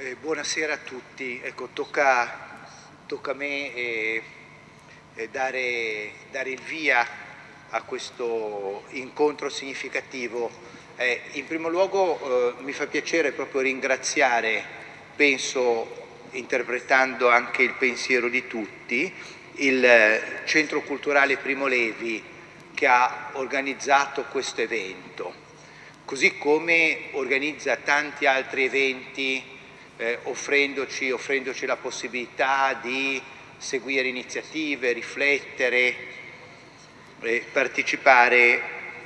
Buonasera a tutti. Ecco, tocca a me dare il via a questo incontro significativo. In primo luogo mi fa piacere proprio ringraziare, penso interpretando anche il pensiero di tutti, il Centro Culturale Primo Levi che ha organizzato questo evento, così come organizza tanti altri eventi offrendoci la possibilità di seguire iniziative, riflettere, partecipare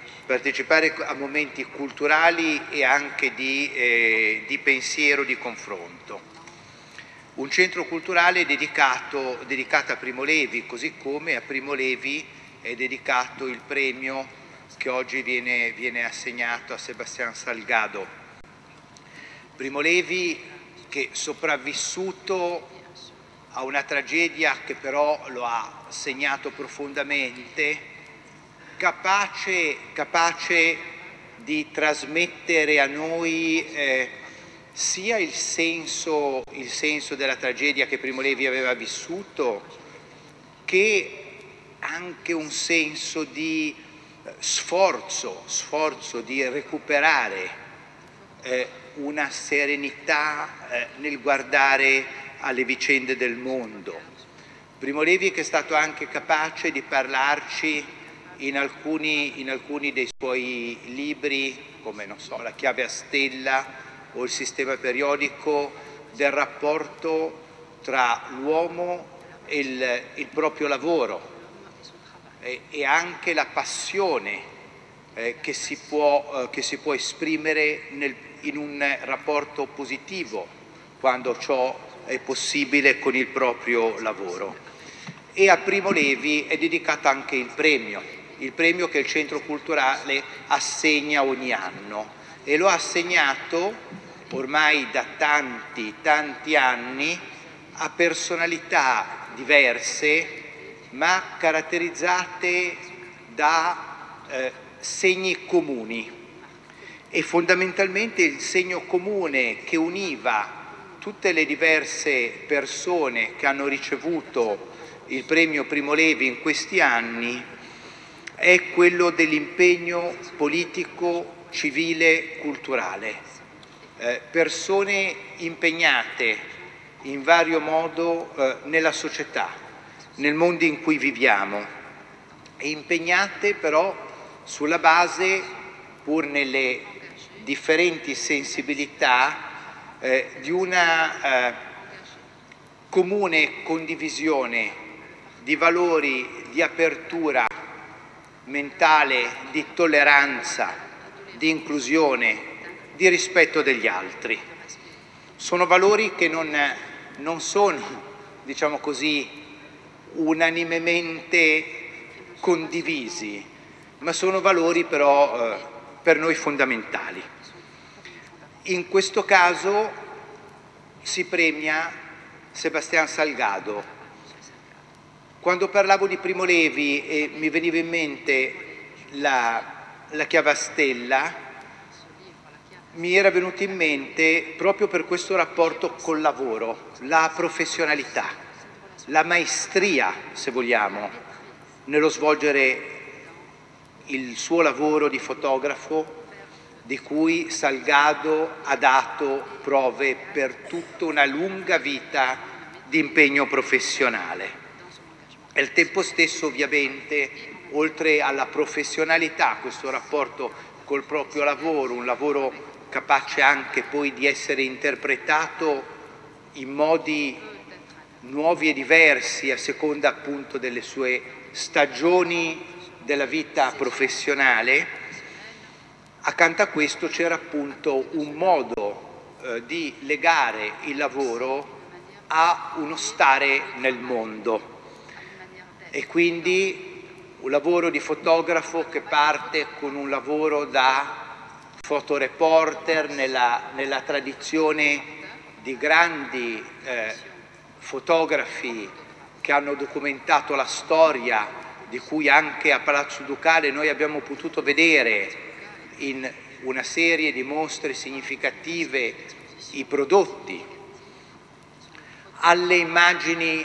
a momenti culturali e anche di pensiero, di confronto. Un centro culturale dedicato a Primo Levi, così come a Primo Levi è dedicato il premio che oggi viene assegnato a Sebastián Salgado. Primo Levi, che sopravvissuto a una tragedia che però lo ha segnato profondamente, capace di trasmettere a noi sia il senso della tragedia che Primo Levi aveva vissuto, che anche un senso di sforzo di recuperare una serenità nel guardare alle vicende del mondo. Primo Levi che è stato anche capace di parlarci in alcuni dei suoi libri, come non so, La chiave a stella o Il sistema periodico, del rapporto tra l'uomo e il proprio lavoro e anche la passione che si può esprimere in un rapporto positivo quando ciò è possibile con il proprio lavoro. E a Primo Levi è dedicato anche il premio che il Centro Culturale assegna ogni anno, e lo ha assegnato ormai da tanti anni a personalità diverse ma caratterizzate da segni comuni. E fondamentalmente il segno comune che univa tutte le diverse persone che hanno ricevuto il premio Primo Levi in questi anni è quello dell'impegno politico, civile, culturale. Persone impegnate in vario modo nella società, nel mondo in cui viviamo, e impegnate però sulla base, pur nelle differenti sensibilità, di una comune condivisione di valori di apertura mentale, di tolleranza, di inclusione, di rispetto degli altri. Sono valori che non sono, diciamo così, unanimemente condivisi, ma sono valori però per noi fondamentali. In questo caso si premia Sebastián Salgado. Quando parlavo di Primo Levi e mi veniva in mente la chiave a stella, mi era venuto in mente proprio per questo rapporto col lavoro, la professionalità, la maestria, se vogliamo, nello svolgere il suo lavoro di fotografo, di cui Salgado ha dato prove per tutta una lunga vita di impegno professionale. E al tempo stesso, ovviamente, oltre alla professionalità, questo rapporto col proprio lavoro, un lavoro capace anche poi di essere interpretato in modi nuovi e diversi a seconda appunto delle sue stagioni della vita professionale. Accanto a questo c'era appunto un modo di legare il lavoro a uno stare nel mondo, e quindi un lavoro di fotografo che parte con un lavoro da fotoreporter nella tradizione di grandi fotografi che hanno documentato la storia, di cui anche a Palazzo Ducale noi abbiamo potuto vedere in una serie di mostre significative i prodotti alle immagini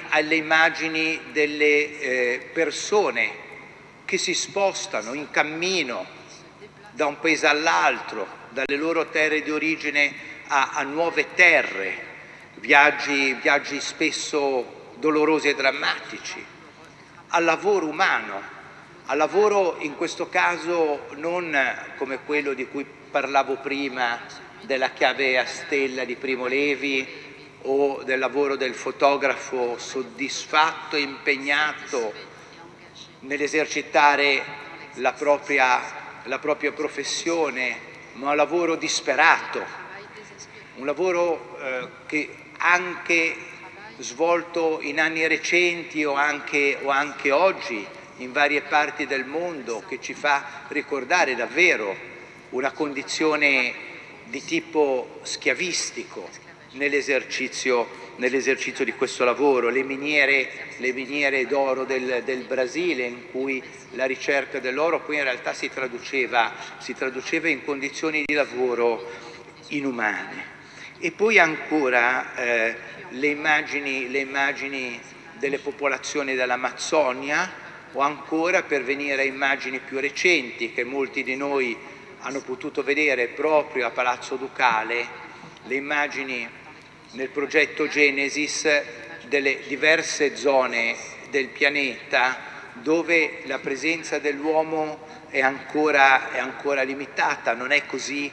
delle persone che si spostano in cammino da un paese all'altro, dalle loro terre di origine a nuove terre, viaggi spesso dolorosi e drammatici, al lavoro umano, al lavoro in questo caso non come quello di cui parlavo prima, della chiave a stella di Primo Levi, o del lavoro del fotografo soddisfatto e impegnato nell'esercitare la propria professione, ma un lavoro disperato, un lavoro che anche svolto in anni recenti o anche oggi in varie parti del mondo, che ci fa ricordare davvero una condizione di tipo schiavistico nell'esercizio di questo lavoro, le miniere d'oro del Brasile, in cui la ricerca dell'oro poi in realtà si traduceva in condizioni di lavoro inumane. E poi ancora le immagini delle popolazioni dell'Amazzonia, o ancora, per venire a immagini più recenti che molti di noi hanno potuto vedere proprio a Palazzo Ducale, le immagini nel progetto Genesis delle diverse zone del pianeta dove la presenza dell'uomo è ancora limitata, non è così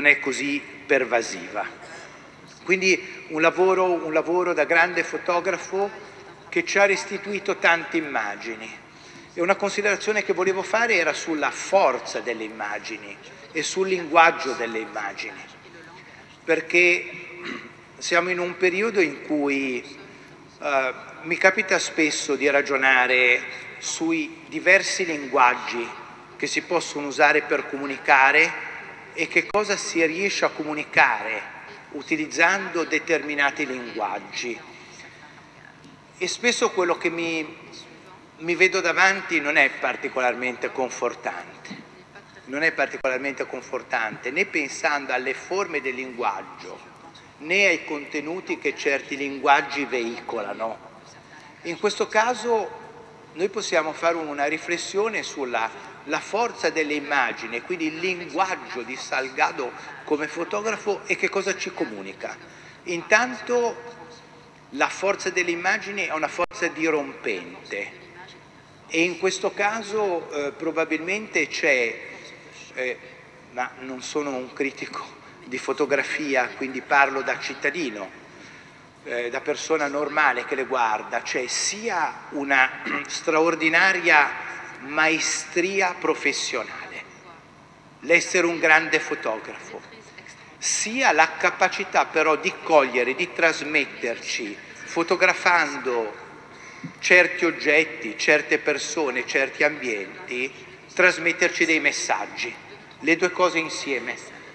pervasiva. Quindi un lavoro da grande fotografo che ci ha restituito tante immagini. E una considerazione che volevo fare era sulla forza delle immagini e sul linguaggio delle immagini, perché siamo in un periodo in cui mi capita spesso di ragionare sui diversi linguaggi che si possono usare per comunicare e che cosa si riesce a comunicare utilizzando determinati linguaggi. E spesso quello che mi vedo davanti non è particolarmente confortante, né pensando alle forme del linguaggio, né ai contenuti che certi linguaggi veicolano. In questo caso noi possiamo fare una riflessione sulla forza delle immagini, quindi il linguaggio di Salgado come fotografo e che cosa ci comunica. Intanto la forza delle immagini è una forza dirompente e in questo caso probabilmente c'è, ma non sono un critico di fotografia, quindi parlo da cittadino, da persona normale che le guarda, c'è sia una straordinaria maestria professionale, l'essere un grande fotografo, sia la capacità però di cogliere, di trasmetterci, fotografando certi oggetti, certe persone, certi ambienti, trasmetterci dei messaggi, le due cose insieme,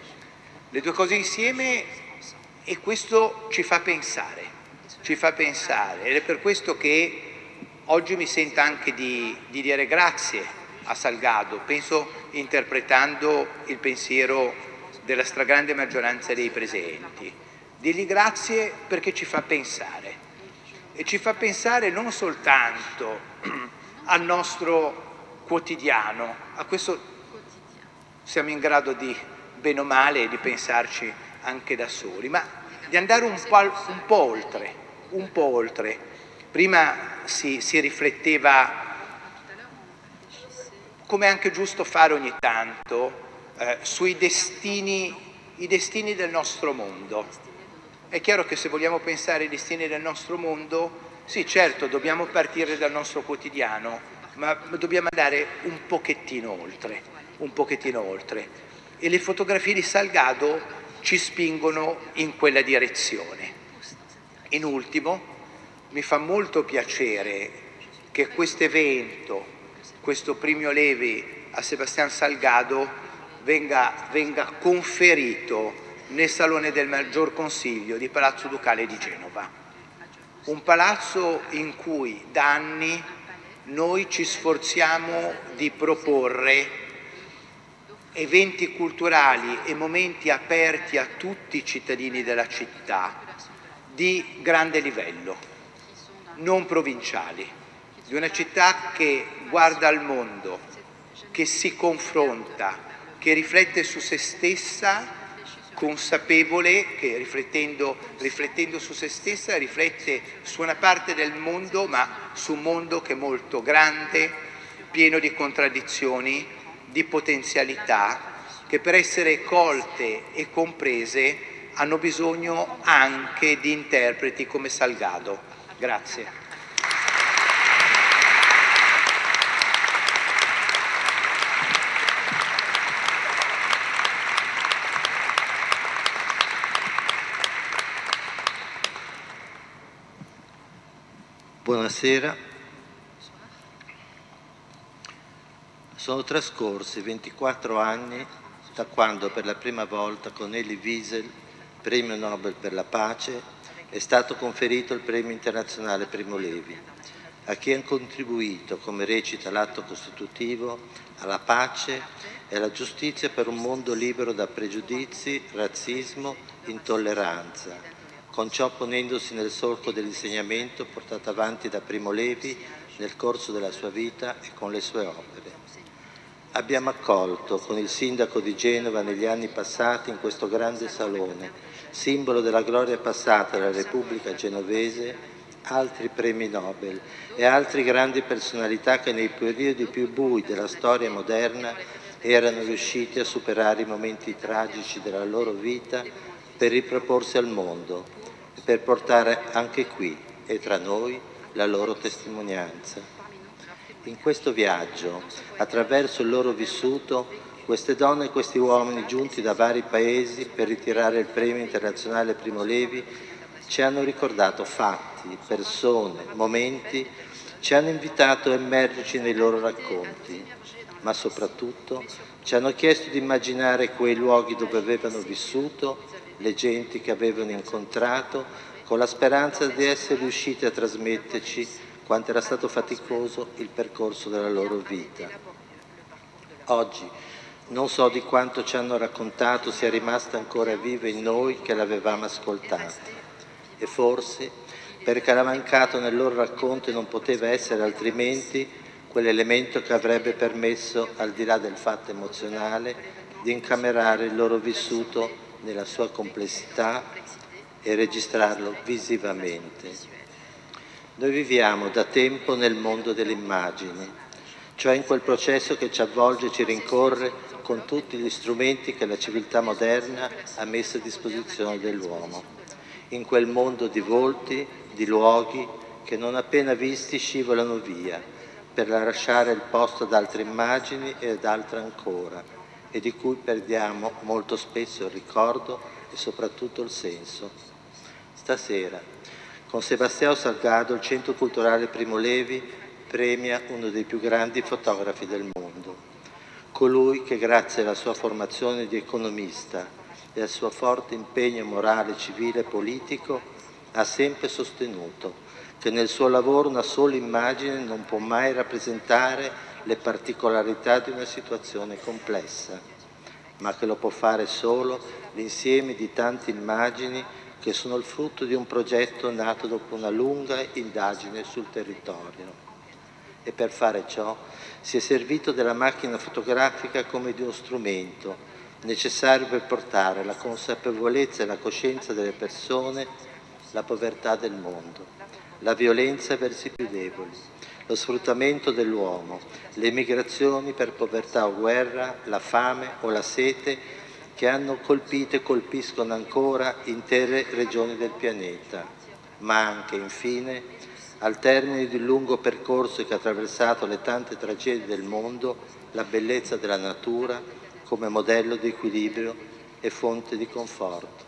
e questo ci fa pensare, ed è per questo che oggi mi sento anche di dire grazie a Salgado, penso interpretando il pensiero della stragrande maggioranza dei presenti. Dirgli grazie perché ci fa pensare, e ci fa pensare non soltanto al nostro quotidiano, a questo siamo in grado di, bene o male, di pensarci anche da soli, ma di andare un po' oltre. Prima si rifletteva, come è anche giusto fare ogni tanto, sui destini del nostro mondo. È chiaro che se vogliamo pensare ai destini del nostro mondo, sì, certo, dobbiamo partire dal nostro quotidiano, ma dobbiamo andare un pochettino oltre. E le fotografie di Salgado ci spingono in quella direzione. In ultimo, mi fa molto piacere che questo evento, questo premio Levi a Sebastián Salgado, venga conferito nel Salone del Maggior Consiglio di Palazzo Ducale di Genova. Un palazzo in cui da anni noi ci sforziamo di proporre eventi culturali e momenti aperti a tutti i cittadini della città, di grande livello, non provinciali, di una città che guarda al mondo, che si confronta, che riflette su se stessa, consapevole che riflettendo su se stessa riflette su una parte del mondo, ma su un mondo che è molto grande, pieno di contraddizioni, di potenzialità, che per essere colte e comprese hanno bisogno anche di interpreti come Salgado. Grazie. Buonasera. Sono trascorsi 24 anni da quando per la prima volta con Elie Wiesel, Premio Nobel per la pace, è stato conferito il Premio internazionale Primo Levi, a chi ha contribuito, come recita l'atto costitutivo, alla pace e alla giustizia per un mondo libero da pregiudizi, razzismo, intolleranza, con ciò ponendosi nel solco dell'insegnamento portato avanti da Primo Levi nel corso della sua vita e con le sue opere. Abbiamo accolto con il sindaco di Genova negli anni passati in questo grande salone, simbolo della gloria passata della Repubblica genovese, altri premi Nobel e altre grandi personalità che nei periodi più bui della storia moderna erano riusciti a superare i momenti tragici della loro vita per riproporsi al mondo, per portare anche qui e tra noi la loro testimonianza. In questo viaggio, attraverso il loro vissuto, queste donne e questi uomini giunti da vari paesi per ritirare il Premio internazionale Primo Levi ci hanno ricordato fatti, persone, momenti, ci hanno invitato a immergerci nei loro racconti, ma soprattutto ci hanno chiesto di immaginare quei luoghi dove avevano vissuto, le genti che avevano incontrato, con la speranza di essere riusciti a trasmetterci quanto era stato faticoso il percorso della loro vita. Oggi non so di quanto ci hanno raccontato sia rimasta ancora viva in noi che l'avevamo ascoltata, e forse perché era mancato nel loro racconto e non poteva essere altrimenti quell'elemento che avrebbe permesso, al di là del fatto emozionale, di incamerare il loro vissuto nella sua complessità e registrarlo visivamente. Noi viviamo da tempo nel mondo delle immagini, cioè in quel processo che ci avvolge e ci rincorre con tutti gli strumenti che la civiltà moderna ha messo a disposizione dell'uomo, in quel mondo di volti, di luoghi che non appena visti scivolano via per lasciare il posto ad altre immagini e ad altre ancora, e di cui perdiamo molto spesso il ricordo e soprattutto il senso. Stasera, con Sebastião Salgado, il Centro Culturale Primo Levi premia uno dei più grandi fotografi del mondo, colui che grazie alla sua formazione di economista e al suo forte impegno morale, civile e politico ha sempre sostenuto che nel suo lavoro una sola immagine non può mai rappresentare le particolarità di una situazione complessa, ma che lo può fare solo l'insieme di tante immagini che sono il frutto di un progetto nato dopo una lunga indagine sul territorio. E per fare ciò si è servito della macchina fotografica come di uno strumento necessario per portare la consapevolezza e la coscienza delle persone, la povertà del mondo, la violenza verso i più deboli, lo sfruttamento dell'uomo, le migrazioni per povertà o guerra, la fame o la sete che hanno colpito e colpiscono ancora intere regioni del pianeta, ma anche, infine, al termine di un lungo percorso che ha attraversato le tante tragedie del mondo, la bellezza della natura come modello di equilibrio e fonte di conforto.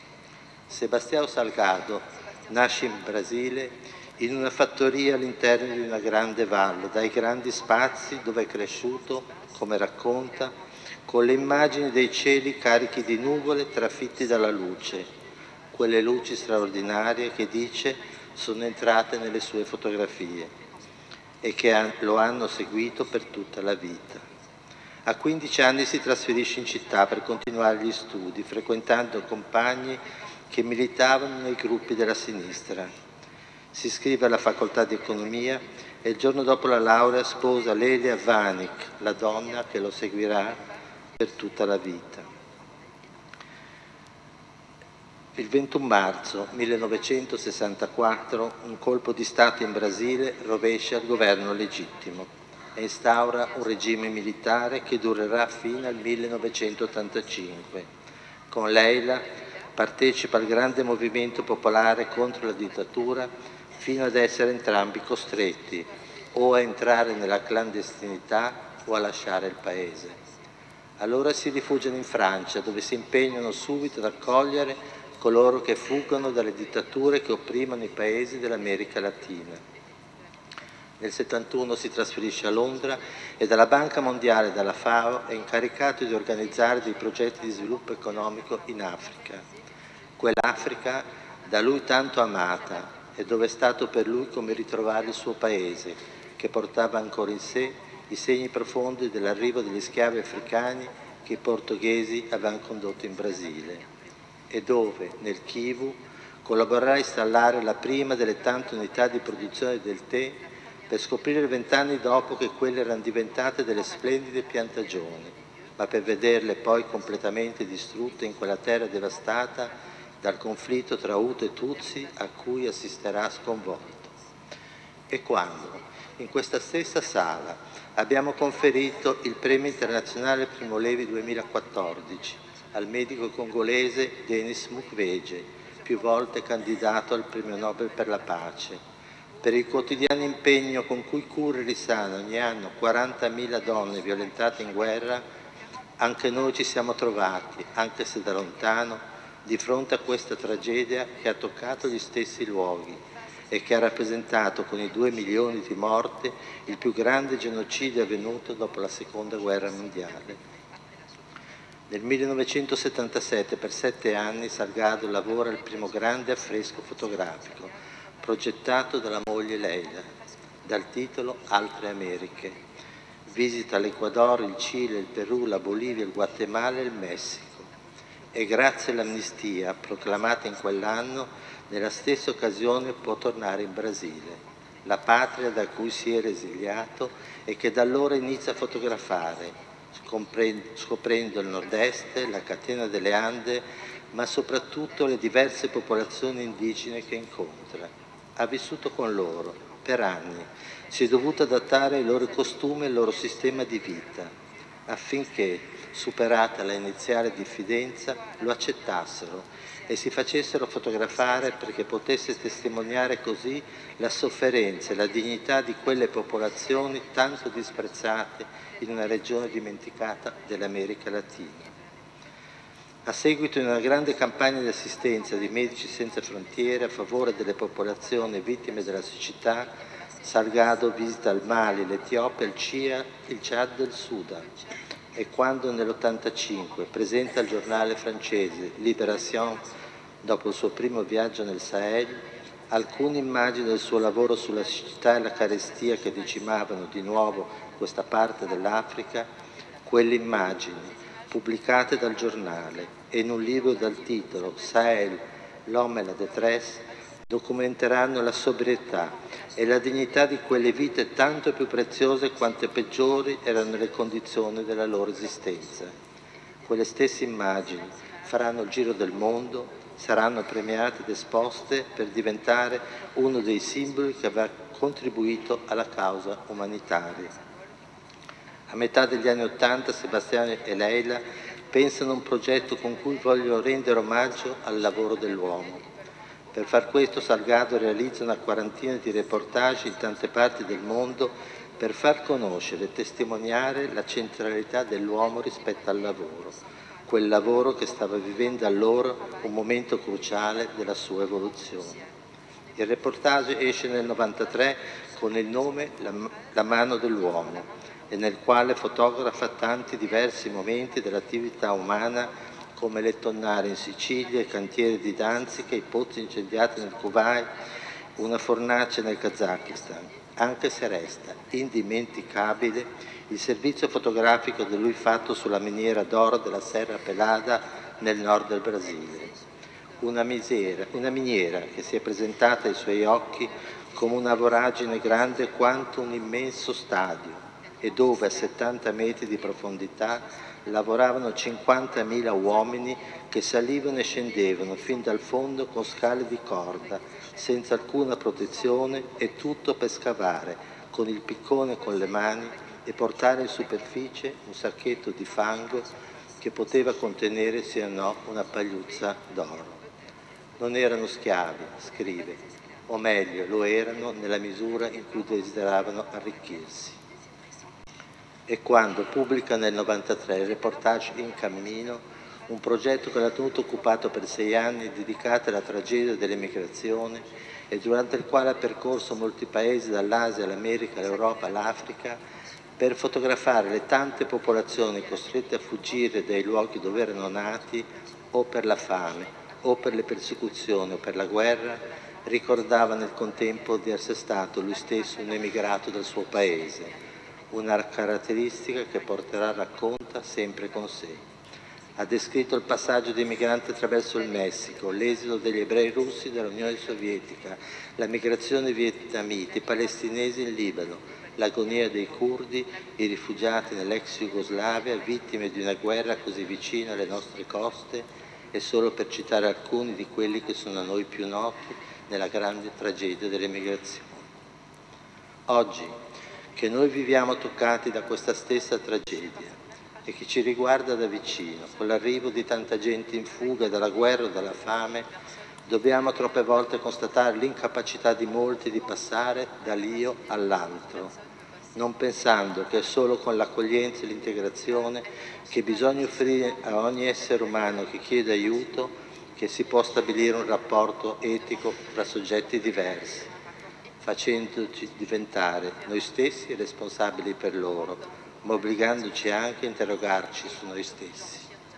Sebastião Salgado nasce in Brasile in una fattoria all'interno di una grande valle, dai grandi spazi dove è cresciuto, come racconta, con le immagini dei cieli carichi di nuvole trafitti dalla luce, quelle luci straordinarie che dice sono entrate nelle sue fotografie e che lo hanno seguito per tutta la vita. A 15 anni si trasferisce in città per continuare gli studi, frequentando compagni che militavano nei gruppi della sinistra. Si iscrive alla facoltà di economia e il giorno dopo la laurea sposa Lelia Vanik, la donna che lo seguirà per tutta la vita. Il 21 marzo 1964 un colpo di Stato in Brasile rovescia il governo legittimo e instaura un regime militare che durerà fino al 1985. Con Leila partecipa al grande movimento popolare contro la dittatura fino ad essere entrambi costretti o a entrare nella clandestinità o a lasciare il paese. Allora si rifugiano in Francia, dove si impegnano subito ad accogliere coloro che fuggono dalle dittature che opprimono i paesi dell'America Latina. Nel 71 si trasferisce a Londra e dalla Banca Mondiale e dalla FAO è incaricato di organizzare dei progetti di sviluppo economico in Africa. Quell'Africa da lui tanto amata e dove è stato per lui come ritrovare il suo paese, che portava ancora in sé i segni profondi dell'arrivo degli schiavi africani che i portoghesi avevano condotto in Brasile, e dove, nel Kivu, collaborerà a installare la prima delle tante unità di produzione del tè per scoprire 20 anni dopo che quelle erano diventate delle splendide piantagioni, ma per vederle poi completamente distrutte in quella terra devastata dal conflitto tra Hutu e Tutsi a cui assisterà sconvolto. E quando, in questa stessa sala, abbiamo conferito il Premio Internazionale Primo Levi 2014 al medico congolese Denis Mukwege, più volte candidato al Premio Nobel per la pace, per il quotidiano impegno con cui cura e risana ogni anno 40.000 donne violentate in guerra, anche noi ci siamo trovati, anche se da lontano, di fronte a questa tragedia che ha toccato gli stessi luoghi e che ha rappresentato con i 2 milioni di morti il più grande genocidio avvenuto dopo la Seconda Guerra Mondiale. Nel 1977, per 7 anni, Salgado lavora al primo grande affresco fotografico, progettato dalla moglie Leila, dal titolo Altre Americhe. Visita l'Ecuador, il Cile, il Perù, la Bolivia, il Guatemala e il Messico. E grazie all'amnistia proclamata in quell'anno, nella stessa occasione può tornare in Brasile, la patria da cui si era esiliato e che da allora inizia a fotografare, scoprendo il nord-est, la catena delle Ande, ma soprattutto le diverse popolazioni indigene che incontra. Ha vissuto con loro per anni, si è dovuto adattare ai loro costumi e al loro sistema di vita, affinché, superata la iniziale diffidenza, lo accettassero e si facessero fotografare perché potesse testimoniare così la sofferenza e la dignità di quelle popolazioni tanto disprezzate in una regione dimenticata dell'America Latina. A seguito di una grande campagna di assistenza di Medici Senza Frontiere a favore delle popolazioni vittime della siccità, Salgado visita il Mali, l'Etiopia, il Chad e il Sudan. E quando nell'85 presenta al giornale francese Libération, dopo il suo primo viaggio nel Sahel, alcune immagini del suo lavoro sulla siccità e la carestia che decimavano di nuovo questa parte dell'Africa, quelle immagini, pubblicate dal giornale e in un libro dal titolo Sahel, l'homme et la détresse, documenteranno la sobrietà e la dignità di quelle vite tanto più preziose quante peggiori erano le condizioni della loro esistenza. Quelle stesse immagini faranno il giro del mondo, saranno premiate ed esposte per diventare uno dei simboli che avrà contribuito alla causa umanitaria. A metà degli anni '80 Sebastiano e Leila pensano a un progetto con cui vogliono rendere omaggio al lavoro dell'uomo. Per far questo Salgado realizza una quarantina di reportage in tante parti del mondo per far conoscere e testimoniare la centralità dell'uomo rispetto al lavoro, quel lavoro che stava vivendo allora un momento cruciale della sua evoluzione. Il reportage esce nel 93 con il nome La mano dell'uomo e nel quale fotografa tanti diversi momenti dell'attività umana come le tonnare in Sicilia, i cantieri di Danzica, i pozzi incendiati nel Kuwait, una fornace nel Kazakistan, anche se resta indimenticabile il servizio fotografico di lui fatto sulla miniera d'oro della Serra Pelada nel nord del Brasile. una miniera che si è presentata ai suoi occhi come una voragine grande quanto un immenso stadio e dove a 70 metri di profondità lavoravano 50.000 uomini che salivano e scendevano fin dal fondo con scale di corda, senza alcuna protezione e tutto per scavare con il piccone con le mani e portare in superficie un sacchetto di fango che poteva contenere sì o no una pagliuzza d'oro. Non erano schiavi, scrive, o meglio, lo erano nella misura in cui desideravano arricchirsi. E quando pubblica nel 1993 il reportage In Cammino, un progetto che l'ha tenuto occupato per 6 anni, dedicato alla tragedia dell'emigrazione e durante il quale ha percorso molti paesi dall'Asia all'America, all'Europa, all'Africa, per fotografare le tante popolazioni costrette a fuggire dai luoghi dove erano nati o per la fame, o per le persecuzioni, o per la guerra, ricordava nel contempo di essere stato lui stesso un emigrato dal suo paese, una caratteristica che porterà racconta sempre con sé. Ha descritto il passaggio dei migranti attraverso il Messico, l'esodo degli ebrei russi dall'Unione Sovietica, la migrazione vietnamiti, i palestinesi in Libano, l'agonia dei curdi, i rifugiati nell'ex Jugoslavia, vittime di una guerra così vicina alle nostre coste, e solo per citare alcuni di quelli che sono a noi più noti nella grande tragedia dell'emigrazione. Oggi, che noi viviamo toccati da questa stessa tragedia e che ci riguarda da vicino, con l'arrivo di tanta gente in fuga dalla guerra o dalla fame, dobbiamo troppe volte constatare l'incapacità di molti di passare dall'io all'altro, non pensando che è solo con l'accoglienza e l'integrazione che bisogna offrire a ogni essere umano che chiede aiuto che si può stabilire un rapporto etico tra soggetti diversi, facendoci diventare noi stessi responsabili per loro, ma obbligandoci anche a interrogarci su noi stessi.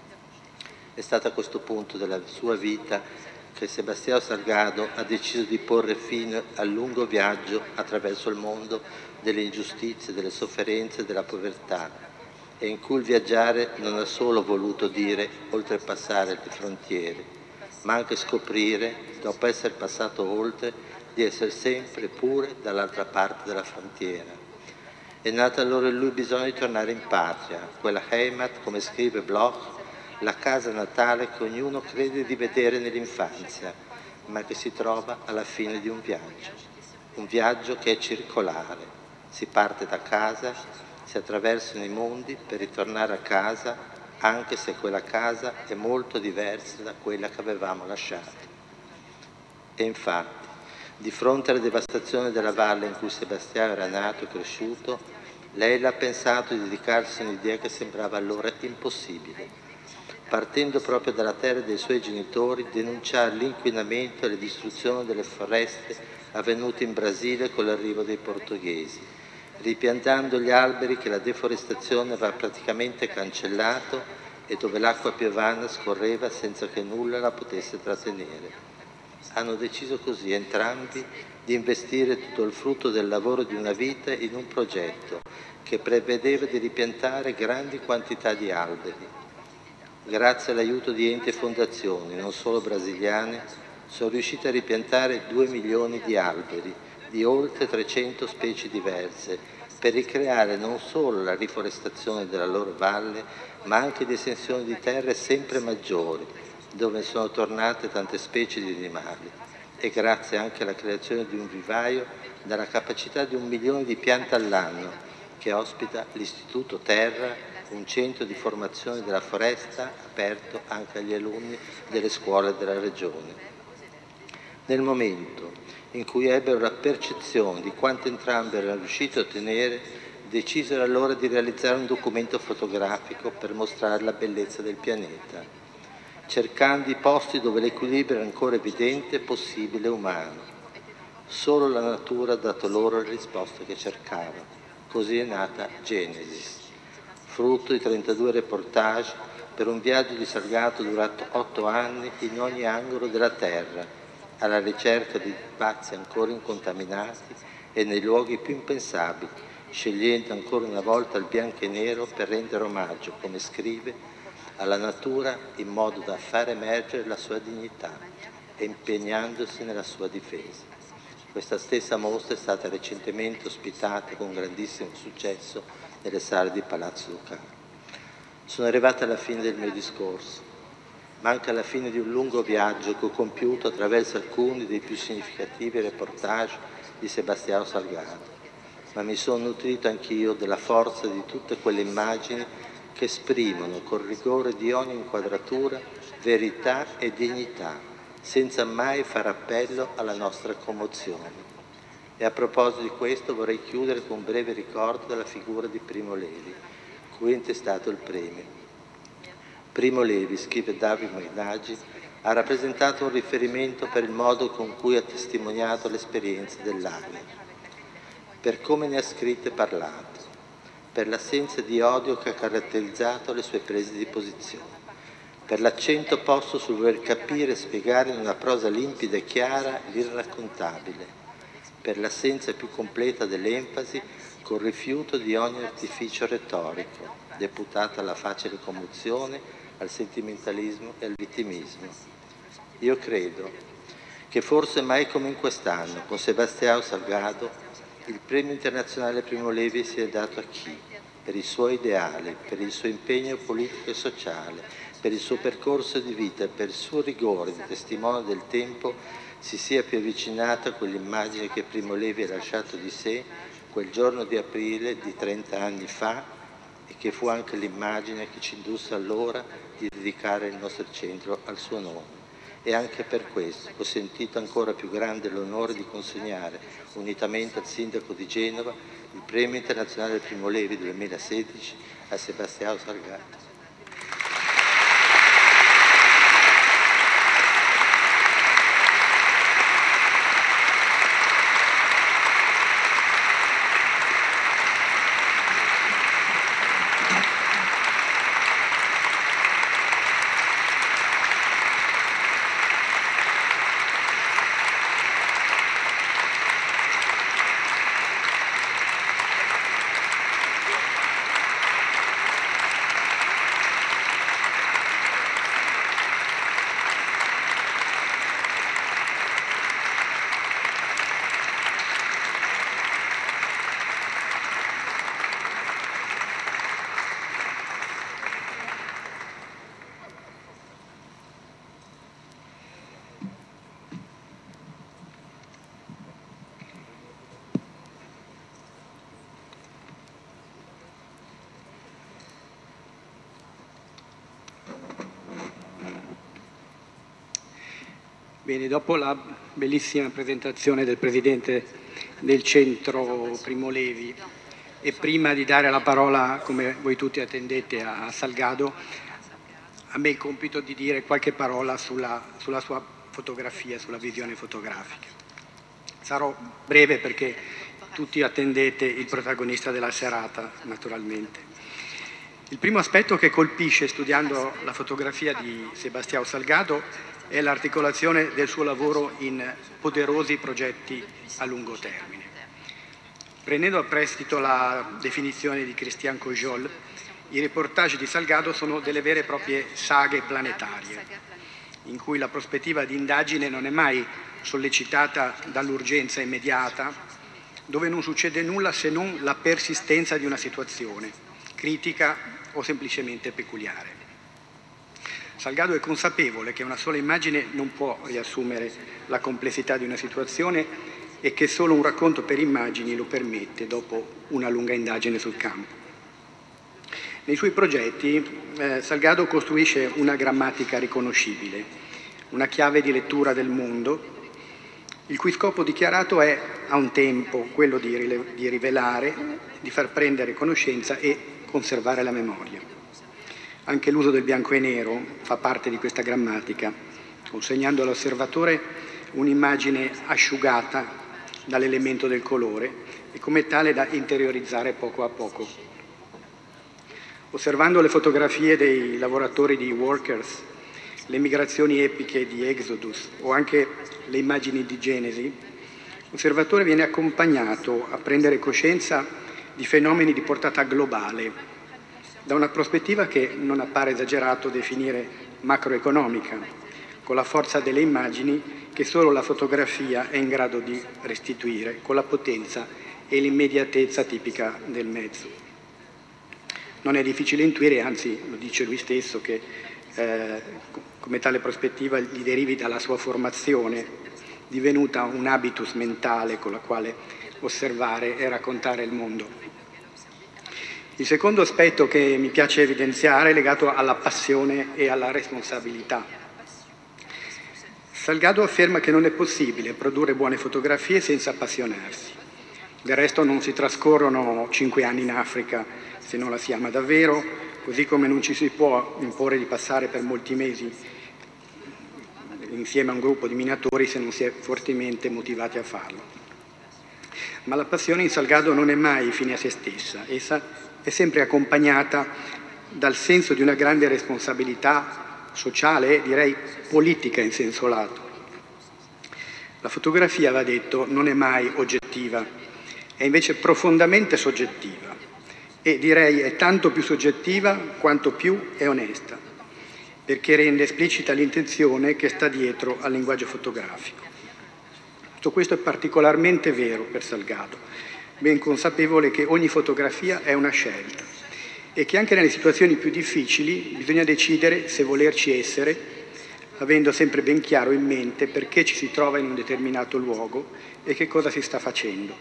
È stato a questo punto della sua vita che Sebastião Salgado ha deciso di porre fine al lungo viaggio attraverso il mondo delle ingiustizie, delle sofferenze e della povertà, e in cui il viaggiare non ha solo voluto dire oltrepassare le frontiere, ma anche scoprire, dopo essere passato oltre, di essere sempre pure dall'altra parte della frontiera. È nata allora in lui bisogno di tornare in patria, quella Heimat, come scrive Bloch, la casa natale che ognuno crede di vedere nell'infanzia, ma che si trova alla fine di un viaggio che è circolare. Si parte da casa, si attraversano i mondi per ritornare a casa, anche se quella casa è molto diversa da quella che avevamo lasciato. E infatti, di fronte alla devastazione della valle in cui Sebastião era nato e cresciuto, lei l'ha pensato di dedicarsi a un'idea che sembrava allora impossibile. Partendo proprio dalla terra dei suoi genitori, denunciare l'inquinamento e la distruzione delle foreste avvenute in Brasile con l'arrivo dei portoghesi, ripiantando gli alberi che la deforestazione aveva praticamente cancellato e dove l'acqua piovana scorreva senza che nulla la potesse trattenere. Hanno deciso così entrambi di investire tutto il frutto del lavoro di una vita in un progetto che prevedeva di ripiantare grandi quantità di alberi. Grazie all'aiuto di enti e fondazioni, non solo brasiliane, sono riusciti a ripiantare 2 milioni di alberi di oltre 300 specie diverse per ricreare non solo la riforestazione della loro valle, ma anche di estensioni di terre sempre maggiori, dove sono tornate tante specie di animali, e grazie anche alla creazione di un vivaio dalla capacità di 1 milione di piante all'anno, che ospita l'Istituto Terra, un centro di formazione della foresta aperto anche agli alunni delle scuole della regione. Nel momento in cui ebbero la percezione di quanto entrambi erano riusciti a ottenere, decisero allora di realizzare un documento fotografico per mostrare la bellezza del pianeta, cercando i posti dove l'equilibrio era ancora evidente, possibile e umano. Solo la natura ha dato loro le risposte che cercavano. Così è nata Genesis, frutto di 32 reportage per un viaggio di Salgado durato 8 anni in ogni angolo della terra, alla ricerca di spazi ancora incontaminati e nei luoghi più impensabili, scegliendo ancora una volta il bianco e nero per rendere omaggio, come scrive, alla natura in modo da far emergere la sua dignità e impegnandosi nella sua difesa. Questa stessa mostra è stata recentemente ospitata con grandissimo successo nelle sale di Palazzo Ducale. Sono arrivata alla fine del mio discorso, ma anche alla fine di un lungo viaggio che ho compiuto attraverso alcuni dei più significativi reportage di Sebastião Salgado, ma mi sono nutrito anch'io della forza di tutte quelle immagini che esprimono col rigore di ogni inquadratura verità e dignità, senza mai fare appello alla nostra commozione. E a proposito di questo vorrei chiudere con un breve ricordo della figura di Primo Levi, cui è intestato il premio. Primo Levi, scrive David Magnaggi, ha rappresentato un riferimento per il modo con cui ha testimoniato l'esperienza dell'anima, per come ne ha scritto e parlato, per l'assenza di odio che ha caratterizzato le sue prese di posizione, per l'accento posto sul voler capire e spiegare in una prosa limpida e chiara l'irraccontabile, per l'assenza più completa dell'enfasi col rifiuto di ogni artificio retorico, deputato alla facile commozione, al sentimentalismo e al vittimismo. Io credo che forse mai come in quest'anno, con Sebastião Salgado, il premio internazionale Primo Levi sia dato a chi, per i suoi ideali, per il suo impegno politico e sociale, per il suo percorso di vita e per il suo rigore di testimone del tempo, si sia più avvicinato a quell'immagine che Primo Levi ha lasciato di sé quel giorno di aprile di 30 anni fa e che fu anche l'immagine che ci indusse allora di dedicare il nostro centro al suo nome. E anche per questo ho sentito ancora più grande l'onore di consegnare, unitamente al sindaco di Genova, il premio internazionale Primo Levi 2016 a Sebastião Salgado. Bene, dopo la bellissima presentazione del Presidente del Centro Primo Levi e prima di dare la parola, come voi tutti attendete, a Salgado, a me il compito di dire qualche parola sulla sua fotografia, sulla visione fotografica. Sarò breve perché tutti attendete il protagonista della serata, naturalmente. Il primo aspetto che colpisce studiando la fotografia di Sebastião Salgado è l'articolazione del suo lavoro in poderosi progetti a lungo termine. Prendendo a prestito la definizione di Christian Cojol, i reportage di Salgado sono delle vere e proprie saghe planetarie, in cui la prospettiva di indagine non è mai sollecitata dall'urgenza immediata, dove non succede nulla se non la persistenza di una situazione, critica o semplicemente peculiare. Salgado è consapevole che una sola immagine non può riassumere la complessità di una situazione e che solo un racconto per immagini lo permette dopo una lunga indagine sul campo. Nei suoi progetti Salgado costruisce una grammatica riconoscibile, una chiave di lettura del mondo, il cui scopo dichiarato è a un tempo quello di rivelare, di far prendere conoscenza e conservare la memoria. Anche l'uso del bianco e nero fa parte di questa grammatica, consegnando all'osservatore un'immagine asciugata dall'elemento del colore e come tale da interiorizzare poco a poco. Osservando le fotografie dei lavoratori di Workers, le migrazioni epiche di Exodus o anche le immagini di Genesi, l'osservatore viene accompagnato a prendere coscienza di fenomeni di portata globale, da una prospettiva che non appare esagerato definire macroeconomica, con la forza delle immagini che solo la fotografia è in grado di restituire, con la potenza e l'immediatezza tipica del mezzo. Non è difficile intuire, anzi lo dice lui stesso, che come tale prospettiva gli derivi dalla sua formazione, divenuta un habitus mentale con la quale osservare e raccontare il mondo. Il secondo aspetto che mi piace evidenziare è legato alla passione e alla responsabilità. Salgado afferma che non è possibile produrre buone fotografie senza appassionarsi. Del resto non si trascorrono 5 anni in Africa se non la si ama davvero, così come non ci si può imporre di passare per molti mesi insieme a un gruppo di minatori se non si è fortemente motivati a farlo. Ma la passione in Salgado non è mai fine a se stessa, essa è sempre accompagnata dal senso di una grande responsabilità sociale e direi politica in senso lato. La fotografia, va detto, non è mai oggettiva, è invece profondamente soggettiva e direi è tanto più soggettiva quanto più è onesta, perché rende esplicita l'intenzione che sta dietro al linguaggio fotografico. Tutto questo è particolarmente vero per Salgado, ben consapevole che ogni fotografia è una scelta e che anche nelle situazioni più difficili bisogna decidere se volerci essere, avendo sempre ben chiaro in mente perché ci si trova in un determinato luogo e che cosa si sta facendo.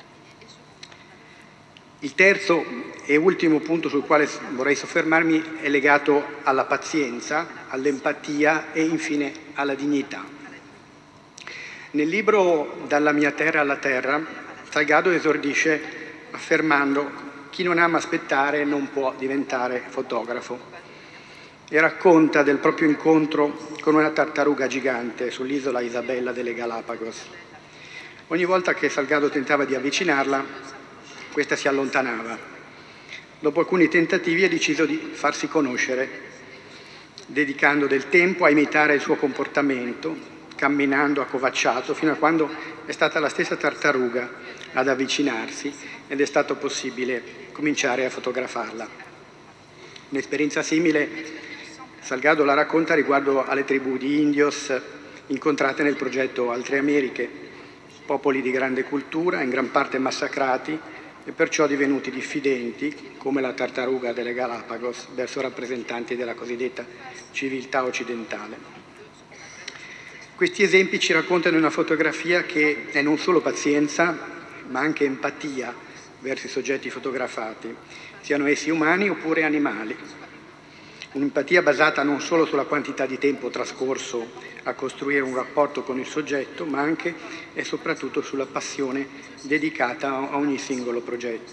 Il terzo e ultimo punto sul quale vorrei soffermarmi è legato alla pazienza, all'empatia e infine alla dignità. Nel libro Dalla mia terra alla terra, Salgado esordisce affermando: chi non ama aspettare non può diventare fotografo, e racconta del proprio incontro con una tartaruga gigante sull'isola Isabella delle Galapagos. Ogni volta che Salgado tentava di avvicinarla, questa si allontanava. Dopo alcuni tentativi ha deciso di farsi conoscere, dedicando del tempo a imitare il suo comportamento, camminando accovacciato, fino a quando è stata la stessa tartaruga ad avvicinarsi ed è stato possibile cominciare a fotografarla. Un'esperienza simile Salgado la racconta riguardo alle tribù di indios incontrate nel progetto Altre Americhe, popoli di grande cultura, in gran parte massacrati e perciò divenuti diffidenti, come la tartaruga delle Galapagos, verso rappresentanti della cosiddetta civiltà occidentale. Questi esempi ci raccontano una fotografia che è non solo pazienza, ma anche empatia verso i soggetti fotografati, siano essi umani oppure animali. Un'empatia basata non solo sulla quantità di tempo trascorso a costruire un rapporto con il soggetto, ma anche e soprattutto sulla passione dedicata a ogni singolo progetto.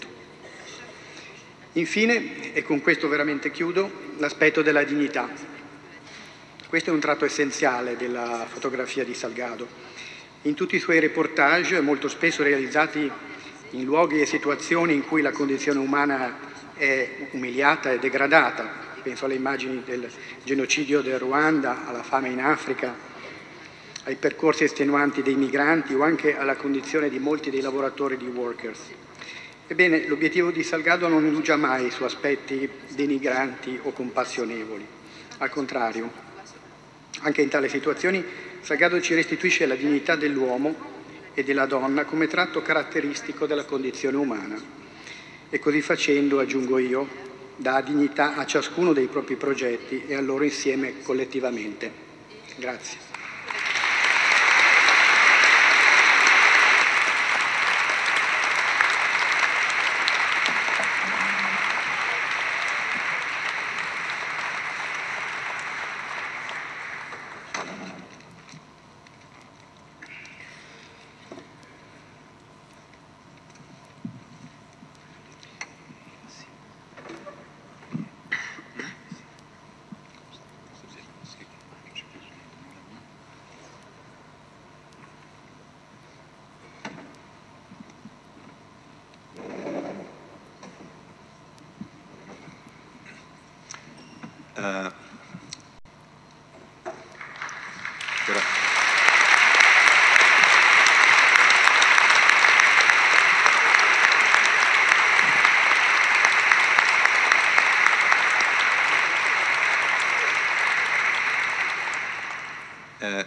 Infine, e con questo veramente chiudo, l'aspetto della dignità. Questo è un tratto essenziale della fotografia di Salgado. In tutti i suoi reportage, molto spesso realizzati in luoghi e situazioni in cui la condizione umana è umiliata e degradata, penso alle immagini del genocidio del Ruanda, alla fame in Africa, ai percorsi estenuanti dei migranti o anche alla condizione di molti dei lavoratori di Workers. Ebbene, l'obiettivo di Salgado non indugia mai su aspetti denigranti o compassionevoli. Al contrario, anche in tali situazioni Salgado ci restituisce la dignità dell'uomo e della donna come tratto caratteristico della condizione umana. E così facendo, aggiungo io, dà dignità a ciascuno dei propri progetti e a loro insieme collettivamente. Grazie.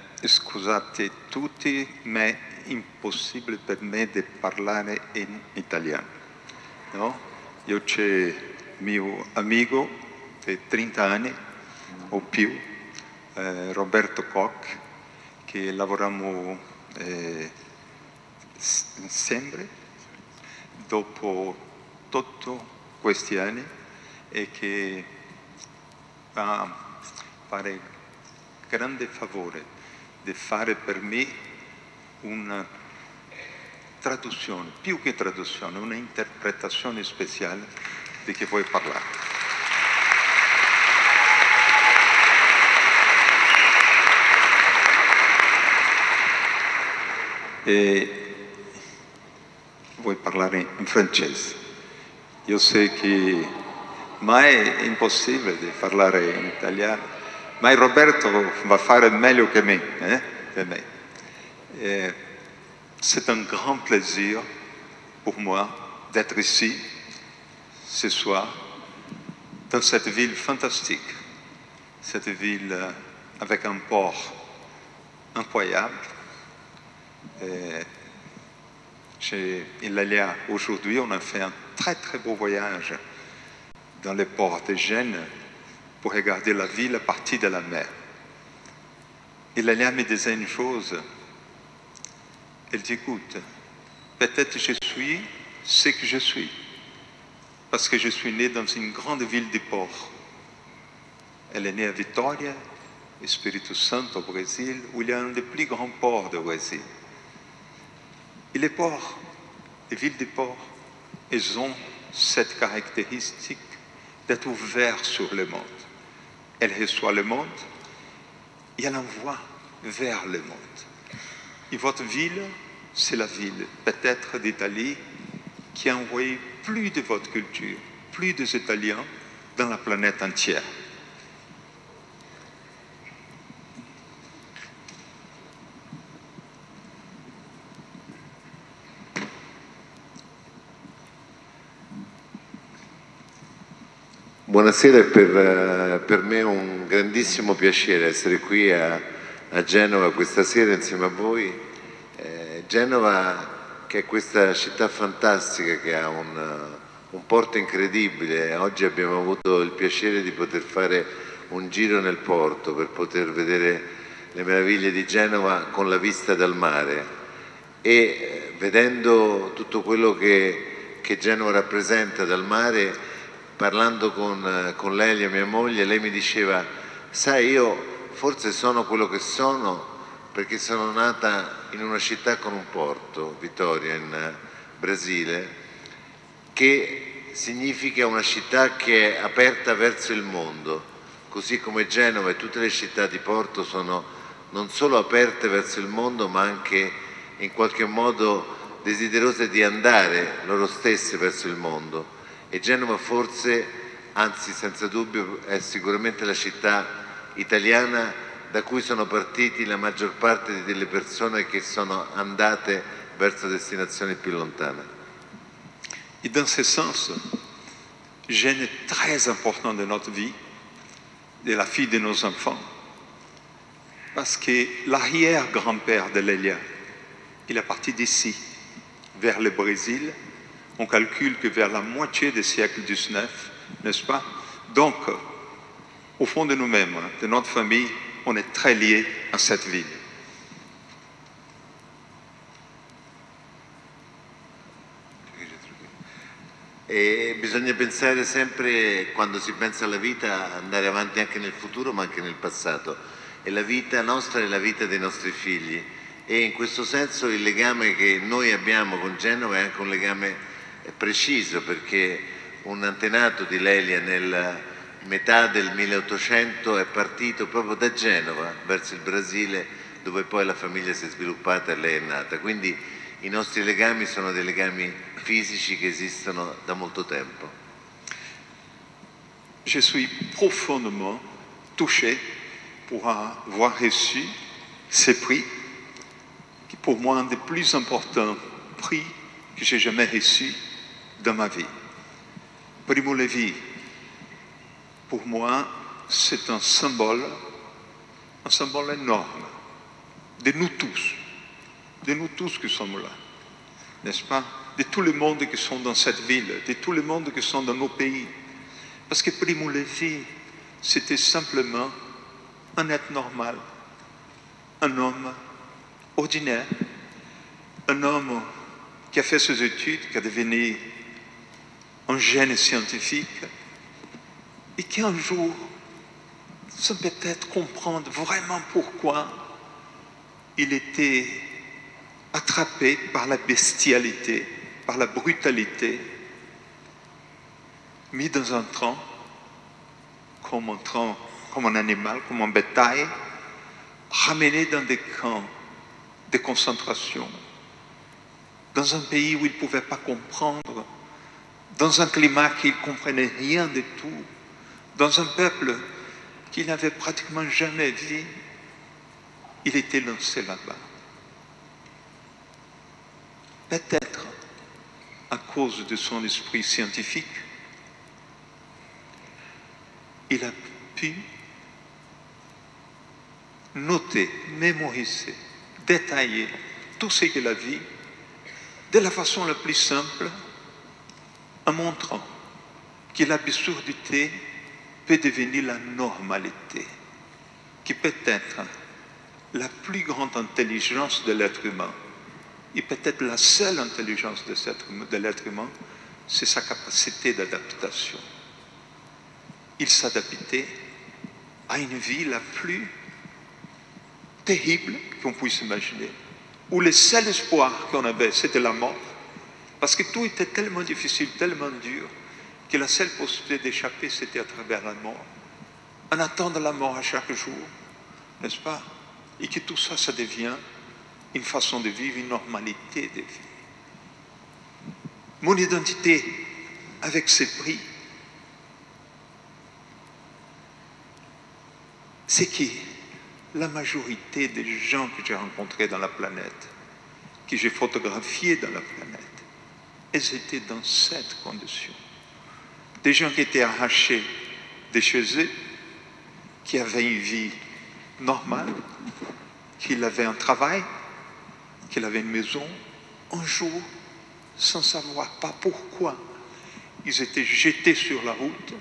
Scusate tutti, ma è impossibile per me di parlare in italiano. No? Io c'è mio amico di 30 anni o più, Roberto Koch, che lavoriamo sempre dopo tutti questi anni e che va a fare grande favore di fare per me una traduzione, più che traduzione, una interpretazione speciale di che vuoi parlare. E vuoi parlare in francese? Io so che ma è impossibile di parlare in italiano. Ma Roberto va fare meglio che me. C'est un grand plaisir pour moi d'être ici, ce soir, dans cette ville fantastique, cette ville avec un port incroyable. Chez Ilalia, aujourd'hui, on a fait un très très beau voyage dans les ports de Gênes pour regarder la ville à partir de la mer. Ilalia me disait une chose, elle dit, écoute, peut-être je suis ce que je suis, parce que je suis né dans une grande ville de port. Elle est née à Vitória, Espírito Santo, au Brésil, où il y a un des plus grands ports du Brésil. Et les ports, les villes de port, elles ont cette caractéristique d'être ouvertes sur le monde. Elle reçoit le monde et elle envoie vers le monde. Et votre ville, c'est la ville, peut-être d'Italie, qui a envoyé plus de votre culture, plus des Italiens dans la planète entière. Buonasera, per me è un grandissimo piacere essere qui a Genova questa sera insieme a voi. Genova, che è questa città fantastica che ha un porto incredibile. Oggi abbiamo avuto il piacere di poter fare un giro nel porto per poter vedere le meraviglie di Genova con la vista dal mare e vedendo tutto quello che Genova rappresenta dal mare. Parlando con Lelia, mia moglie, lei mi diceva, sai, io forse sono quello che sono perché sono nata in una città con un porto, Vitória, in Brasile, che significa una città che è aperta verso il mondo, così come Genova e tutte le città di porto sono non solo aperte verso il mondo, ma anche in qualche modo desiderose di andare loro stesse verso il mondo. E Genova forse, anzi senza dubbio, è sicuramente la città italiana da cui sono partiti la maggior parte delle persone che sono andate verso destinazioni più lontane. Et dans ce sens, Gênes est très important de notre vie, de la fille de nos enfants, parce que l'arrière-grand-père de Lélia, il est parti d'ici, vers le Brésil. On calcule que vers la moitié du siècle XIX, n'est-ce pas? Donc, au fond de nous-mêmes, de notre famille, on est très liés à cette ville. E bisogna pensare sempre, quando si pensa alla vita, andare avanti anche nel futuro ma anche nel passato. E la vita nostra è la vita dei nostri figli. E in questo senso il legame che noi abbiamo con Genova è anche un legame preciso, perché un antenato di Lelia nella metà del 1800 è partito proprio da Genova verso il Brasile, dove poi la famiglia si è sviluppata e lei è nata. Quindi i nostri legami sono dei legami fisici che esistono da molto tempo. Je suis profondément touché pour avoir reçu ce prix, qui pour moi est un des plus importants prix que j'ai jamais reçu dans ma vie. Primo Levi, pour moi, c'est un symbole énorme de nous tous qui sommes là, n'est-ce pas? De tout le monde qui sont dans cette ville, de tout le monde qui sont dans nos pays. Parce que Primo Levi, c'était simplement un être normal, un homme ordinaire, un homme qui a fait ses études, qui a devenu un génie scientifique et qui un jour, sans peut-être comprendre vraiment pourquoi, il était attrapé par la bestialité, par la brutalité, mis dans un train, comme un animal, comme un bétail, ramené dans des camps de concentration, dans un pays où il ne pouvait pas comprendre, dans un climat qu'il ne comprenait rien de tout, dans un peuple qu'il n'avait pratiquement jamais vu, il était lancé là-bas. Peut-être à cause de son esprit scientifique, il a pu noter, mémoriser, détailler tout ce qu'il a vu de la façon la plus simple, en montrant que l'absurdité peut devenir la normalité, qui peut être la plus grande intelligence de l'être humain, et peut-être la seule intelligence de l'être humain, c'est sa capacité d'adaptation. Il s'adaptait à une vie la plus terrible qu'on puisse imaginer, où le seul espoir qu'on avait, c'était la mort, parce que tout était tellement difficile, tellement dur, que la seule possibilité d'échapper, c'était à travers la mort, en attendant la mort à chaque jour, n'est-ce pas? Et que tout ça, ça devient une façon de vivre, une normalité de vie. Mon identité avec ces prix, c'est que la majorité des gens que j'ai rencontrés dans la planète, que j'ai photographiés dans la planète, elles étaient dans cette condition. Des gens qui étaient arrachés de chez eux, qui avaient une vie normale, qui avaient un travail, qui avaient une maison, un jour, sans savoir pas pourquoi, ils étaient jetés sur la route,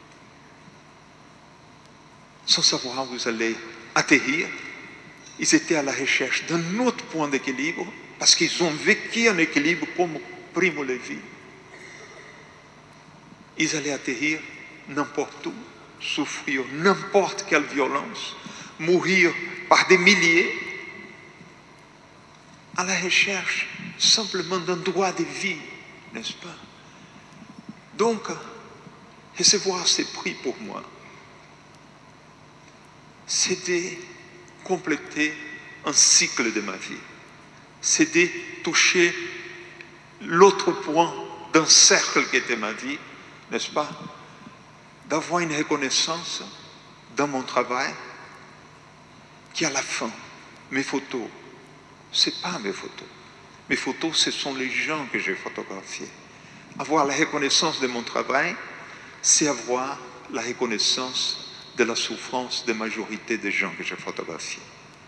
sans savoir où ils allaient atterrir. Ils étaient à la recherche d'un autre point d'équilibre, parce qu'ils ont vécu un équilibre comme Primo Levi. Ils allaient atterrir n'importe où, souffrir n'importe quelle violence, mourir par des milliers, à la recherche simplement d'un droit de vie, n'est-ce pas? Donc, recevoir ces prix pour moi, c'est de compléter un cycle de ma vie. C'est de toucher l'autre point d'un cercle qui était ma vie, n'est-ce pas? D'avoir une reconnaissance dans mon travail qui à la fin, mes photos, ce n'est pas mes photos. Mes photos, ce sont les gens que j'ai photographiés. Avoir la reconnaissance de mon travail, c'est avoir la reconnaissance de la souffrance de la majorité des gens que j'ai photographiés.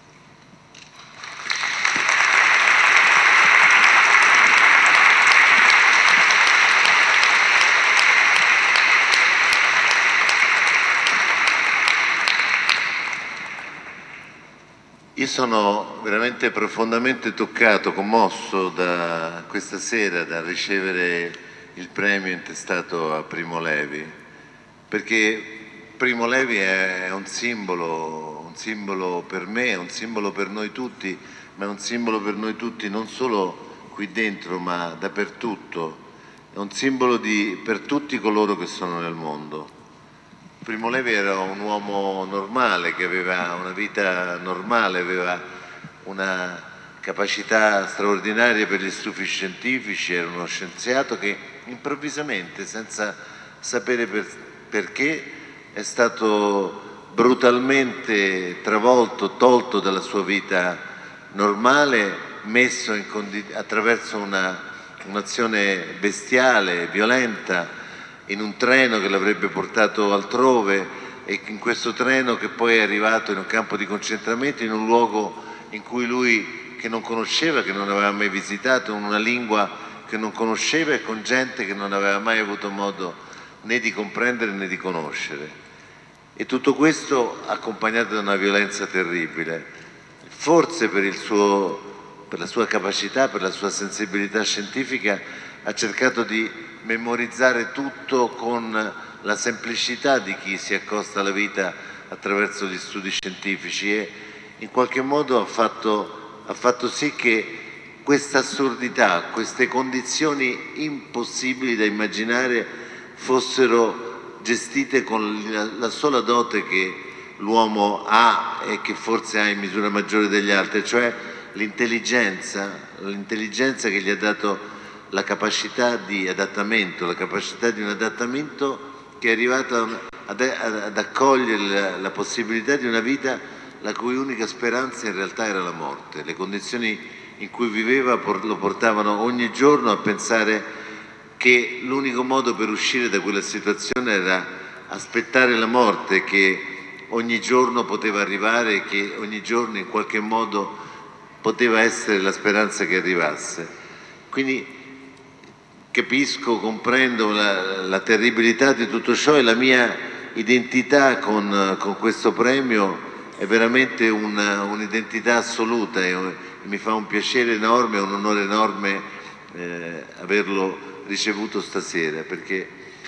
Io sono veramente profondamente toccato, commosso da questa sera, da ricevere il premio intestato a Primo Levi, perché Primo Levi è un simbolo per me, è un simbolo per noi tutti, ma è un simbolo per noi tutti non solo qui dentro, ma dappertutto. È un simbolo per tutti coloro che sono nel mondo. Primo Levi era un uomo normale, che aveva una vita normale, aveva una capacità straordinaria per gli studi scientifici, era uno scienziato che improvvisamente, senza sapere perché, è stato brutalmente travolto, tolto dalla sua vita normale, messo attraverso un'azione bestiale, violenta, in un treno che l'avrebbe portato altrove, e in questo treno che poi è arrivato in un campo di concentramento, in un luogo in cui lui, che non conosceva, che non aveva mai visitato, in una lingua che non conosceva e con gente che non aveva mai avuto modo né di comprendere né di conoscere. E tutto questo accompagnato da una violenza terribile, forse per la sua capacità, per la sua sensibilità scientifica, ha cercato di memorizzare tutto con la semplicità di chi si accosta alla vita attraverso gli studi scientifici e in qualche modo ha fatto sì che questa assurdità, queste condizioni impossibili da immaginare fossero gestite con la sola dote che l'uomo ha e che forse ha in misura maggiore degli altri, cioè l'intelligenza che gli ha dato la capacità di adattamento, la capacità di un adattamento che è arrivato ad accogliere la possibilità di una vita la cui unica speranza in realtà era la morte. Le condizioni in cui viveva lo portavano ogni giorno a pensare che l'unico modo per uscire da quella situazione era aspettare la morte che ogni giorno poteva arrivare e che ogni giorno in qualche modo poteva essere la speranza che arrivasse. Quindi capisco, comprendo la terribilità di tutto ciò e la mia identità con questo premio è veramente un'identità assoluta e mi fa un piacere enorme, un onore enorme averlo ricevuto stasera, perché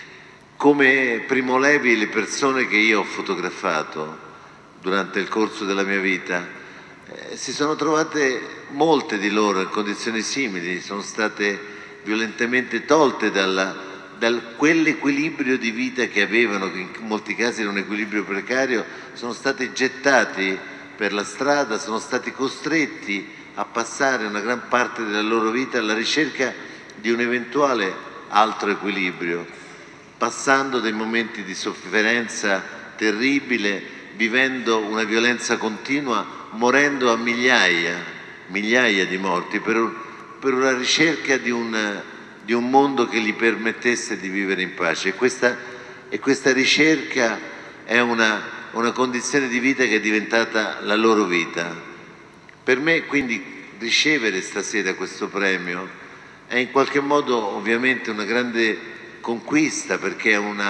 come Primo Levi le persone che io ho fotografato durante il corso della mia vita si sono trovate, molte di loro, in condizioni simili, sono state violentemente tolte da quell'equilibrio di vita che avevano, che in molti casi era un equilibrio precario, sono stati gettati per la strada, sono stati costretti a passare una gran parte della loro vita alla ricerca di un eventuale altro equilibrio, passando dei momenti di sofferenza terribile, vivendo una violenza continua, morendo a migliaia di morti per una ricerca di un mondo che gli permettesse di vivere in pace. E questa ricerca è una condizione di vita che è diventata la loro vita. Per me quindi ricevere stasera questo premio è in qualche modo ovviamente una grande conquista, perché è un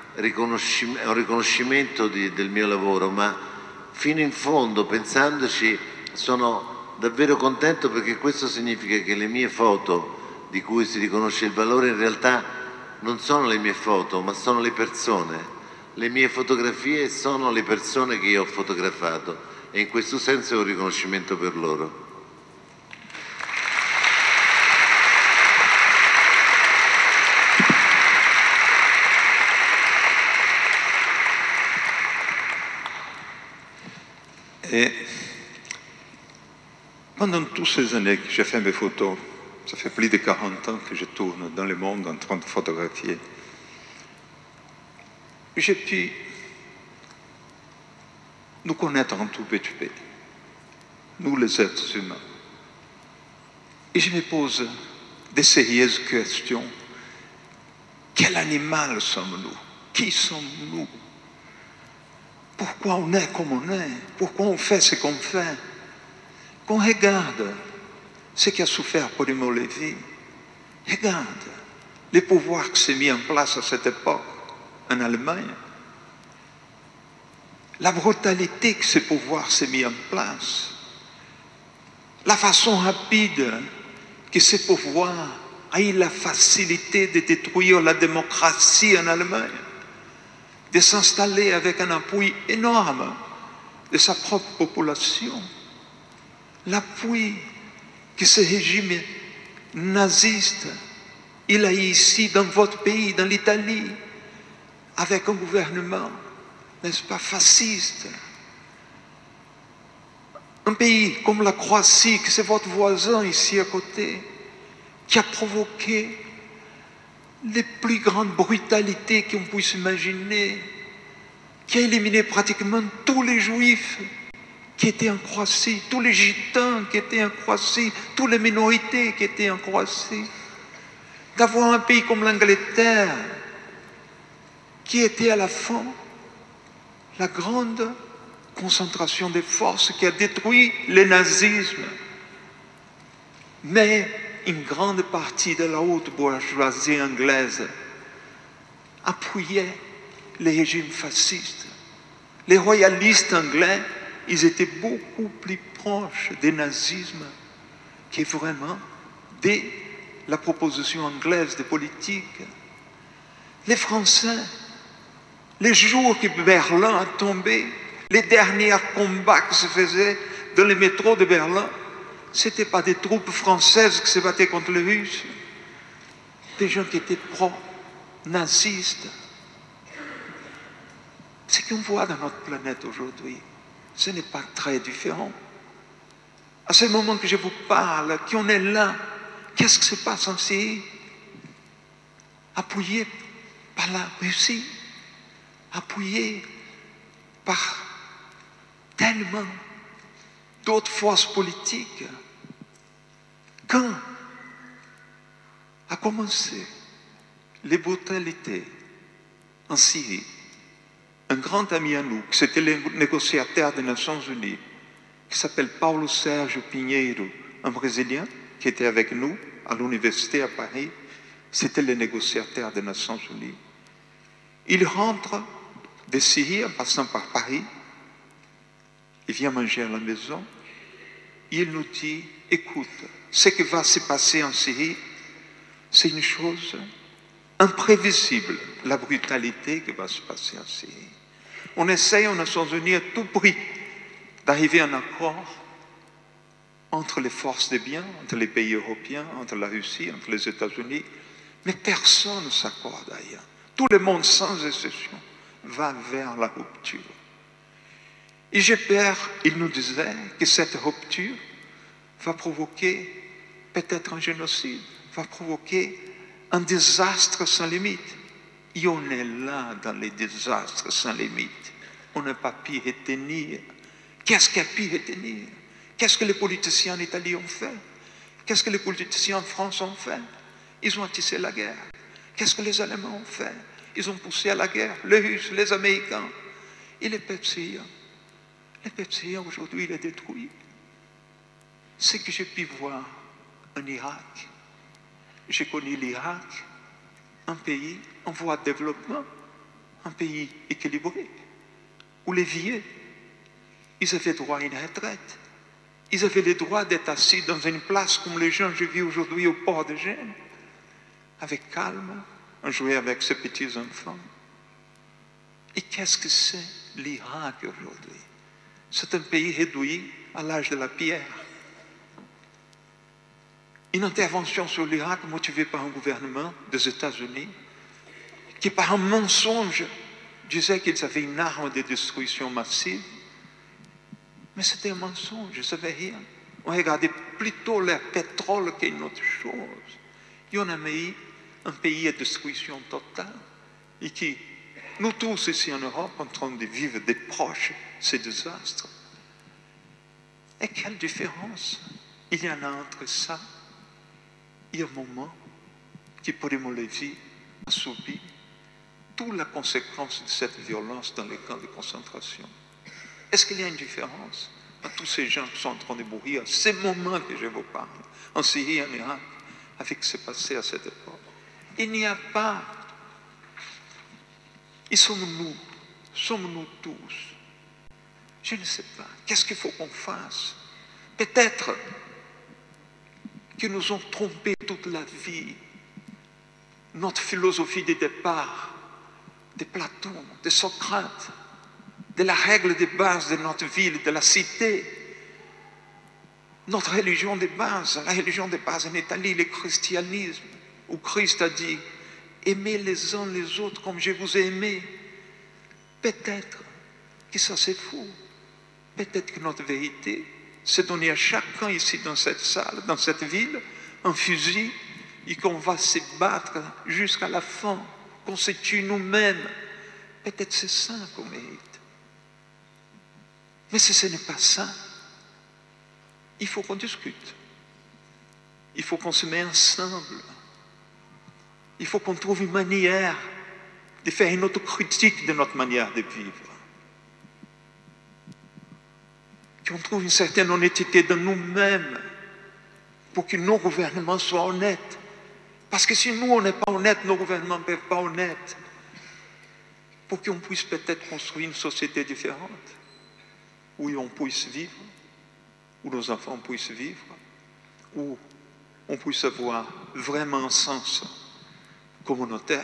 riconoscimento del mio lavoro, ma fino in fondo, pensandoci, sono davvero contento, perché questo significa che le mie foto, di cui si riconosce il valore, in realtà non sono le mie foto, ma sono le persone. Le mie fotografie sono le persone che io ho fotografato e in questo senso è un riconoscimento per loro. Et pendant toutes ces années que j'ai fait mes photos, ça fait plus de 40 ans que je tourne dans le monde en train de photographier, j'ai pu nous connaître un tout petit peu, nous les êtres humains. Et je me pose de sérieuses questions. Quel animal sommes-nous? Qui sommes-nous? Pourquoi on est comme on est? Pourquoi on fait ce qu'on fait? Qu'on regarde ce qui a souffert Primo Levi, regarde les pouvoirs qui s'est mis en place à cette époque en Allemagne, la brutalité que ce pouvoir s'est mis en place, la façon rapide que ce pouvoir a eu la facilité de détruire la démocratie en Allemagne, de s'installer avec un appui énorme de sa propre population. L'appui que ce régime naziste, il a eu ici dans votre pays, dans l'Italie, avec un gouvernement, n'est-ce pas, fasciste. Un pays comme la Croatie, que c'est votre voisin ici à côté, qui a provoqué les plus grandes brutalités qu'on puisse imaginer, qui a éliminé pratiquement tous les juifs qui étaient en Croatie, tous les gitans qui étaient en Croatie, toutes les minorités qui étaient en Croatie. D'avoir un pays comme l'Angleterre, qui était à la fin la grande concentration des forces qui a détruit le nazisme. Mais une grande partie de la haute bourgeoisie anglaise appuyait les régimes fascistes. Les royalistes anglais, ils étaient beaucoup plus proches du nazisme que vraiment de la proposition anglaise de politique. Les Français, les jours que Berlin a tombé, les derniers combats qui se faisaient dans les métros de Berlin, ce n'étaient pas des troupes françaises qui se battaient contre les Russes, des gens qui étaient pro-nazistes. Ce qu'on voit dans notre planète aujourd'hui, ce n'est pas très différent. À ce moment que je vous parle, qu'on est là, qu'est-ce qui se passe en Syrie? Appuyé par la Russie, appuyé par tellement d'autres forces politiques. Quand a commencé les brutalités en Syrie, un grand ami à nous, qui c'était le négociateur des Nations Unies, qui s'appelle Paulo Sérgio Pinheiro, un Brésilien qui était avec nous à l'université à Paris, c'était le négociateur des Nations Unies. Il rentre de Syrie en passant par Paris, il vient manger à la maison, il nous dit, écoute, ce qui va se passer en Syrie, c'est une chose imprévisible, la brutalité qui va se passer en Syrie. On essaye aux Nations Unies à tout prix d'arriver à un accord entre les forces des biens, entre les pays européens, entre la Russie, entre les États-Unis, mais personne ne s'accorde à rien. Tout le monde, sans exception, va vers la rupture. Et Gébert, il nous disait que cette rupture va provoquer peut-être un génocide, va provoquer un désastre sans limite. Et on est là dans les désastres sans limite. On n'a pas pu retenir. Qu'est-ce qui a pu retenir? Qu'est-ce que les politiciens en Italie ont fait? Qu'est-ce que les politiciens en France ont fait? Ils ont attissé la guerre. Qu'est-ce que les Allemands ont fait? Ils ont poussé à la guerre. Les Russes, les Américains. Et les peuples syriens. Les peuples syriens aujourd'hui, il est détruit. Ce que j'ai pu voir en Irak, j'ai connu l'Irak, un pays en voie de développement, un pays équilibré, où les vieux, ils avaient droit à une retraite. Ils avaient le droit d'être assis dans une place comme les gens que je vis aujourd'hui au port de Gênes, avec calme, à jouer avec ses petits-enfants. Et qu'est-ce que c'est l'Irak aujourd'hui? C'est un pays réduit à l'âge de la pierre. Une intervention sur l'Irak motivée par un gouvernement des États-Unis qui, par un mensonge, disait qu'ils avaient une arme de destruction massive. Mais c'était un mensonge, je ne savais rien. On regardait plutôt le pétrole qu'une autre chose. Et on a mis un pays à destruction totale. Et qui, nous tous ici en Europe, en train de vivre des proches ces désastres. Et quelle différence il y en a entre ça et un moment qui, Primo Levi, a subi toute la conséquence de cette violence dans les camps de concentration. Est-ce qu'il y a une différence à tous ces gens qui sont en train de mourir à ces moments que je vous parle, en Syrie, en Irak, avec ce qui s'est passé à cette époque? Il n'y a pas. Et sommes-nous tous? Je ne sais pas. Qu'est-ce qu'il faut qu'on fasse? Peut-être que nous ont trompé toute la vie. Notre philosophie de départ, de Platon, de Socrate, de la règle de base de notre ville, de la cité. Notre religion de base, la religion de base en Italie, le christianisme, où Christ a dit, aimez les uns les autres comme je vous ai aimé. Peut-être que ça c'est faux. Peut-être que notre vérité, c'est donner à chacun ici dans cette salle, dans cette ville, un fusil et qu'on va se battre jusqu'à la fin, qu'on se tue nous-mêmes. Peut-être c'est ça qu'on mérite. Mais si ce n'est pas ça, il faut qu'on discute. Il faut qu'on se mette ensemble. Il faut qu'on trouve une manière de faire une autocritique de notre manière de vivre. qu'on trouve une certaine honnêteté de nous-mêmes pour que nos gouvernements soient honnêtes. Parce que si nous, on n'est pas honnêtes, nos gouvernements ne peuvent pas honnêtes. Pour qu'on puisse peut-être construire une société différente, où on puisse vivre, où nos enfants puissent vivre, où on puisse avoir vraiment un sens communautaire,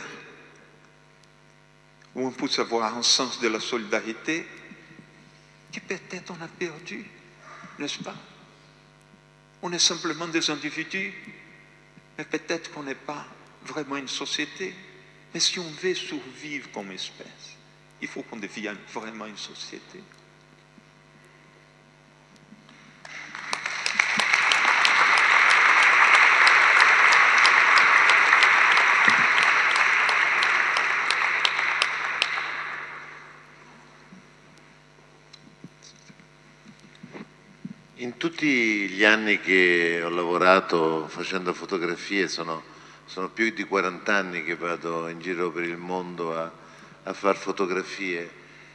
où on puisse avoir un sens de la solidarité, que peut-être on a perdu, n'est-ce pas? On est simplement des individus, mais peut-être qu'on n'est pas vraiment une société. Mais si on veut survivre comme espèce, il faut qu'on devienne vraiment une société. In tutti gli anni che ho lavorato facendo fotografie, sono più di 40 anni che vado in giro per il mondo a fare fotografie,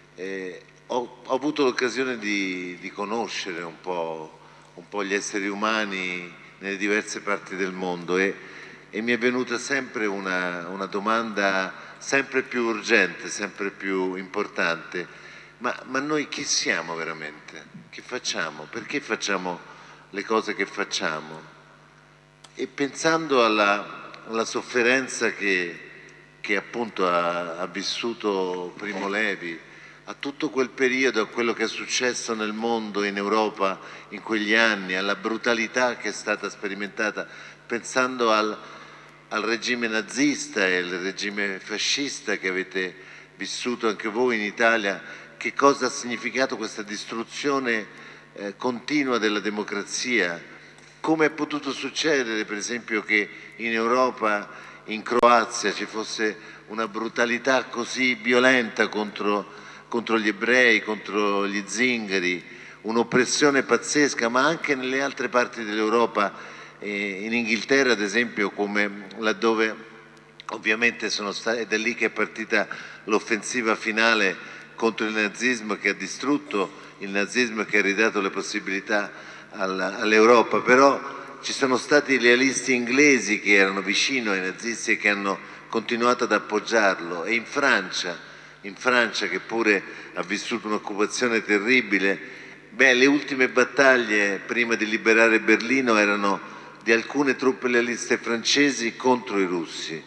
ho avuto l'occasione di conoscere un po' gli esseri umani nelle diverse parti del mondo e mi è venuta sempre una domanda sempre più urgente, sempre più importante: ma noi chi siamo veramente? Che facciamo? Perché facciamo le cose che facciamo? E pensando alla sofferenza che appunto ha vissuto Primo Levi, a tutto quel periodo, a quello che è successo nel mondo, in Europa in quegli anni, alla brutalità che è stata sperimentata, pensando al regime nazista e al regime fascista che avete vissuto anche voi in Italia, che cosa ha significato questa distruzione continua della democrazia? Come è potuto succedere, per esempio, che in Europa, in Croazia, ci fosse una brutalità così violenta contro gli ebrei, contro gli zingari, un'oppressione pazzesca, ma anche nelle altre parti dell'Europa, in Inghilterra ad esempio, come laddove ovviamente è da lì che è partita l'offensiva finale contro il nazismo, che ha distrutto il nazismo e che ha ridato le possibilità all'Europa. Però ci sono stati lealisti inglesi che erano vicino ai nazisti e che hanno continuato ad appoggiarlo, e in Francia che pure ha vissuto un'occupazione terribile, le ultime battaglie prima di liberare Berlino erano di alcune truppe lealiste francesi contro i russi.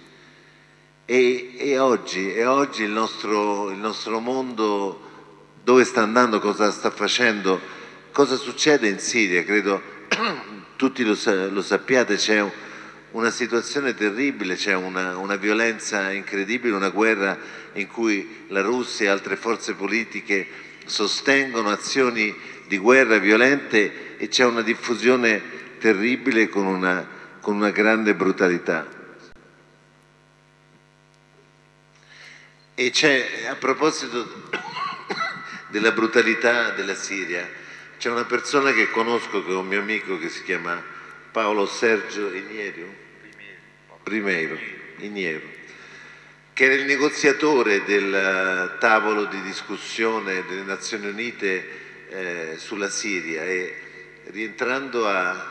E oggi il nostro mondo dove sta andando, cosa sta facendo, cosa succede in Siria? Credo tutti lo sappiate, c'è una situazione terribile, c'è una violenza incredibile, una guerra in cui la Russia e altre forze politiche sostengono azioni di guerra violente e c'è una diffusione terribile con una grande brutalità. E c'è, a proposito della brutalità della Siria, c'è una persona che conosco, che è un mio amico, che si chiama Paolo Sergio Primeiro, che era il negoziatore del tavolo di discussione delle Nazioni Unite sulla Siria, e rientrando a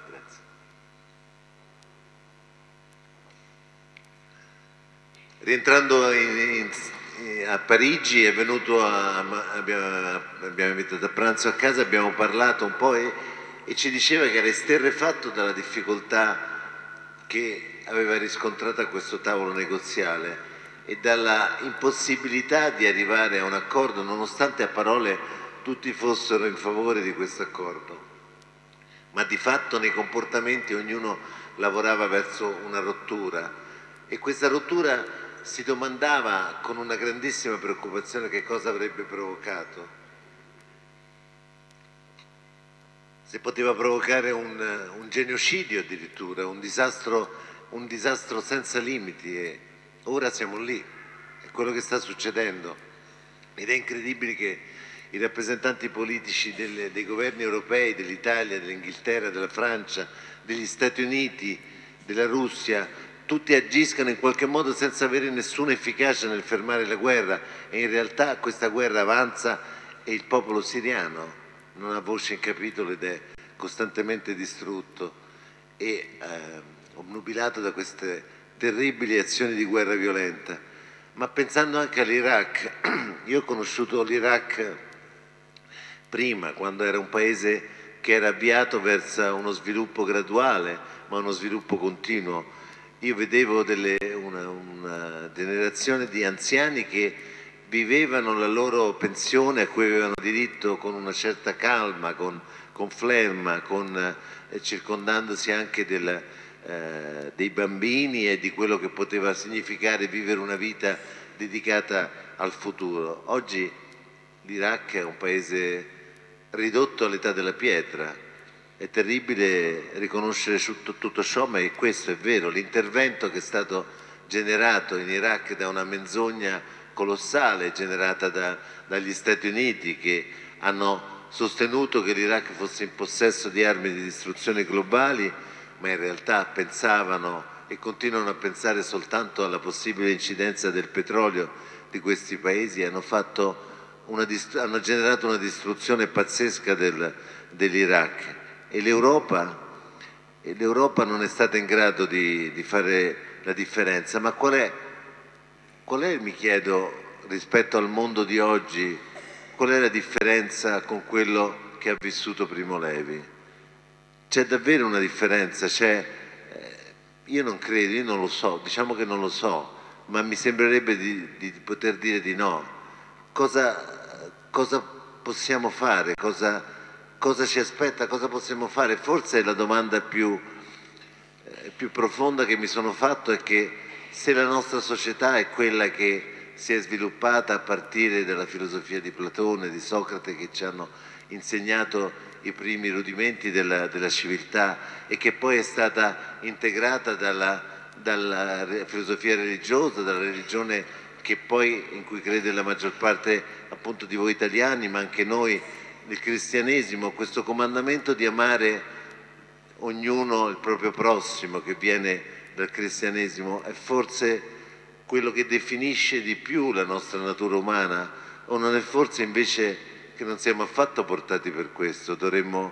Parigi è venuto abbiamo invitato a pranzo a casa, abbiamo parlato un po' e ci diceva che era esterrefatto dalla difficoltà che aveva riscontrato a questo tavolo negoziale e dalla impossibilità di arrivare a un accordo, nonostante a parole tutti fossero in favore di questo accordo, ma di fatto nei comportamenti ognuno lavorava verso una rottura, e questa rottura si domandava con una grandissima preoccupazione che cosa avrebbe provocato. Se poteva provocare un genocidio addirittura, un disastro senza limiti, e ora siamo lì, è quello che sta succedendo. Ed è incredibile che i rappresentanti politici dei governi europei, dell'Italia, dell'Inghilterra, della Francia, degli Stati Uniti, della Russia, tutti agiscano in qualche modo senza avere nessuna efficacia nel fermare la guerra, e in realtà questa guerra avanza e il popolo siriano non ha voce in capitolo ed è costantemente distrutto e obnubilato da queste terribili azioni di guerra violenta. Ma pensando anche all'Iraq, io ho conosciuto l'Iraq prima, quando era un paese che era avviato verso uno sviluppo graduale, ma uno sviluppo continuo. Io vedevo una generazione di anziani che vivevano la loro pensione a cui avevano diritto con una certa calma, con flemma, circondandosi anche dei bambini e di quello che poteva significare vivere una vita dedicata al futuro. Oggi l'Iraq è un paese ridotto all'età della pietra. È terribile riconoscere tutto ciò, ma questo è vero. L'intervento che è stato generato in Iraq da una menzogna colossale generata dagli Stati Uniti, che hanno sostenuto che l'Iraq fosse in possesso di armi di distruzione globali, ma in realtà pensavano e continuano a pensare soltanto alla possibile incidenza del petrolio di questi paesi, hanno generato una distruzione pazzesca dell'Iraq. E l'Europa non è stata in grado di fare la differenza. Ma qual è, mi chiedo, rispetto al mondo di oggi, qual è la differenza con quello che ha vissuto Primo Levi? C'è davvero una differenza? Io non credo, io non lo so, diciamo che non lo so, ma mi sembrerebbe di poter dire di no. Cosa possiamo fare? Cosa ci aspetta? Cosa possiamo fare? Forse la domanda più profonda che mi sono fatto è che se la nostra società è quella che si è sviluppata a partire dalla filosofia di Platone, di Socrate, che ci hanno insegnato i primi rudimenti della civiltà e che poi è stata integrata dalla filosofia religiosa, dalla religione in cui crede la maggior parte appunto di voi italiani, ma anche noi, il cristianesimo, questo comandamento di amare ognuno il proprio prossimo che viene dal cristianesimo è forse quello che definisce di più la nostra natura umana, o non è forse invece che non siamo affatto portati per questo? Dovremmo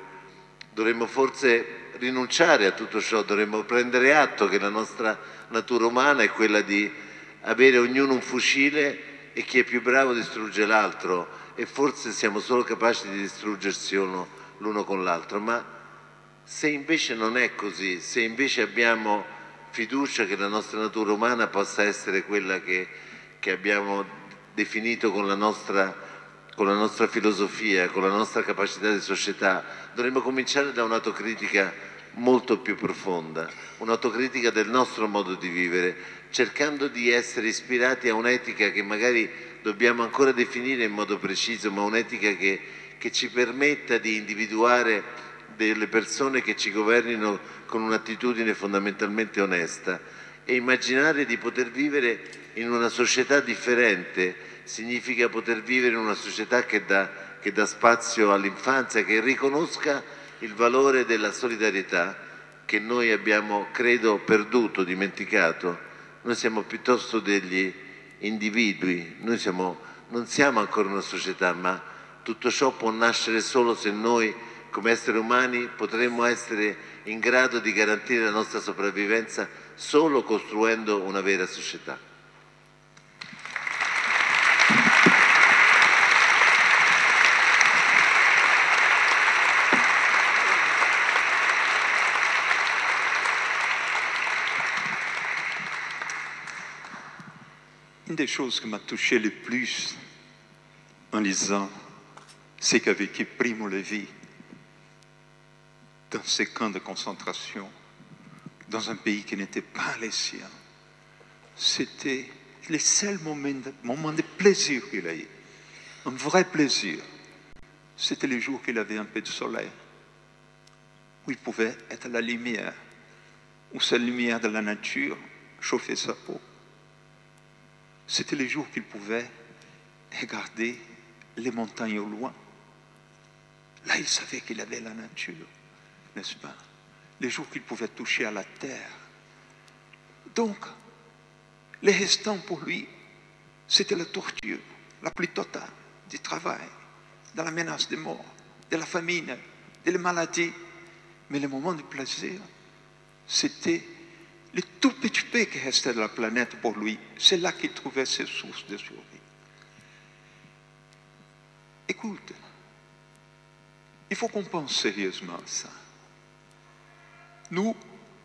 forse rinunciare a tutto ciò, dovremmo prendere atto che la nostra natura umana è quella di avere ognuno un fucile e chi è più bravo distrugge l'altro, e forse siamo solo capaci di distruggersi l'uno con l'altro. Ma se invece non è così, se invece abbiamo fiducia che la nostra natura umana possa essere quella che abbiamo definito con la nostra filosofia, con la nostra capacità di società, dovremmo cominciare da un'autocritica molto più profonda, un'autocritica del nostro modo di vivere, cercando di essere ispirati a un'etica che magari dobbiamo ancora definire in modo preciso, ma un'etica che ci permetta di individuare delle persone che ci governino con un'attitudine fondamentalmente onesta, e immaginare di poter vivere in una società differente significa poter vivere in una società che dà spazio all'infanzia, che riconosca il valore della solidarietà che noi abbiamo, credo, perduto, dimenticato. Noi siamo piuttosto degli individui, non siamo ancora una società, ma tutto ciò può nascere solo se noi, come esseri umani, potremmo essere in grado di garantire la nostra sopravvivenza solo costruendo una vera società. Une des choses qui m'a touché le plus en lisant, c'est qu'a vécu Primo Levi dans ces camps de concentration, dans un pays qui n'était pas les siens. C'était les seuls moments de plaisir qu'il a eu, un vrai plaisir. C'était les jours qu'il avait un peu de soleil, où il pouvait être à la lumière, où cette lumière de la nature chauffait sa peau. C'était les jours qu'il pouvait regarder les montagnes au loin. Là, il savait qu'il avait la nature, n'est-ce pas? Les jours qu'il pouvait toucher à la terre. Donc, les restants pour lui, c'était la torture, la plus totale du travail, de la menace de mort, de la famine, des maladies. Mais les moments de plaisir, c'était le tout petit peu qui restait de la planète pour lui. C'est là qu'il trouvait ses sources de survie. Écoute, il faut qu'on pense sérieusement à ça. Nous,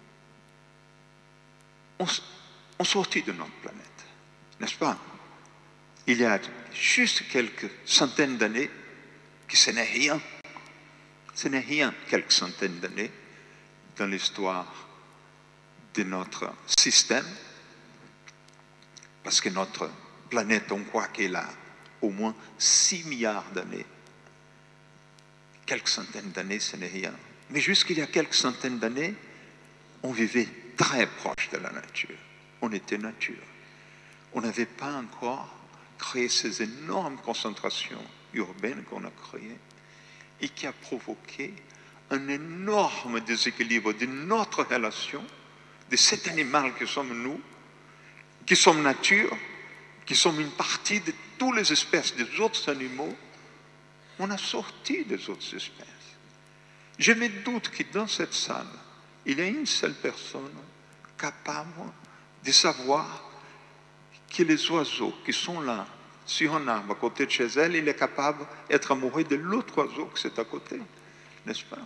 on sortit de notre planète, n'est-ce pas? Il y a juste quelques centaines d'années que ce n'est rien. Ce n'est rien, quelques centaines d'années, dans l'histoire de notre système, parce que notre planète, on croit qu'elle a au moins 6 milliards d'années. Quelques centaines d'années, ce n'est rien. Mais jusqu'il y a quelques centaines d'années, on vivait très proche de la nature. On était nature. On n'avait pas encore créé ces énormes concentrations urbaines qu'on a créées et qui a provoqué un énorme déséquilibre de notre relation, de cet animal que sommes nous, qui sommes nature, qui sommes une partie de toutes les espèces des autres animaux. On a sorti des autres espèces. Je me doute que dans cette salle, il y a une seule personne capable de savoir que les oiseaux qui sont là, sur un arbre à côté de chez elle, il est capable d'être amoureux de l'autre oiseau qui est à côté, n'est-ce pas?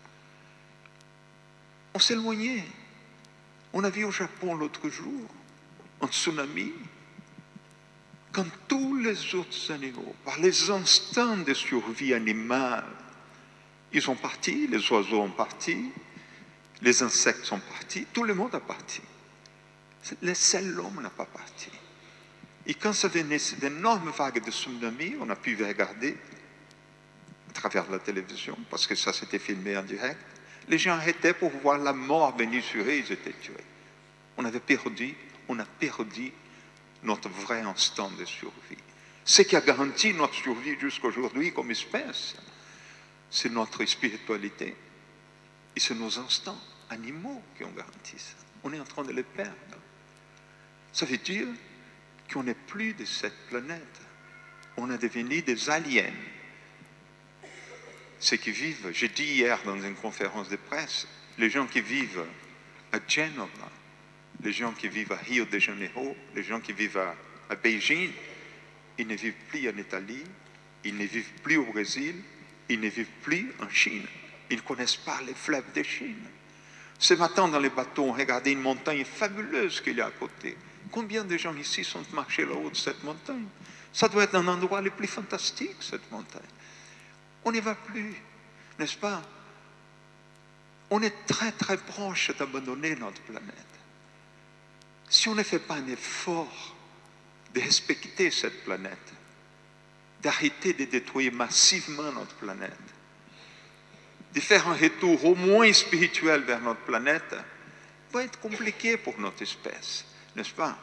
On s'éloignait. On a vu au Japon l'autre jour un tsunami, quand tous les autres animaux, par les instincts de survie animale, ils sont partis, les oiseaux ont parti, les insectes sont partis, tout le monde a parti. Le seul homme n'a pas parti. Et quand ça venait cette énorme vague de tsunami, on a pu regarder à travers la télévision, parce que ça s'était filmé en direct, les gens arrêtaient pour voir la mort venir sur eux, ils étaient tués. On a perdu notre vrai instinct de survie. Ce qui a garanti notre survie jusqu'à aujourd'hui comme espèce, c'est notre spiritualité. Et c'est nos instincts animaux qui ont garanti ça. On est en train de les perdre. Ça veut dire qu'on n'est plus de cette planète. On est devenu des aliens. Ceux qui vivent, j'ai dit hier dans une conférence de presse, les gens qui vivent à Genova, les gens qui vivent à Rio de Janeiro, les gens qui vivent à Beijing, ils ne vivent plus en Italie, ils ne vivent plus au Brésil, ils ne vivent plus en Chine. Ils ne connaissent pas les fleuves de Chine. Ce matin, dans les bateaux, on regardait une montagne fabuleuse qu'il y a à côté. Combien de gens ici sont marchés là-haut de cette montagne? Ça doit être un endroit le plus fantastique, cette montagne. On n'y va plus, n'est-ce pas? On est très très proche d'abandonner notre planète. Si on ne fait pas un effort de respecter cette planète, d'arrêter de détruire massivement notre planète, de faire un retour au moins spirituel vers notre planète, va être compliqué pour notre espèce, n'est-ce pas?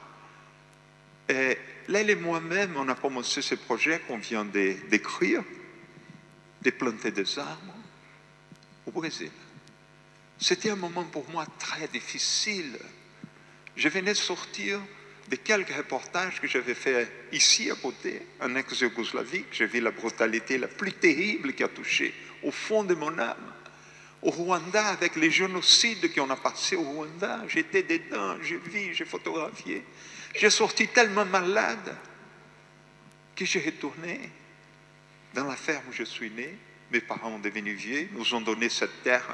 Et Laëlle et moi-même, on a commencé ce projet qu'on vient d'écrire, de planter des arbres au Brésil. C'était un moment pour moi très difficile. Je venais de sortir de quelques reportages que j'avais fait ici à côté, en ex-Yougoslavie. J'ai vu la brutalité la plus terrible qui a touché au fond de mon âme. Au Rwanda, avec les génocides qu'on a passés au Rwanda, j'étais dedans, j'ai vu, j'ai photographié. J'ai sorti tellement malade que j'ai retourné dans la ferme où je suis né. Mes parents ont devenu vieux, nous ont donné cette terre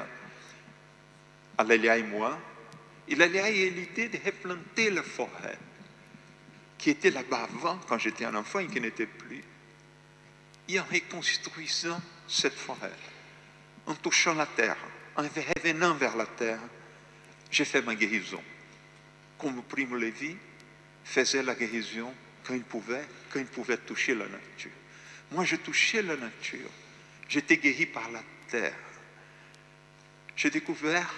à Lélia et moi. Et Lélia a eu l'idée de replanter la forêt qui était là-bas avant, quand j'étais un enfant et qui n'était plus. Et en reconstruisant cette forêt, en touchant la terre, en revenant vers la terre, j'ai fait ma guérison. Comme Primo Levi faisait la guérison quand il pouvait toucher la nature. Moi, je touchais la nature. J'étais guéri par la terre. J'ai découvert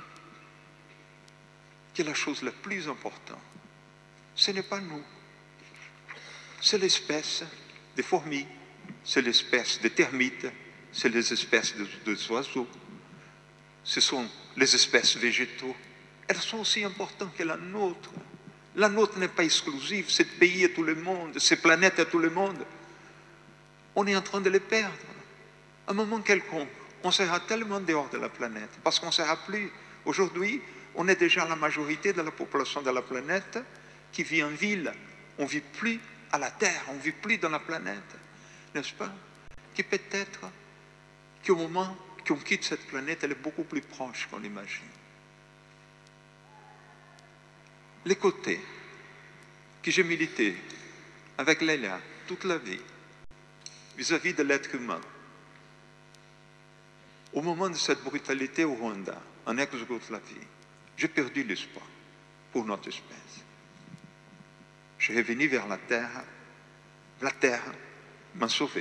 que la chose la plus importante, ce n'est pas nous. C'est l'espèce des fourmis, c'est l'espèce des termites, c'est les espèces des oiseaux, ce sont les espèces végétaux. Elles sont aussi importantes que la nôtre. La nôtre n'est pas exclusive, c'est pays à tout le monde, c'est planète à tout le monde. On est en train de les perdre. un moment quelconque, on sera tellement dehors de la planète, parce qu'on ne sera plus. Aujourd'hui, on est déjà la majorité de la population de la planète qui vit en ville. On ne vit plus à la Terre, on ne vit plus dans la planète, n'est-ce pas? Que peut-être qu'au moment qu'on quitte cette planète, elle est beaucoup plus proche qu'on l'imagine. Les côtés que j'ai milité avec Lélia toute la vie vis-à-vis de l'être humain, au moment de cette brutalité au Rwanda, en ex-Yougoslavie, j'ai perdu l'espoir pour notre espèce. Je suis revenu vers la terre m'a sauvé.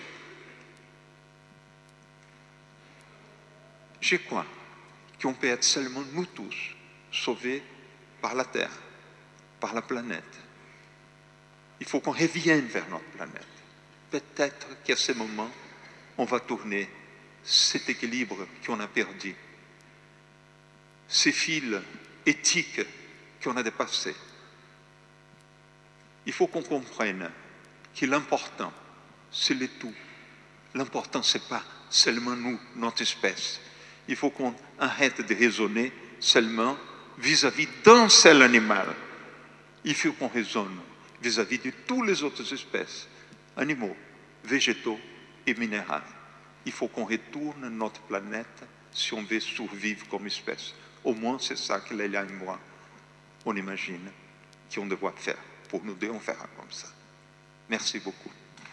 Je crois qu'on peut être seulement nous tous sauvés par la terre, par la planète. Il faut qu'on revienne vers notre planète. Peut-être qu'à ce moment, on va tourner cet équilibre qu'on a perdu, ces fils éthiques qu'on a dépassés. Il faut qu'on comprenne que l'important, c'est le tout. L'important, ce n'est pas seulement nous, notre espèce. Il faut qu'on arrête de raisonner seulement vis-à-vis d'un seul animal. Il faut qu'on raisonne vis-à-vis de toutes les autres espèces, animaux, végétaux et minéraux. Il faut qu'on retourne notre planète si on veut survivre comme espèce. Au moins, c'est ça que Lélia et moi, on imagine qu'on doit faire. Pour nous deux, on fera comme ça. Merci beaucoup.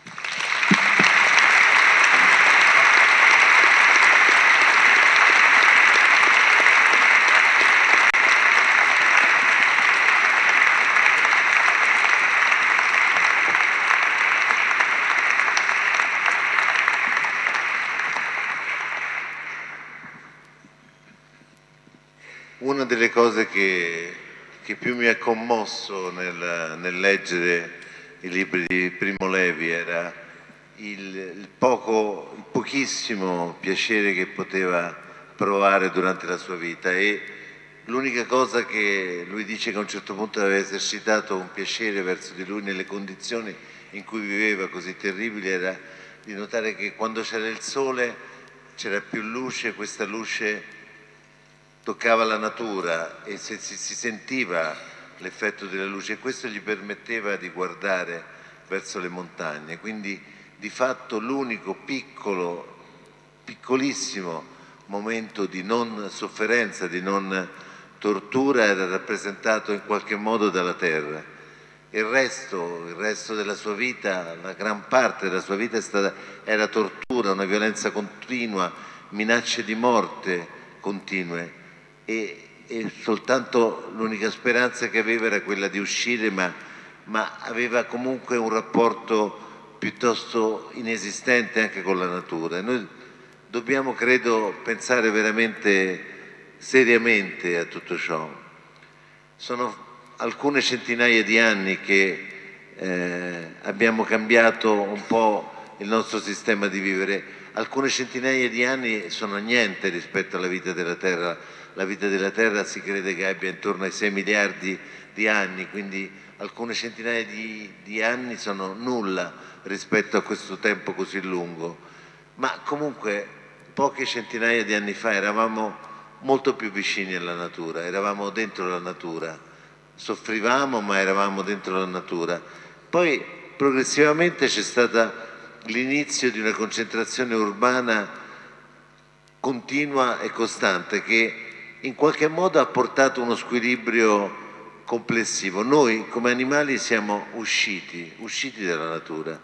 Una delle cose che più mi ha commosso nel leggere i libri di Primo Levi era il pochissimo piacere che poteva provare durante la sua vita, e l'unica cosa che lui dice che a un certo punto aveva esercitato un piacere verso di lui nelle condizioni in cui viveva così terribili era di notare che quando c'era il sole c'era più luce, questa luce toccava la natura e si sentiva l'effetto della luce, e questo gli permetteva di guardare verso le montagne. Quindi di fatto l'unico piccolissimo momento di non sofferenza, di non tortura era rappresentato in qualche modo dalla terra. Il resto della sua vita, la gran parte della sua vita era tortura, una violenza continua, minacce di morte continue. E soltanto l'unica speranza che aveva era quella di uscire, ma aveva comunque un rapporto piuttosto inesistente anche con la natura. Noi dobbiamo, credo, pensare veramente seriamente a tutto ciò. Sono alcune centinaia di anni che abbiamo cambiato un po' il nostro sistema di vivere. Alcune centinaia di anni sono niente rispetto alla vita della Terra. La vita della Terra si crede che abbia intorno ai 6 miliardi di anni, quindi alcune centinaia di anni sono nulla rispetto a questo tempo così lungo. Ma comunque poche centinaia di anni fa eravamo molto più vicini alla natura, eravamo dentro la natura, soffrivamo ma eravamo dentro la natura. Poi progressivamente c'è stato l'inizio di una concentrazione urbana continua e costante che in qualche modo ha portato uno squilibrio complessivo. Noi come animali siamo usciti dalla natura.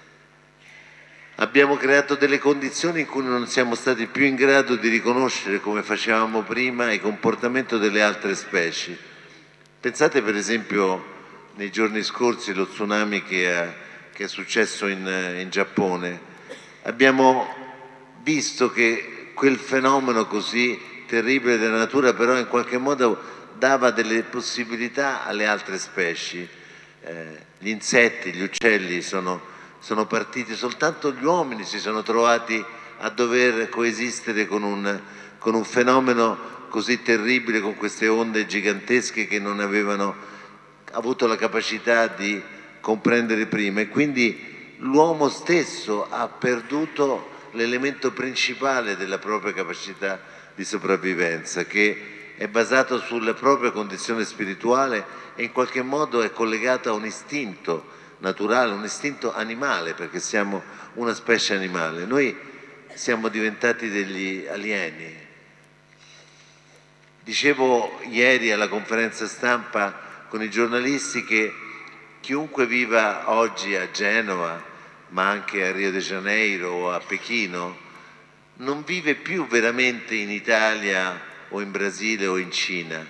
Abbiamo creato delle condizioni in cui non siamo stati più in grado di riconoscere, come facevamo prima, il comportamento delle altre specie. Pensate per esempio nei giorni scorsi allo tsunami che è successo in Giappone. Abbiamo visto che quel fenomeno così terribile della natura però in qualche modo dava delle possibilità alle altre specie. Gli insetti, gli uccelli sono partiti, soltanto gli uomini si sono trovati a dover coesistere con un fenomeno così terribile, con queste onde gigantesche che non avevano avuto la capacità di comprendere prima, e quindi l'uomo stesso ha perduto l'elemento principale della propria capacità di sopravvivenza, che è basato sulla propria condizione spirituale e in qualche modo è collegato a un istinto naturale, un istinto animale, perché siamo una specie animale. Noi siamo diventati degli alieni. Dicevo ieri alla conferenza stampa con i giornalisti che chiunque viva oggi a Genova, ma anche a Rio de Janeiro o a Pechino, non vive più veramente in Italia o in Brasile o in Cina,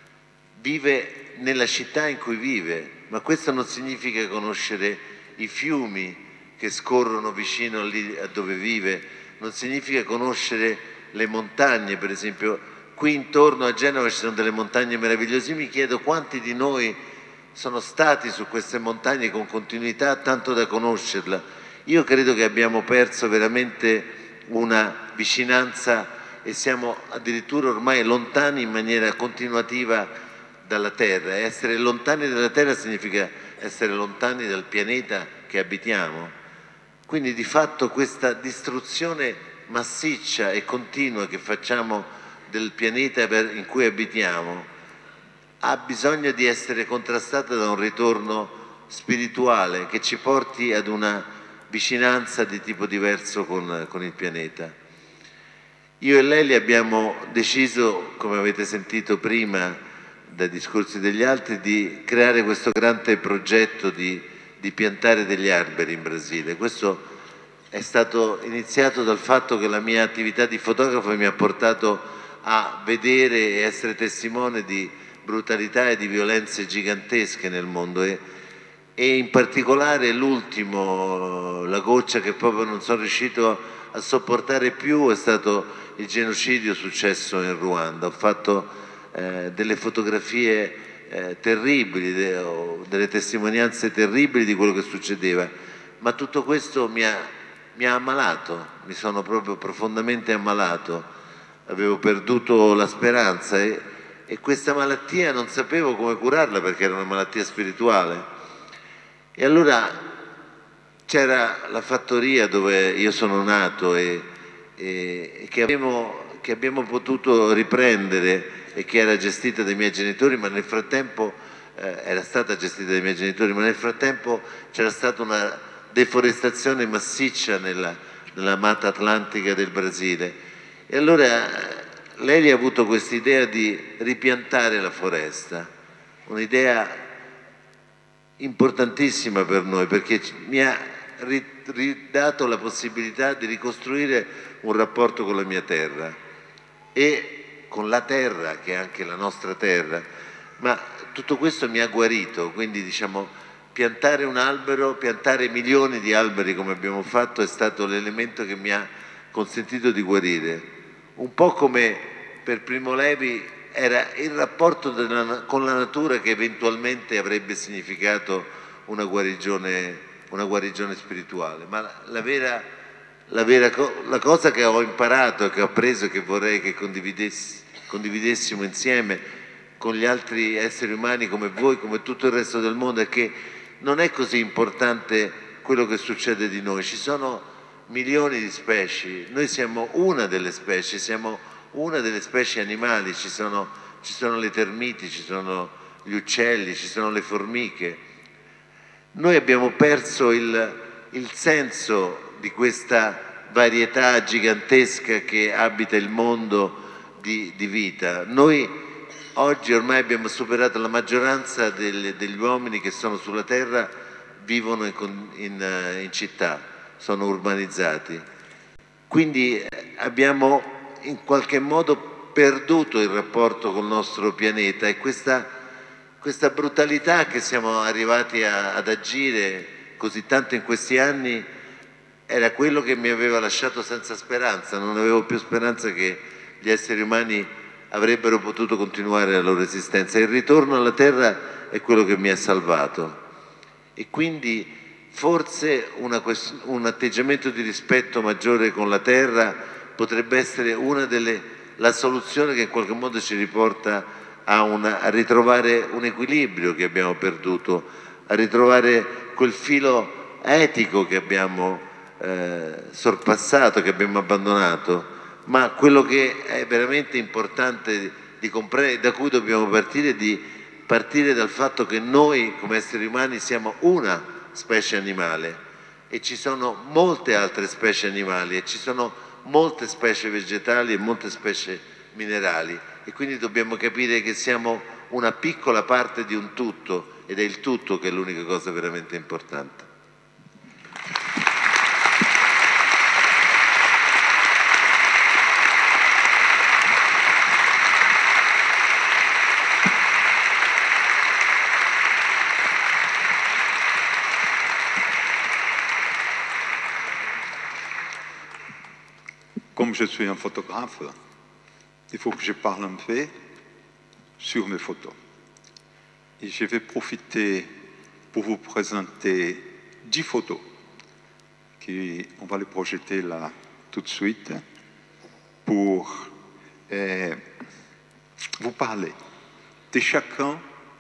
vive nella città in cui vive, ma questo non significa conoscere i fiumi che scorrono vicino lì a dove vive, non significa conoscere le montagne, per esempio. Qui intorno a Genova ci sono delle montagne meravigliose, mi chiedo quanti di noi sono stati su queste montagne con continuità tanto da conoscerla. Io credo che abbiamo perso veramente una vicinanza e siamo addirittura ormai lontani in maniera continuativa dalla Terra. Essere lontani dalla Terra significa essere lontani dal pianeta che abitiamo. Quindi di fatto questa distruzione massiccia e continua che facciamo del pianeta in cui abitiamo ha bisogno di essere contrastata da un ritorno spirituale che ci porti ad una vicinanza di tipo diverso con il pianeta. Io e Leli abbiamo deciso, come avete sentito prima dai discorsi degli altri, di creare questo grande progetto di piantare degli alberi in Brasile. Questo è stato iniziato dal fatto che la mia attività di fotografo mi ha portato a vedere e essere testimone di brutalità e di violenze gigantesche nel mondo e in particolare l'ultimo, la goccia che proprio non sono riuscito a sopportare più è stato il genocidio successo in Ruanda. Ho fatto delle fotografie terribili, delle testimonianze terribili di quello che succedeva, ma tutto questo mi ha ammalato, mi sono proprio profondamente ammalato. Avevo perduto la speranza e questa malattia non sapevo come curarla perché era una malattia spirituale. E allora c'era la fattoria dove io sono nato e che abbiamo potuto riprendere e che era gestita dai miei genitori, ma nel frattempo era stata gestita dai miei genitori, ma nel frattempo c'era stata una deforestazione massiccia nella Mata Atlantica del Brasile. E allora lei ha avuto quest'idea di ripiantare la foresta, un'idea importantissima per noi perché mi ha ridato la possibilità di ricostruire un rapporto con la mia terra e con la terra che è anche la nostra terra, ma tutto questo mi ha guarito, quindi diciamo piantare un albero, piantare milioni di alberi come abbiamo fatto è stato l'elemento che mi ha consentito di guarire. Un po' come per Primo Levi era il rapporto con la natura che eventualmente avrebbe significato una guarigione spirituale, ma la cosa che ho imparato, che ho appreso e che vorrei che condividessimo insieme con gli altri esseri umani come voi, come tutto il resto del mondo, è che non è così importante quello che succede di noi. Ci sono milioni di specie, noi siamo una delle specie, siamo una delle specie animali, ci sono le termiti, ci sono gli uccelli, ci sono le formiche. Noi abbiamo perso il senso di questa varietà gigantesca che abita il mondo di vita. Noi oggi ormai abbiamo superato la maggioranza degli uomini che sono sulla terra, vivono in città, sono urbanizzati, quindi abbiamo in qualche modo perduto il rapporto col nostro pianeta e questa brutalità che siamo arrivati ad agire così tanto in questi anni era quello che mi aveva lasciato senza speranza. Non avevo più speranza che gli esseri umani avrebbero potuto continuare la loro esistenza. Il ritorno alla terra è quello che mi ha salvato e quindi forse un atteggiamento di rispetto maggiore con la terra potrebbe essere la soluzione che in qualche modo ci riporta a ritrovare un equilibrio che abbiamo perduto, a ritrovare quel filo etico che abbiamo sorpassato, che abbiamo abbandonato, ma quello che è veramente importante di comprendere, da cui dobbiamo partire, di partire dal fatto che noi come esseri umani siamo una specie animale e ci sono molte altre specie animali e ci sono molte specie vegetali e molte specie minerali, e quindi dobbiamo capire che siamo una piccola parte di un tutto, ed è il tutto che è l'unica cosa veramente importante. Comme je suis un photographe, il faut que je parle un peu sur mes photos. Et je vais profiter pour vous présenter 10 photos. On va les projeter là tout de suite pour vous parler de chacun,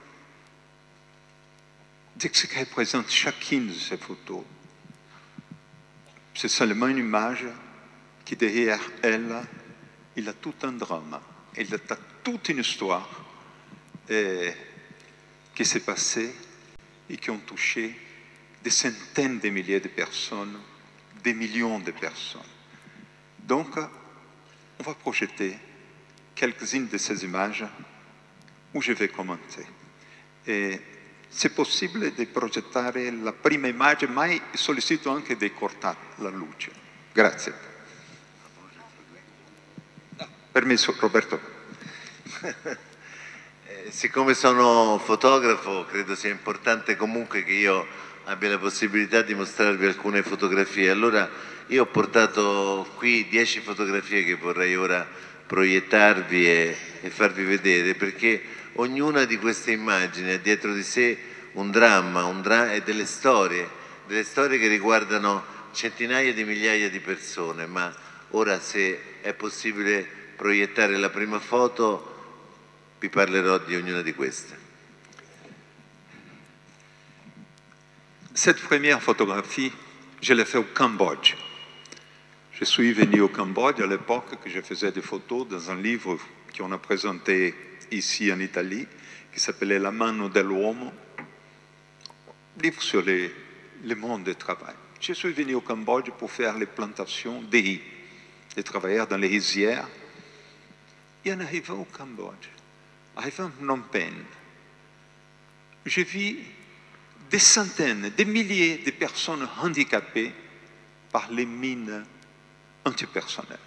de ce que représente chacune de ces photos. C'est seulement une image qui derrière elle, il a tout un drame, il a toute une histoire qui s'est passée et qui ont touché des centaines de milliers de personnes, des millions de personnes. Donc, on va projeter quelques-unes de ces images où je vais commenter. Et c'est possible di progettare la prima immagine, ma sollecito anche di cortare la luce. Grazie. Permesso, Roberto. Siccome sono fotografo, credo sia importante comunque che io abbia la possibilità di mostrarvi alcune fotografie. Allora, io ho portato qui 10 fotografie che vorrei ora proiettarvi e farvi vedere, perché ognuna di queste immagini ha dietro di sé un dramma e delle storie che riguardano centinaia di migliaia di persone. Ma ora, se è possibile proiettare la prima foto, vi parlerò di ognuna di queste. Cette première photographie, je l'ai faite au Cambodge. Je suis venu au Cambodge à l'époque que je faisais des photos dans un livre qu'on a présenté ici en Italie, qui s'appelait La mano dell'uomo, livre sur le monde du travail. Je suis venu au Cambodge pour faire les plantations de riz, de travailler dans les rizières. Et en arrivant au Cambodge, arrivant à Phnom Penh, j'ai vu des centaines, des milliers de personnes handicapées par les mines antipersonnelles.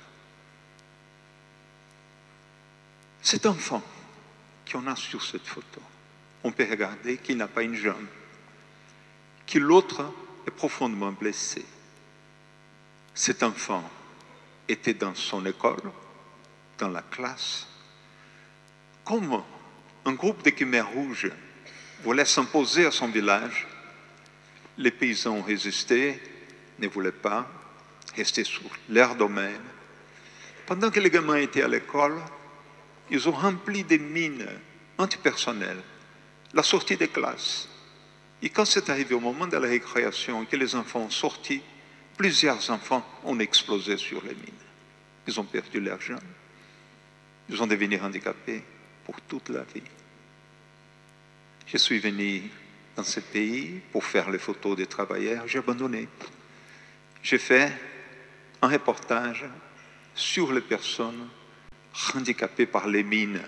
Cet enfant qu'on a sur cette photo, on peut regarder qu'il n'a pas une jambe, que l'autre est profondément blessé. Cet enfant était dans son école, dans la classe. Comme un groupe de Khmers rouges voulait s'imposer à son village, les paysans ont résisté, ne voulaient pas rester sur leur domaine. Pendant que les gamins étaient à l'école, ils ont rempli des mines antipersonnelles, la sortie des classes. Et quand c'est arrivé au moment de la récréation, que les enfants ont sorti, plusieurs enfants ont explosé sur les mines. Ils ont perdu leur jambe. Ils ont devenu handicapés pour toute la vie. Je suis venu dans ce pays pour faire les photos des travailleurs. J'ai abandonné. J'ai fait un reportage sur les personnes handicapées par les mines.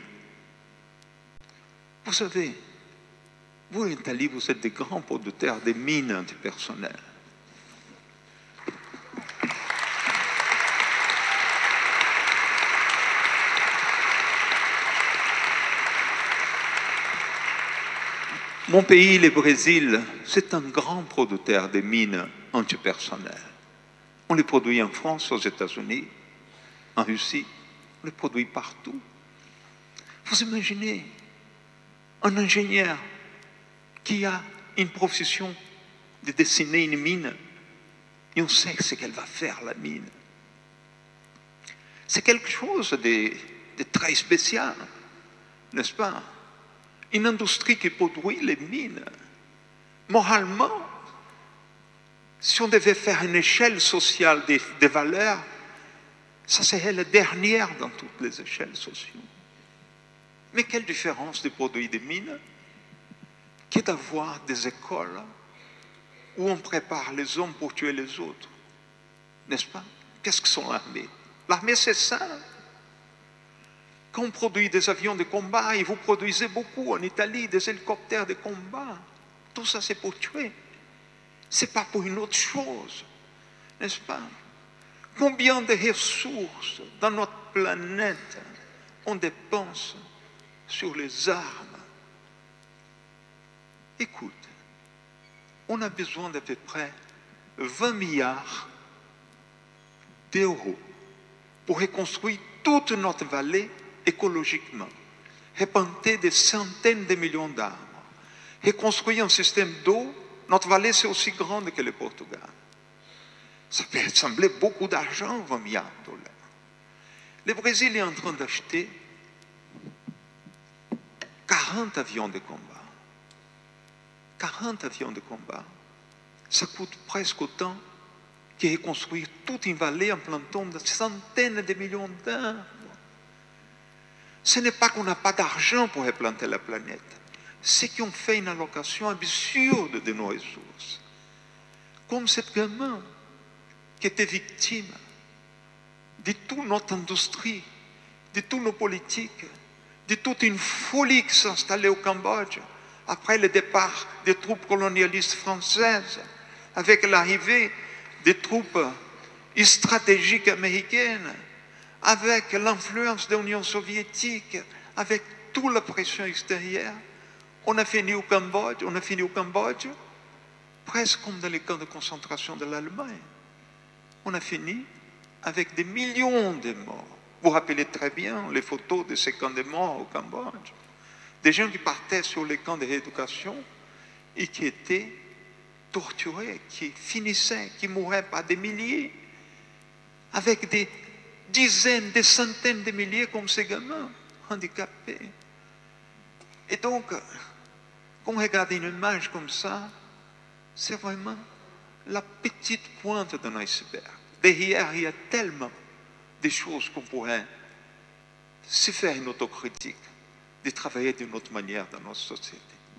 Vous savez, vous en Italie, vous êtes des grands producteurs de mines antipersonnelles. Mon pays, le Brésil, c'est un grand producteur de mines antipersonnelles. On les produit en France, aux États-Unis, en Russie, on les produit partout. Vous imaginez un ingénieur qui a une profession de dessiner une mine et on sait ce qu'elle va faire, la mine. C'est quelque chose de très spécial, n'est-ce pas? Une industrie qui produit les mines, moralement, Si on devait faire une échelle sociale des valeurs, ça serait la dernière dans toutes les échelles sociales. Mais quelle différence des produits des mines que d'avoir des écoles où on prépare les hommes pour tuer les autres, n'est-ce pas? Qu'est-ce que sont l'armée? L'armée, c'est ça. Quand on produit des avions de combat, et vous produisez beaucoup en Italie, des hélicoptères de combat, tout ça c'est pour tuer. Ce n'est pas pour une autre chose, n'est-ce pas? Combien de ressources dans notre planète on dépense sur les armes? Écoute, on a besoin d'à peu près 20 milliards d'euros pour reconstruire toute notre vallée écologiquement, replanter des centaines de millions d'arbres, reconstruire un système d'eau. Notre vallée, c'est aussi grande que le Portugal. Ça peut sembler beaucoup d'argent, 20 milliards de dollars. Le Brésil est en train d'acheter 40 avions de combat. 40 avions de combat. Ça coûte presque autant que reconstruire toute une vallée en plantant des centaines de millions d'arbres. Ce n'est pas qu'on n'a pas d'argent pour replanter la planète. C'est qu'on fait une allocation absurde de nos ressources. Comme cette gamin qui était victime de toute notre industrie, de toutes nos politiques, de toute une folie qui s'installait au Cambodge après le départ des troupes colonialistes françaises, avec l'arrivée des troupes stratégiques américaines, avec l'influence de l'Union soviétique, avec toute la pression extérieure. On a fini au Cambodge, presque comme dans les camps de concentration de l'Allemagne. On a fini avec des millions de morts. Vous vous rappelez très bien les photos de ces camps de morts au Cambodge. Des gens qui partaient sur les camps de rééducation et qui étaient torturés, qui finissaient, qui mouraient par des milliers, avec des dizaines, des centaines de milliers comme ces gamins handicapés. Et donc, quand on regarde une image comme ça, c'est vraiment la petite pointe d'un iceberg. Derrière, il y a tellement de choses qu'on pourrait se faire une autocritique, de travailler d'une autre manière dans notre société.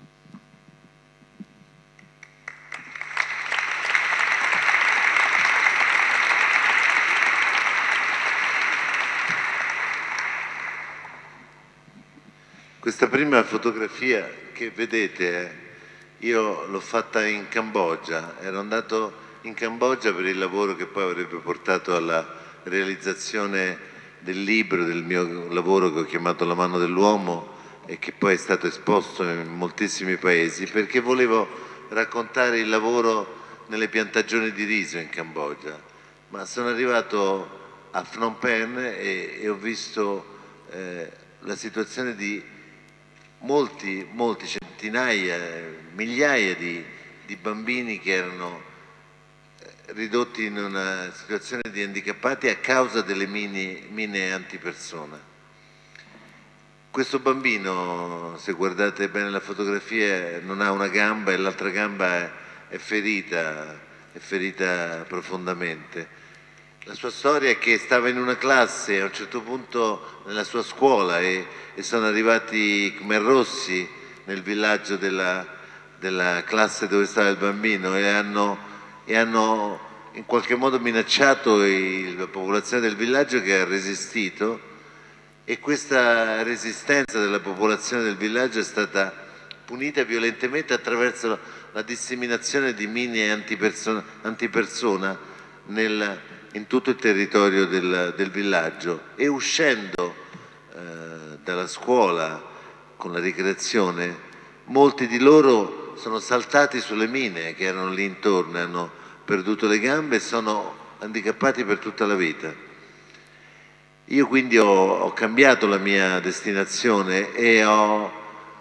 Questa prima fotografia che vedete, io l'ho fatta in Cambogia, ero andato in Cambogia per il lavoro che poi avrebbe portato alla realizzazione del libro, del mio lavoro che ho chiamato La mano dell'uomo e che poi è stato esposto in moltissimi paesi, perché volevo raccontare il lavoro nelle piantagioni di riso in Cambogia. Ma sono arrivato a Phnom Penh e ho visto la situazione di molti centinaia, migliaia di bambini che erano ridotti in una situazione di handicappati a causa delle mine antipersona. Questo bambino, se guardate bene la fotografia, non ha una gamba e l'altra gamba è ferita profondamente. La sua storia è che stava in una classe a un certo punto nella sua scuola e sono arrivati i Khmer Rossi nel villaggio della classe dove stava il bambino e hanno in qualche modo minacciato la popolazione del villaggio, che ha resistito, e questa resistenza della popolazione del villaggio è stata punita violentemente attraverso la disseminazione di mine antipersona in tutto il territorio del villaggio. E uscendo dalla scuola con la ricreazione, molti di loro sono saltati sulle mine che erano lì intorno, hanno perduto le gambe e sono handicappati per tutta la vita. Io quindi ho cambiato la mia destinazione e ho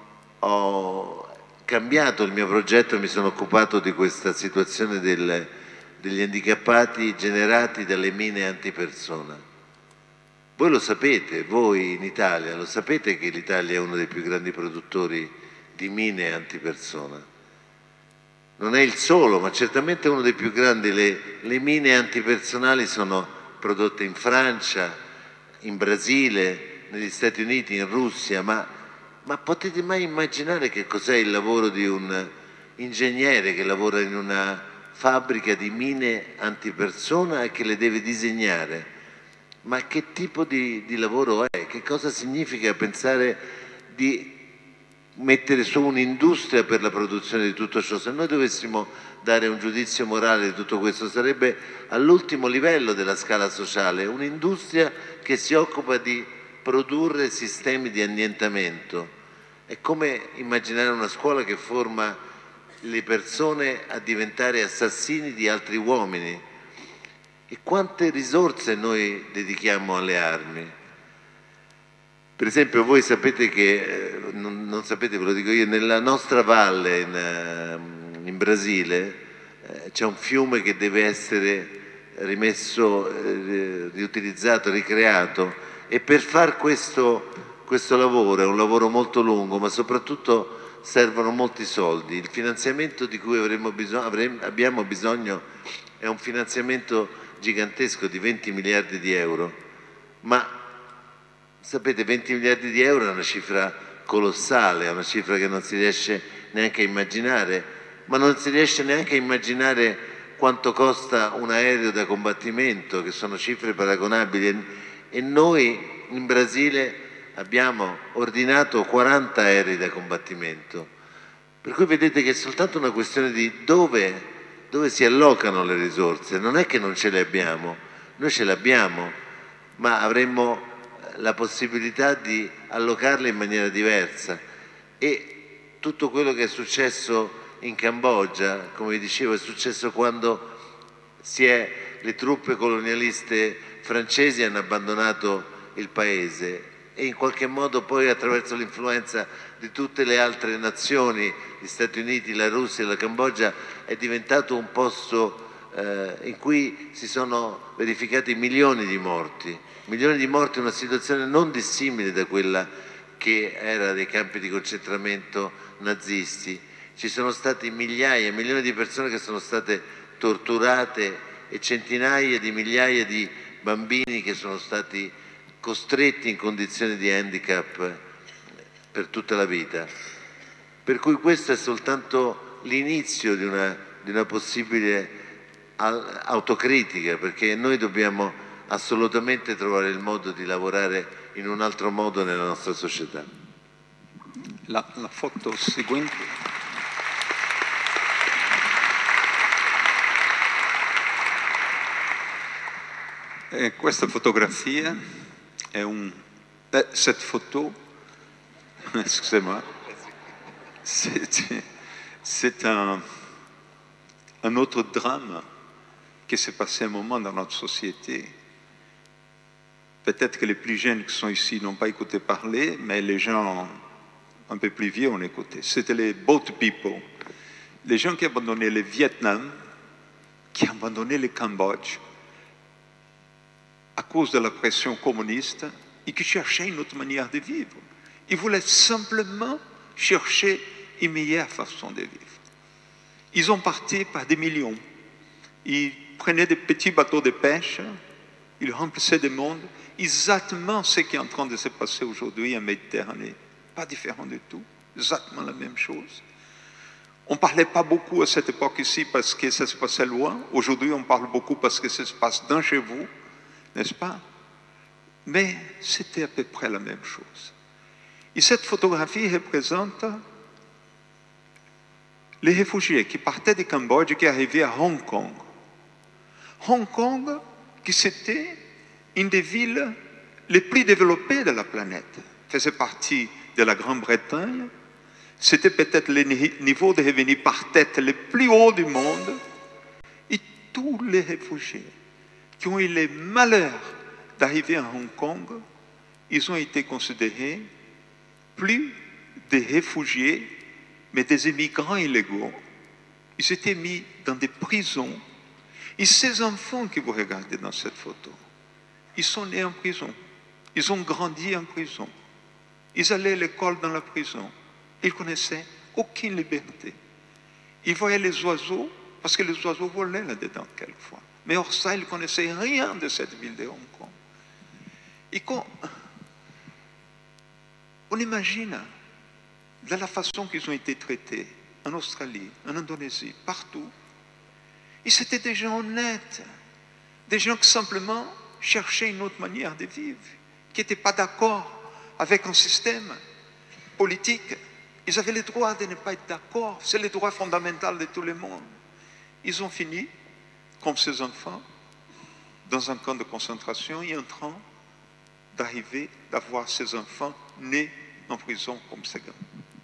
cambiato il mio progetto e mi sono occupato di questa situazione degli handicappati generati dalle mine antipersona. Voi lo sapete, voi in Italia lo sapete che l'Italia è uno dei più grandi produttori di mine antipersona. non è il solo, ma certamente uno dei più grandi. Le mine antipersonali sono prodotte in Francia, in Brasile, negli Stati Uniti, in Russia, ma potete mai immaginare che cos'è il lavoro di un ingegnere che lavora in una fabbrica di mine antipersona e che le deve disegnare? Ma che tipo di lavoro è? Che cosa significa pensare di mettere su un'industria per la produzione di tutto ciò? Se noi dovessimo dare un giudizio morale di tutto questo, sarebbe all'ultimo livello della scala sociale, un'industria che si occupa di produrre sistemi di annientamento. È come immaginare una scuola che forma le persone a diventare assassini di altri uomini. E quante risorse noi dedichiamo alle armi? Per esempio, voi sapete che, non sapete, ve lo dico io, nella nostra valle in Brasile c'è un fiume che deve essere rimesso, riutilizzato, ricreato, e per far questo lavoro, è un lavoro molto lungo, ma soprattutto servono molti soldi. Il finanziamento di cui abbiamo bisogno è un finanziamento gigantesco di 20 miliardi di euro, ma sapete, 20 miliardi di euro è una cifra colossale, è una cifra che non si riesce neanche a immaginare, ma non si riesce neanche a immaginare quanto costa un aereo da combattimento, che sono cifre paragonabili, e noi in Brasile abbiamo ordinato 40 aerei da combattimento, per cui vedete che è soltanto una questione di dove si allocano le risorse. Non è che non ce le abbiamo, noi ce le abbiamo, ma avremmo la possibilità di allocarle in maniera diversa. E tutto quello che è successo in Cambogia, come vi dicevo, è successo quando le truppe colonialiste francesi hanno abbandonato il paese, e in qualche modo poi, attraverso l'influenza di tutte le altre nazioni, gli Stati Uniti, la Russia, la Cambogia, è diventato un posto in cui si sono verificati milioni di morti, una situazione non dissimile da quella che era dei campi di concentramento nazisti. Ci sono stati migliaia e milioni di persone che sono state torturate e centinaia di migliaia di bambini che sono stati costretti in condizioni di handicap per tutta la vita. Per cui questo è soltanto l'inizio di una possibile autocritica, perché noi dobbiamo assolutamente trovare il modo di lavorare in un altro modo nella nostra società. La foto seguente. Questa fotografia è cette photo, excusez-moi, c'est un autre drame qui s'est passé un moment dans notre société. Peut-être que les plus jeunes qui sont ici n'ont pas écouté parler, mais les gens un peu plus vieux ont écouté. C'était les boat people, les gens qui abandonnaient le Vietnam, qui abandonnaient le Cambodge à cause de la pression communiste et qui cherchaient une autre manière de vivre. Ils voulaient simplement chercher une meilleure façon de vivre. Ils ont parti par des millions. Ils prenaient des petits bateaux de pêche, ils remplissaient des mondes, exactement ce qui est en train de se passer aujourd'hui en Méditerranée. Pas différent du tout, exactement la même chose. On ne parlait pas beaucoup à cette époque ici parce que ça se passait loin. Aujourd'hui, on parle beaucoup parce que ça se passe dans chez vous, n'est-ce pas? Mais c'était à peu près la même chose. Et cette photographie représente les réfugiés qui partaient du Cambodge et qui arrivaient à Hong Kong. Hong Kong, qui c'était une des villes les plus développées de la planète, faisait partie de la Grande-Bretagne. C'était peut-être le niveau de revenus par tête le plus haut du monde. Et tous les réfugiés qui ont eu le malheur d'arriver à Hong Kong, ils ont été considérés plus des réfugiés, mais des immigrants illégaux. Ils étaient mis dans des prisons. Et ces enfants que vous regardez dans cette photo, ils sont nés en prison. Ils ont grandi en prison. Ils allaient à l'école dans la prison. Ils ne connaissaient aucune liberté. Il voyait les oiseaux, parce que les oiseaux volaient là-dedans quelquefois. Mais hors ça, il ne connaissait rien de cette ville de Hong Kong. Et quand on imagine de la façon qu'ils ont été traités en Australie, en Indonésie, partout, et c'était des gens honnêtes, des gens qui simplement cherchaient une autre manière de vivre, qui n'étaient pas d'accord avec un système politique. Ils avaient le droit de ne pas être d'accord, c'est le droit fondamental de tout le monde. Ils ont fini, comme ces enfants, dans un camp de concentration et en train d'arriver, d'avoir ces enfants nés en prison comme ces gars.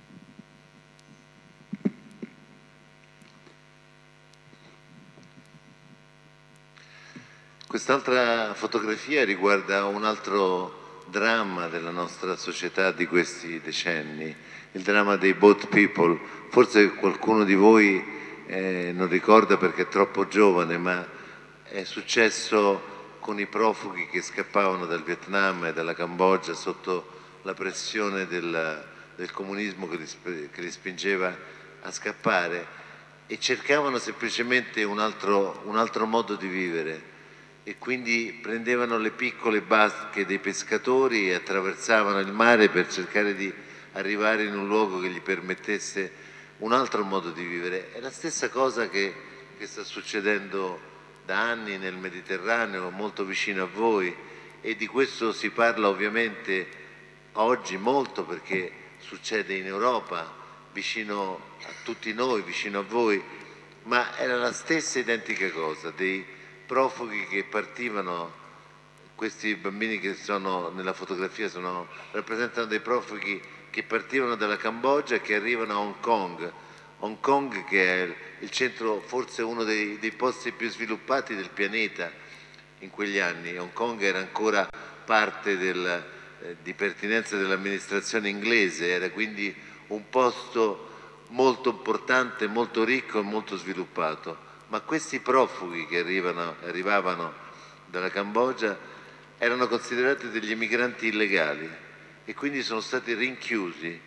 Quest'altra fotografia riguarda un altro dramma della nostra società di questi decenni, il dramma dei boat people. Forse qualcuno di voi non ricorda perché è troppo giovane, ma è successo con i profughi che scappavano dal Vietnam e dalla Cambogia sotto la pressione del comunismo che li spingeva a scappare e cercavano semplicemente un altro modo di vivere. E quindi prendevano le piccole barche dei pescatori e attraversavano il mare per cercare di arrivare in un luogo che gli permettesse un altro modo di vivere. È la stessa cosa che sta succedendo da anni nel Mediterraneo, molto vicino a voi, e di questo si parla ovviamente oggi molto perché succede in Europa, vicino a tutti noi, vicino a voi, ma era la stessa identica cosa, dei profughi che partivano, questi bambini che sono nella fotografia rappresentano dei profughi che partivano dalla Cambogia e che arrivano a Hong Kong. Hong Kong che è il centro, forse uno dei posti più sviluppati del pianeta in quegli anni. Hong Kong era ancora parte di pertinenza dell'amministrazione inglese, era quindi un posto molto importante, molto ricco e molto sviluppato. Ma questi profughi che arrivavano dalla Cambogia erano considerati degli emigranti illegali e quindi sono stati rinchiusi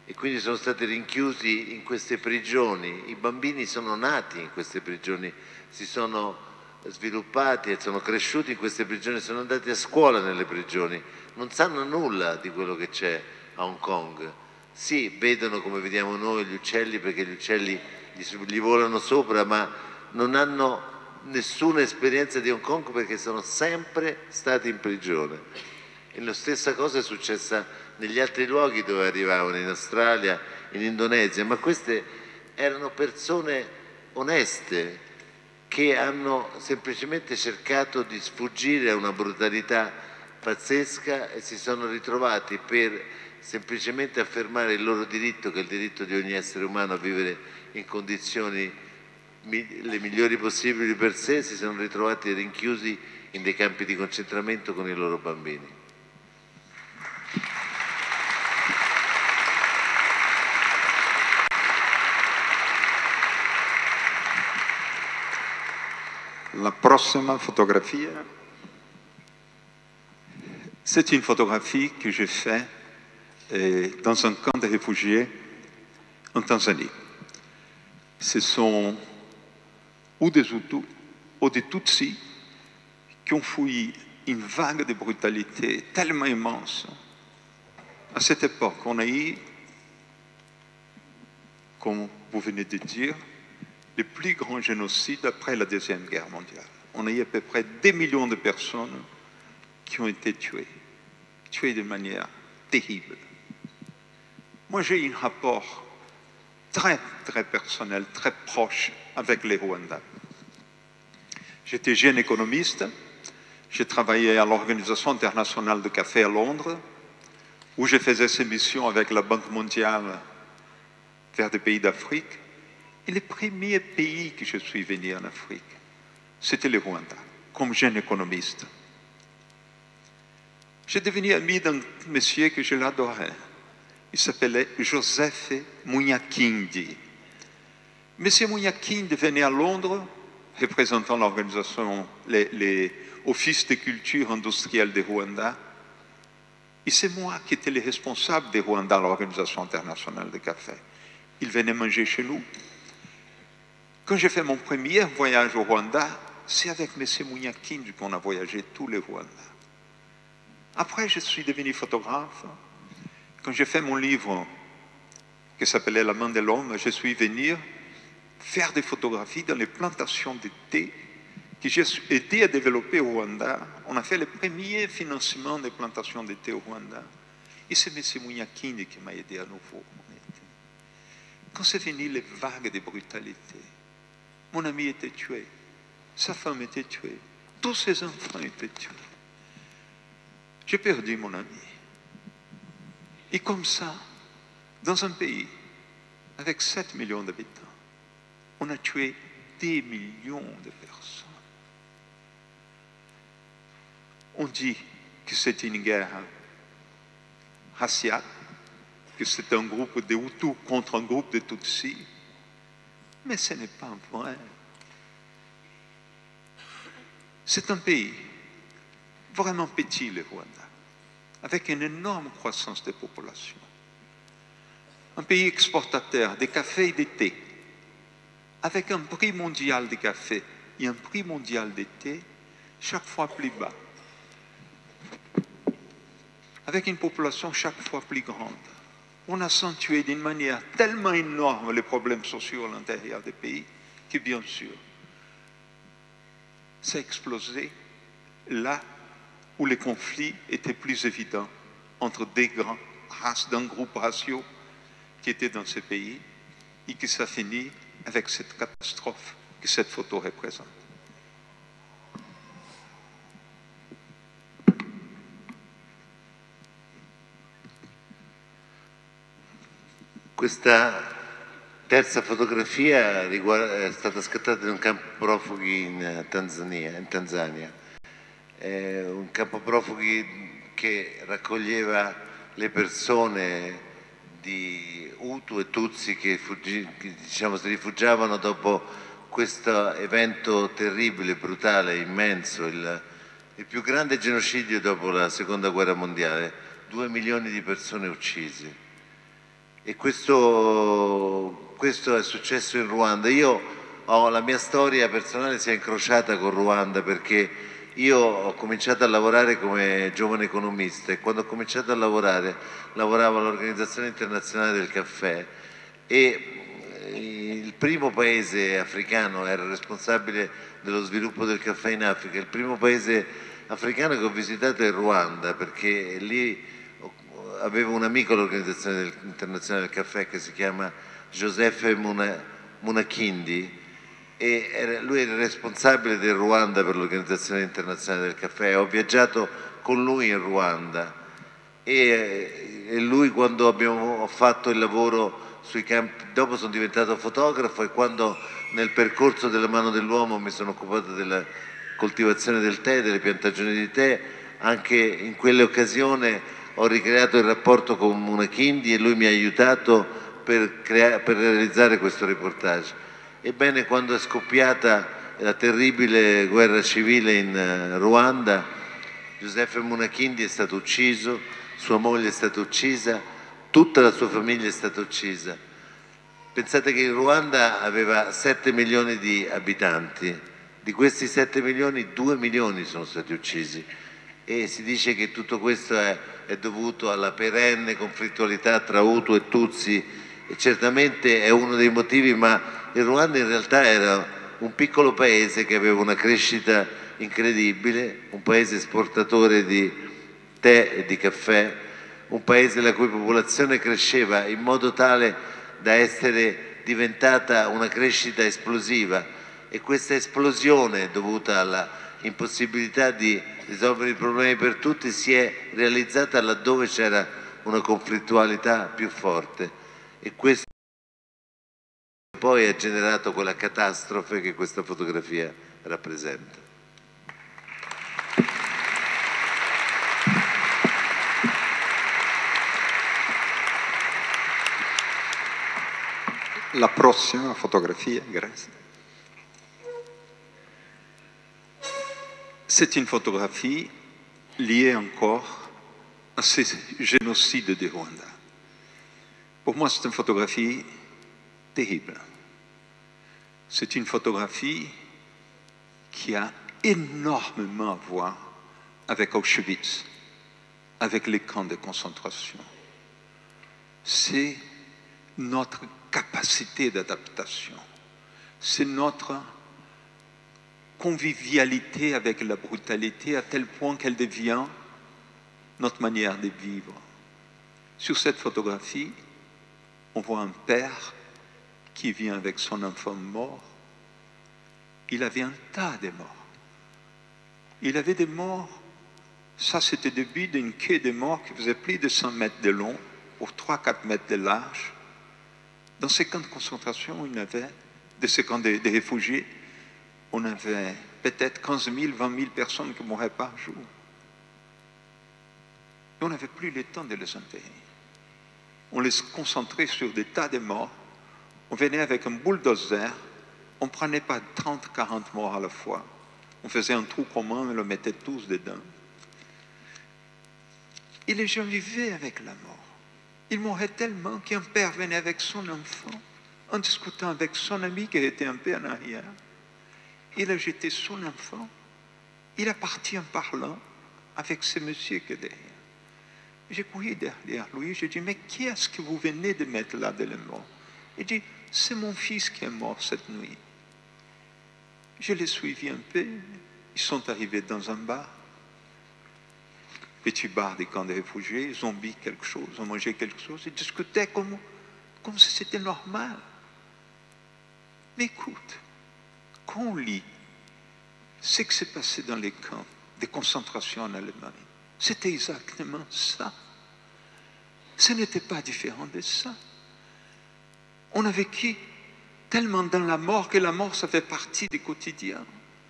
in queste prigioni. I bambini sono nati in queste prigioni, si sono sviluppati e sono cresciuti in queste prigioni, sono andati a scuola nelle prigioni, non sanno nulla di quello che c'è a Hong Kong. Sì, vedono come vediamo noi gli uccelli perché gli uccelli gli volano sopra, ma non hanno nessuna esperienza di Hong Kong perché sono sempre stati in prigione. E la stessa cosa è successa negli altri luoghi dove arrivavano, in Australia, in Indonesia, ma queste erano persone oneste che hanno semplicemente cercato di sfuggire a una brutalità pazzesca e si sono ritrovati per semplicemente affermare il loro diritto, che è il diritto di ogni essere umano a vivere in condizioni le migliori possibili per sé, si sono ritrovati rinchiusi in dei campi di concentramento con i loro bambini. La prossima fotografia, c'est une photographie que j'ai faite dans un camp de réfugiés en Tanzanie. Ce sont ou des Hutus ou des Tutsis qui ont fui une vague de brutalité tellement immense. À cette époque, on a eu, comme vous venez de dire, le plus grand génocide après la Deuxième Guerre mondiale. On a eu à peu près 2 millions de personnes qui ont été tuées de manière terrible. Moi, j'ai eu un rapport très, très personnel, très proche avec les Rwandais. J'étais jeune économiste, j'ai travaillé à l'Organisation internationale de café à Londres, où je faisais ces missions avec la Banque mondiale vers des pays d'Afrique. Et le premier pays que je suis venu en Afrique, c'était le Rwanda, comme jeune économiste. J'ai devenu ami d'un monsieur que je l'adorais. Il s'appelait Joseph Munyakindi. Monsieur Munyakindi venait à Londres, représentant l'organisation, les offices de culture industrielle de Rwanda. Et c'est moi qui étais le responsable de Rwanda à l'Organisation internationale de café. Il venait manger chez nous. Quand j'ai fait mon premier voyage au Rwanda, c'est avec M. Munyakindi qu'on a voyagé tous les Rwandais. Après, je suis devenu photographe. Quand j'ai fait mon livre qui s'appelait La main de l'homme, je suis venu faire des photographies dans les plantations de thé que j'ai aidé à développer au Rwanda. On a fait le premier financement des plantations de thé au Rwanda. Et c'est M. Munyakindi qui m'a aidé à nouveau. Quand c'est venu les vagues de brutalité, mon ami était tué, sa femme était tuée, tous ses enfants étaient tués. J'ai perdu mon ami. Et comme ça, dans un pays avec 7 millions d'habitants, on a tué des millions de personnes. On dit que c'est une guerre raciale, que c'est un groupe de Hutus contre un groupe de Tutsis, mais ce n'est pas vrai. C'est un pays vraiment petit, le Rwanda, avec une énorme croissance de population. Un pays exportateur de café et de thé, avec un prix mondial de café et un prix mondial de thé chaque fois plus bas, avec une population chaque fois plus grande. On a accentué d'une manière tellement énorme les problèmes sociaux à l'intérieur des pays que, bien sûr, ça a explosé là où les conflits étaient plus évidents entre des grands races d'un groupe raciaux qui étaient dans ces pays et que ça finit avec cette catastrophe que cette photo représente. Questa terza fotografia è stata scattata in un campo profughi in Tanzania. È un campo profughi che raccoglieva le persone di Hutu e Tutsi che diciamo, si rifugiavano dopo questo evento terribile, brutale, immenso, il più grande genocidio dopo la Seconda Guerra Mondiale, 2 milioni di persone uccise. E questo è successo in Ruanda. La mia storia personale si è incrociata con Ruanda perché io ho cominciato a lavorare come giovane economista e quando ho cominciato a lavorare lavoravo all'Organizzazione Internazionale del Caffè e il primo paese africano era responsabile dello sviluppo del caffè in Africa. Il primo paese africano che ho visitato è il Ruanda perché lì avevo un amico all'Organizzazione Internazionale del Caffè che si chiama Joseph Munakindi e lui era il responsabile del Ruanda per l'Organizzazione Internazionale del Caffè. Ho viaggiato con lui in Ruanda e lui quando ho fatto il lavoro sui campi, dopo sono diventato fotografo e quando nel percorso della mano dell'uomo mi sono occupato della coltivazione del tè, delle piantagioni di tè, anche in quelle occasioni ho ricreato il rapporto con Munakindi e lui mi ha aiutato per realizzare questo reportage. Ebbene, quando è scoppiata la terribile guerra civile in Ruanda, Joseph Munakindi è stato ucciso, sua moglie è stata uccisa, tutta la sua famiglia è stata uccisa. Pensate che il Ruanda aveva 7 milioni di abitanti, di questi 7 milioni 2 milioni sono stati uccisi. E si dice che tutto questo è dovuto alla perenne conflittualità tra Hutu e Tutsi e certamente è uno dei motivi, ma il Ruanda in realtà era un piccolo paese che aveva una crescita incredibile, un paese esportatore di tè e di caffè, un paese la cui popolazione cresceva in modo tale da essere diventata una crescita esplosiva e questa esplosione dovuta alla impossibilità di risolvere i problemi per tutti si è realizzata laddove c'era una conflittualità più forte e questo poi ha generato quella catastrofe che questa fotografia rappresenta. La prossima fotografia, grazie. C'est une photographie liée encore à ce génocide du Rwanda. Pour moi, c'est une photographie terrible. C'est une photographie qui a énormément à voir avec Auschwitz, avec les camps de concentration. C'est notre capacité d'adaptation, c'est notre convivialité avec la brutalité à tel point qu'elle devient notre manière de vivre. Sur cette photographie, on voit un père qui vient avec son enfant mort. Il avait un tas de morts. Il avait des morts. Ça, c'était le début d'une queue de morts qui faisait plus de 100 mètres de long pour 3-4 mètres de large. Dans ces camps de concentration, il y avait, de ces camps de réfugiés, on avait peut-être 15 000, 20 000 personnes qui mouraient par jour. Et on n'avait plus le temps de les enterrer. On les concentrait sur des tas de morts. On venait avec un bulldozer. On ne prenait pas 30, 40 morts à la fois. On faisait un trou commun et le mettait tous dedans. Et les gens vivaient avec la mort. Ils mouraient tellement qu'un père venait avec son enfant, en discutant avec son ami qui était un peu en arrière. Il a jeté son enfant. Il est parti en parlant avec ce monsieur qui est derrière. J'ai couru derrière lui, j'ai dit, mais qui est-ce que vous venez de mettre là de la mort? Il dit, c'est mon fils qui est mort cette nuit. Je l'ai suivi un peu, ils sont arrivés dans un bar, petit bar des camps de réfugiés, ils ont bu quelque chose, ils ont mangé quelque chose, ils discutaient comme si c'était normal. Mais écoute, quand on lit ce qui s'est passé dans les camps de concentration en Allemagne, c'était exactement ça. Ce n'était pas différent de ça. On a vécu tellement dans la mort que la mort, ça fait partie du quotidien.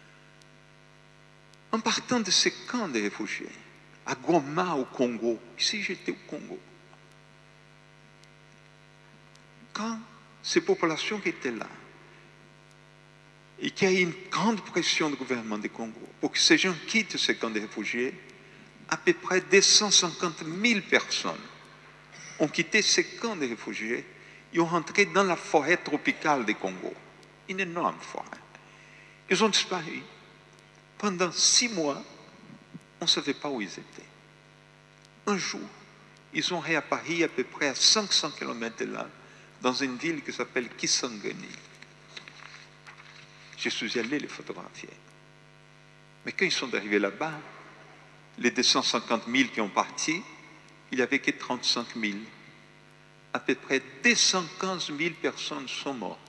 En partant de ces camps de réfugiés, à Goma au Congo, ici j'étais au Congo, quand ces populations qui étaient là, et qu'il y a eu une grande pression du gouvernement du Congo pour que ces gens quittent ces camps de réfugiés, à peu près 250 000 personnes ont quitté ces camps de réfugiés et ont rentré dans la forêt tropicale du Congo, une énorme forêt. Ils ont disparu. Pendant 6 mois, on ne savait pas où ils étaient. Un jour, ils ont réapparu à peu près à 500 km de là, dans une ville qui s'appelle Kisangani. Je suis allé les photographier. Mais quand ils sont arrivés là-bas, les 250 000 qui ont parti, il n'y avait que 35 000. À peu près 215 000 personnes sont mortes.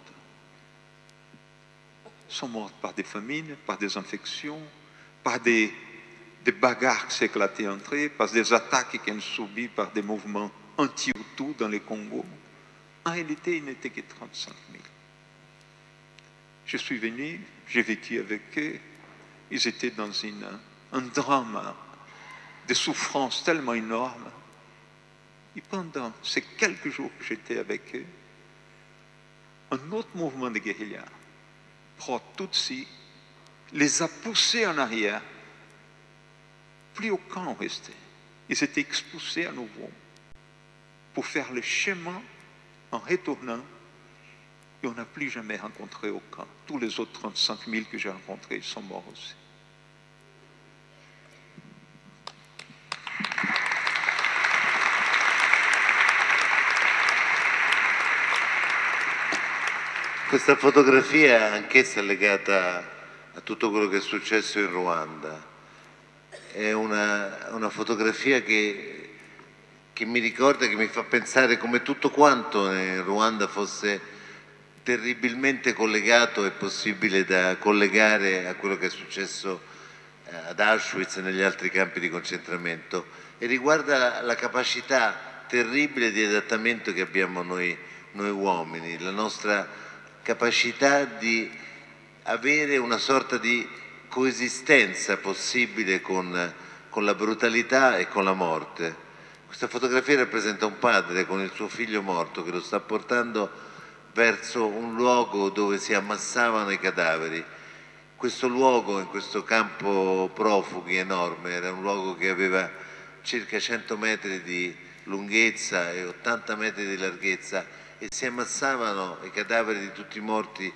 Sont mortes par des famines, par des infections, par des bagarres qui s'éclataient entre eux, par des attaques qu'ils ont subies par des mouvements anti-Hutus dans le Congo. En réalité, il n'était que 35 000. Je suis venu, j'ai vécu avec eux. Ils étaient dans un drame de souffrance tellement énorme. Et pendant ces quelques jours que j'étais avec eux, un autre mouvement de guérilla, pro-Tutsi, les a poussés en arrière. Plus aucun n'est resté. Ils étaient expulsés à nouveau pour faire le chemin en retournant. Et on n'a plus jamais rencontré aucun. Tous les autres 35 000 que j'ai rencontrés sont morts aussi. Questa fotografia anch'essa è legata a tutto quello che è successo in Ruanda. È una fotografia che mi ricorda, che mi fa pensare come tutto quanto in Ruanda fosse terribilmente collegato e possibile da collegare a quello che è successo ad Auschwitz e negli altri campi di concentramento, e riguarda la capacità terribile di adattamento che abbiamo noi uomini, la nostra capacità di avere una sorta di coesistenza possibile con la brutalità e con la morte. Questa fotografia rappresenta un padre con il suo figlio morto che lo sta portando verso un luogo dove si ammassavano i cadaveri. Questo luogo, in questo campo profughi enorme, era un luogo che aveva circa 100 metri di lunghezza e 80 metri di larghezza, e si ammassavano i cadaveri di tutti i morti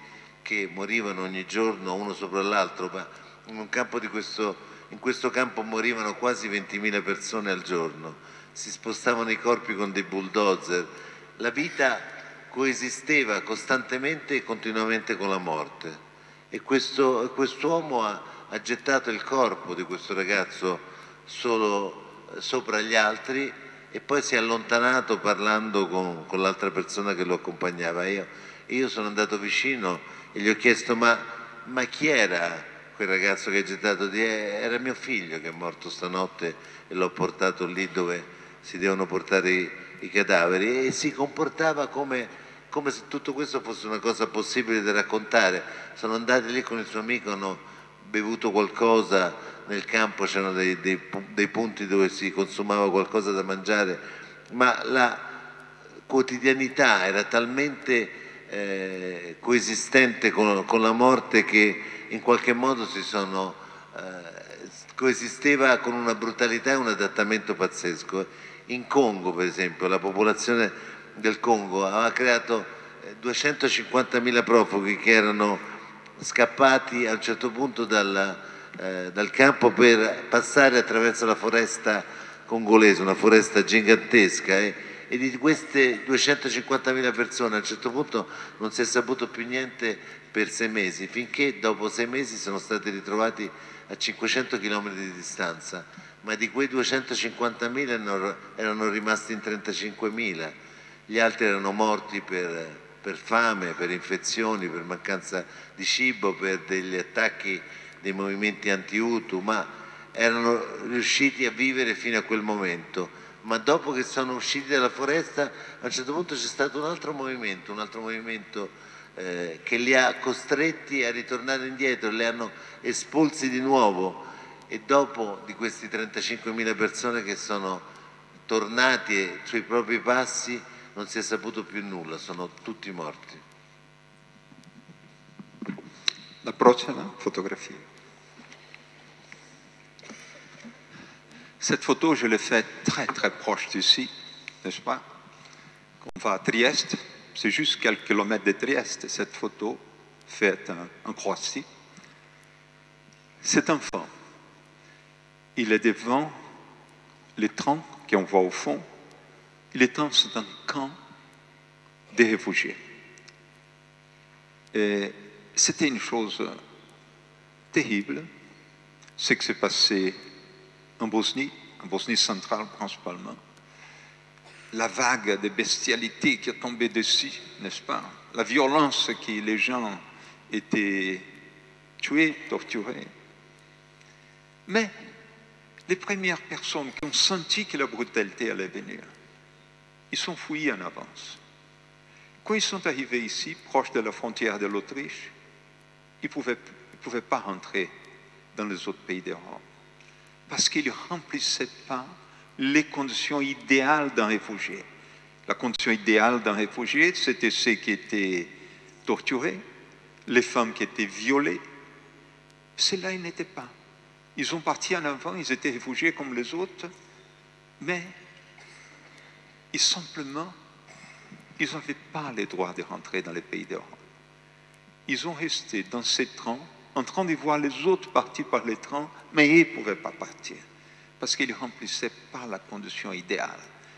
che morivano ogni giorno uno sopra l'altro, ma in questo campo morivano quasi 20.000 persone al giorno, si spostavano i corpi con dei bulldozer, la vita coesisteva costantemente e continuamente con la morte. E quest'uomo ha gettato il corpo di questo ragazzo solo sopra gli altri e poi si è allontanato parlando con l'altra persona che lo accompagnava. Io sono andato vicino e gli ho chiesto ma chi era quel ragazzo che hai gettato? Era mio figlio che è morto stanotte e l'ho portato lì dove si devono portare i cadaveri, e si comportava come se tutto questo fosse una cosa possibile da raccontare. Sono andati lì con il suo amico, hanno bevuto qualcosa, nel campo c'erano dei punti dove si consumava qualcosa da mangiare, ma la quotidianità era talmente coesistente con la morte che in qualche modo coesisteva con una brutalità e un adattamento pazzesco. In Congo, per esempio, la popolazione del Congo aveva creato 250.000 profughi che erano scappati a un certo punto dal campo per passare attraverso la foresta congolese, una foresta gigantesca, e di queste 250.000 persone a un certo punto non si è saputo più niente per 6 mesi, finché dopo 6 mesi sono stati ritrovati a 500 km di distanza, ma di quei 250.000 erano rimasti in 35.000, gli altri erano morti per fame, per infezioni, per mancanza di cibo, per degli attacchi dei movimenti anti-Hutu, ma erano riusciti a vivere fino a quel momento. Ma dopo che sono usciti dalla foresta, a un certo punto c'è stato un altro movimento che li ha costretti a ritornare indietro, li hanno espulsi di nuovo, e dopo di questi 35.000 persone che sono tornati sui propri passi non si è saputo più nulla, sono tutti morti. La prochaine photographie. Cette photo, je l'ai faite très très proche d'ici, n'est-ce pas? Quand on va à Trieste, c'est juste quelques kilomètres de Trieste, cette photo faite en Croatie. Cet enfant, il est devant les trains qu'on voit au fond, il est dans un camp de réfugiés. Et c'était une chose terrible, ce qui s'est passé en Bosnie centrale principalement. La vague de bestialité qui est tombée dessus, n'est-ce pas? La violence que les gens étaient tués, torturés. Mais les premières personnes qui ont senti que la brutalité allait venir, ils sont fouillés en avance. Quand ils sont arrivés ici, proche de la frontière de l'Autriche, ils ne pouvaient pas rentrer dans les autres pays d'Europe parce qu'ils ne remplissaient pas les conditions idéales d'un réfugié. La condition idéale d'un réfugié, c'était ceux qui étaient torturés, les femmes qui étaient violées. Ceux-là, ils n'étaient pas. Ils sont partis en avant, ils étaient réfugiés comme les autres, mais simplement, ils n'avaient pas le droit de rentrer dans les pays d'Europe. Ils ont resté dans ces trains, en train de voir les autres partir par les trains, mais ils ne pouvaient pas partir, parce qu'ils ne remplissaient pas la condition idéale.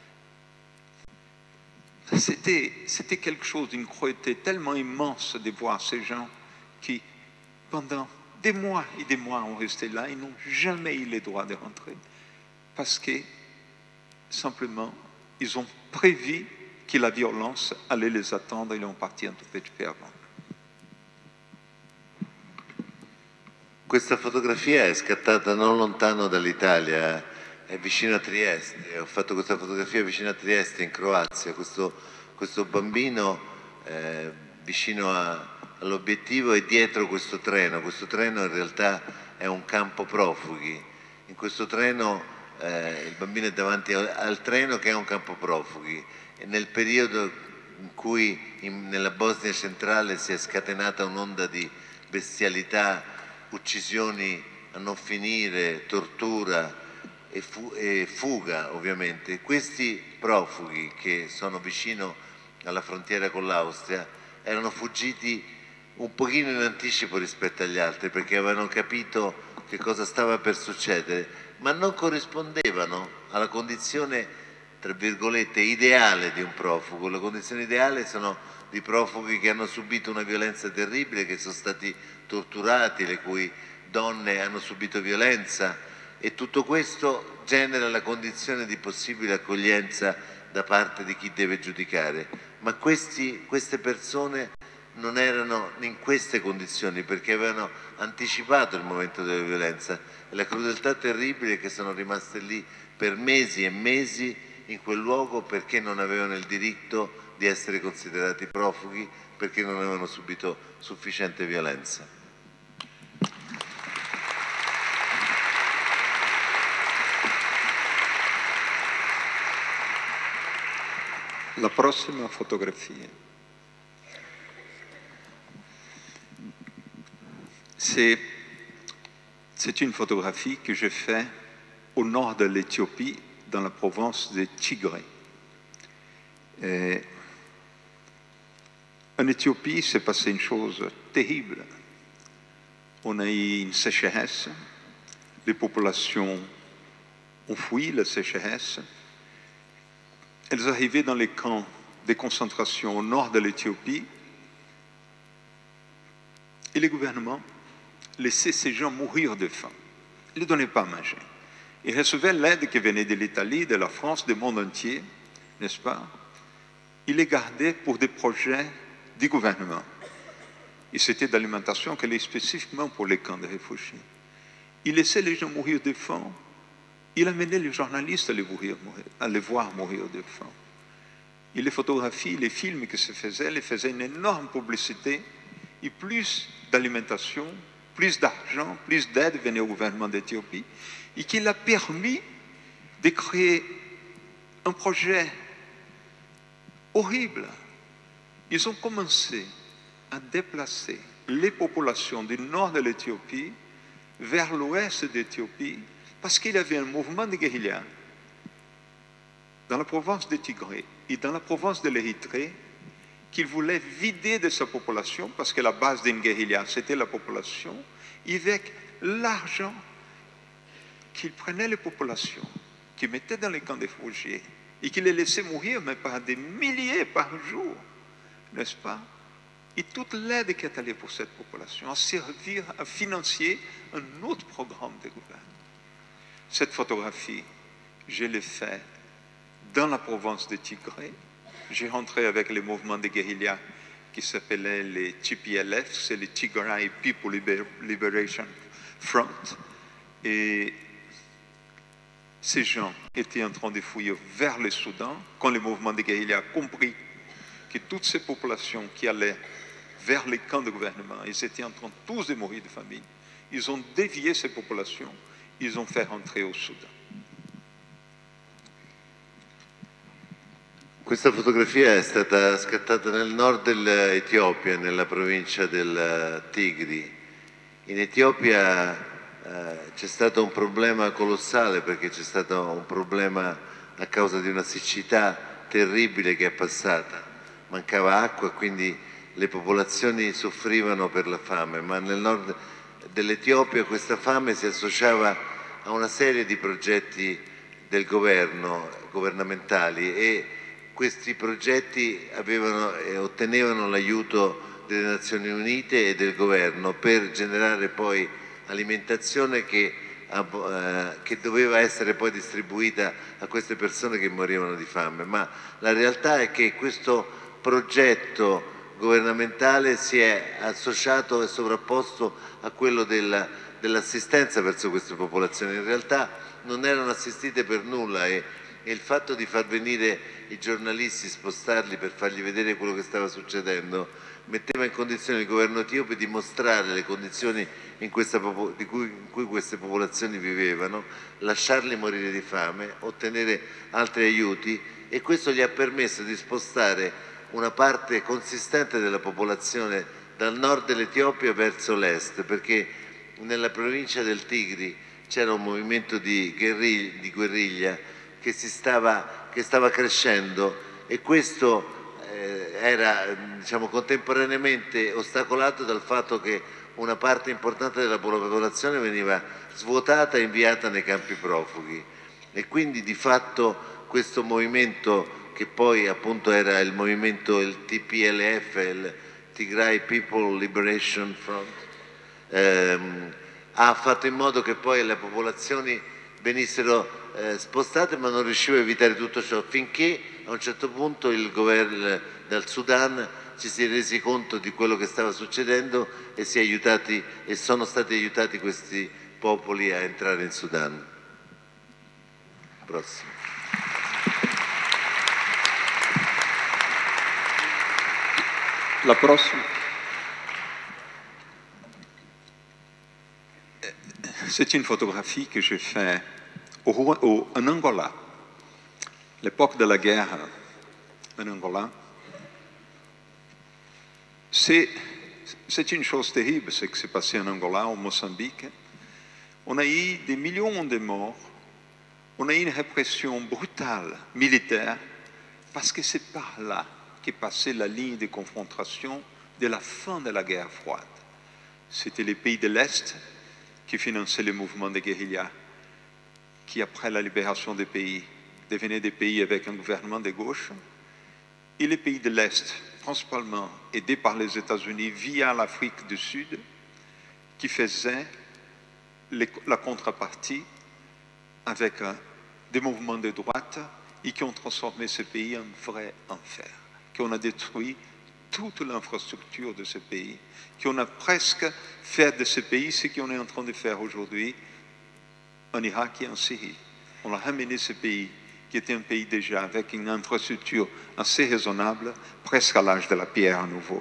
C'était quelque chose d'une cruauté tellement immense de voir ces gens qui, pendant des mois et des mois, ont resté là, ils n'ont jamais eu le droit de rentrer, parce que, simplement, ils ont prévu che la violence allait les attendre, ils ont parti un tout petit peu avant. Questa fotografia è scattata non lontano dall'Italia, è vicino a Trieste. Ho fatto questa fotografia vicino a Trieste, in Croazia. Questo bambino vicino all'obiettivo è dietro questo treno. Questo treno in realtà è un campo profughi. In questo treno il bambino è davanti al treno che è un campo profughi. E nel periodo in cui nella Bosnia centrale si è scatenata un'onda di bestialità, uccisioni a non finire, tortura e fuga ovviamente, questi profughi che sono vicino alla frontiera con l'Austria erano fuggiti un pochino in anticipo rispetto agli altri, perché avevano capito che cosa stava per succedere, ma non corrispondevano alla condizione, tra virgolette, ideale di un profugo. La condizione ideale sono di profughi che hanno subito una violenza terribile, che sono stati torturati, le cui donne hanno subito violenza, e tutto questo genera la condizione di possibile accoglienza da parte di chi deve giudicare. Ma queste persone non erano in queste condizioni, perché avevano anticipato il momento della violenza, e la crudeltà terribile è che sono rimaste lì per mesi e mesi in quel luogo, perché non avevano il diritto di essere considerati profughi, perché non avevano subito sufficiente violenza. La prossima fotografia. C'est une photographie que j'ai faite au nord de l'Éthiopie, dans la province de Tigré. En Éthiopie, s'est passé une chose terrible. On a eu une sécheresse, les populations ont fui la sécheresse. Elles arrivaient dans les camps de concentration au nord de l'Éthiopie, et les gouvernements laissaient ces gens mourir de faim. Ils ne donnaient pas à manger. Ils recevaient l'aide qui venait de l'Italie, de la France, du monde entier, n'est-ce pas? Ils les gardaient pour des projets du gouvernement. Et c'était d'alimentation qu'elle est spécifiquement pour les camps de réfugiés. Ils laissaient les gens mourir de faim. Il amenait les journalistes à les voir mourir de faim. Et les photographies, les films qui se faisaient, ils faisaient une énorme publicité, et plus d'alimentation, plus d'argent, plus d'aide venait au gouvernement d'Éthiopie, et qui l'a permis de créer un projet horrible. Ils ont commencé à déplacer les populations du nord de l'Éthiopie vers l'ouest d'Éthiopie, parce qu'il y avait un mouvement de guérilla dans la province de Tigré et dans la province de l'Érythrée qu'il voulait vider de sa population, parce que la base d'une guérilla, c'était la population, et avec l'argent qu'il prenait les populations, qu'il mettait dans les camps de réfugiés, et qu'il les laissait mourir, mais par des milliers par jour, n'est-ce pas? Et toute l'aide qui est allée pour cette population a servi à financer un autre programme de gouvernement. Cette photographie, je l'ai faite dans la province de Tigré. J'ai rentré avec les mouvements de guérilla qui s'appelaient les TPLF, c'est les Tigray People Liberation Front. Et ces gens étaient en train de fuir vers le Soudan quand le mouvement de guérilla a compris que toutes ces populations qui allaient vers les camps de gouvernement, ils étaient en train tous de mourir de famine. Ils ont dévié ces popolations, ils ont fait rentrer au Soudan. Questa fotografia è stata scattata nel nord dell'Etiopia, nella provincia del Tigri. In Etiopia c'è stato un problema colossale, perché c'è stato un problema a causa di una siccità terribile che è passata. Mancava acqua, quindi le popolazioni soffrivano per la fame, ma nel nord dell'Etiopia questa fame si associava a una serie di progetti del governo, governamentali, e questi progetti ottenevano l'aiuto delle Nazioni Unite e del governo per generare poi alimentazione che doveva essere poi distribuita a queste persone che morivano di fame. Ma la realtà è che questo progetto governamentale si è associato e sovrapposto a quello dell'assistenza verso queste popolazioni. In realtà non erano assistite per nulla, e il fatto di far venire i giornalisti, spostarli per fargli vedere quello che stava succedendo, metteva in condizione il governo etiope di mostrare le condizioni in cui queste popolazioni vivevano, lasciarli morire di fame, ottenere altri aiuti, e questo gli ha permesso di spostare una parte consistente della popolazione dal nord dell'Etiopia verso l'est, perché nella provincia del Tigri c'era un movimento di guerriglia che stava crescendo, e questo era diciamo, contemporaneamente ostacolato dal fatto che una parte importante della popolazione veniva svuotata e inviata nei campi profughi, e quindi di fatto questo movimento, che poi appunto era il movimento, il TPLF, il Tigray People Liberation Front, ha fatto in modo che poi le popolazioni venissero spostate, ma non riusciva a evitare tutto ciò, finché a un certo punto il governo del Sudan ci si è resi conto di quello che stava succedendo e sono stati aiutati questi popoli a entrare in Sudan. Prossimo. La prossima. C'est une photographie que j'ai faite en Angola, l'époque de la guerre en Angola. C'est une chose terrible ce qui s'est passé en Angola, au Mozambique. On a eu des millions de morts, on a eu une répression brutale, militaire, parce que c'est par là qu'est passée la ligne de confrontation de la fin de la guerre froide. C'était les pays de l'Est qui finançaient les mouvements de guérilla, qui après la libération des pays devenaient des pays avec un gouvernement de gauche, et les pays de l'Est, principalement aidés par les États-Unis via l'Afrique du Sud, qui faisaient la contrepartie avec des mouvements de droite et qui ont transformé ce pays en vrai enfer, qui ont détruit toute l'infrastructure de ce pays, qui ont presque fait de ce pays ce qu'on est en train de faire aujourd'hui en Irak et en Syrie. On a ramené ce pays, qui était un pays déjà avec une infrastructure assez raisonnable, presque à l'âge de la pierre à nouveau.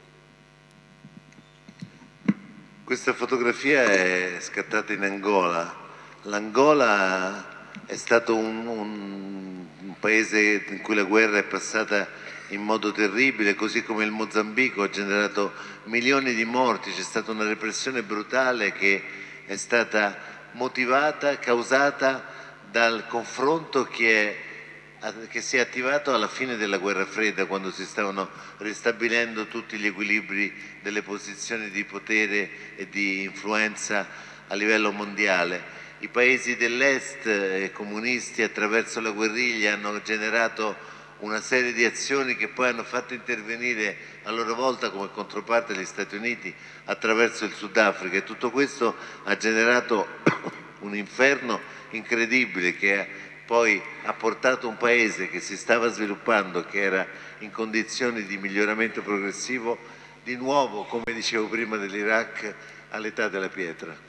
Questa fotografia è scattata in Angola. L'Angola è stato un paese in cui la guerra è passata in modo terribile, così come il Mozambico ha generato milioni di morti. C'è stata una repressione brutale che è stata motivata, causata dal confronto che si è attivato alla fine della guerra fredda, quando si stavano ristabilendo tutti gli equilibri delle posizioni di potere e di influenza a livello mondiale. I paesi dell'est comunisti, attraverso la guerriglia, hanno generato una serie di azioni che poi hanno fatto intervenire a loro volta come controparte gli Stati Uniti attraverso il Sudafrica, e tutto questo ha generato un inferno incredibile che poi ha portato un paese che si stava sviluppando, che era in condizioni di miglioramento progressivo, di nuovo, come dicevo prima dell'Iraq, all'età della pietra.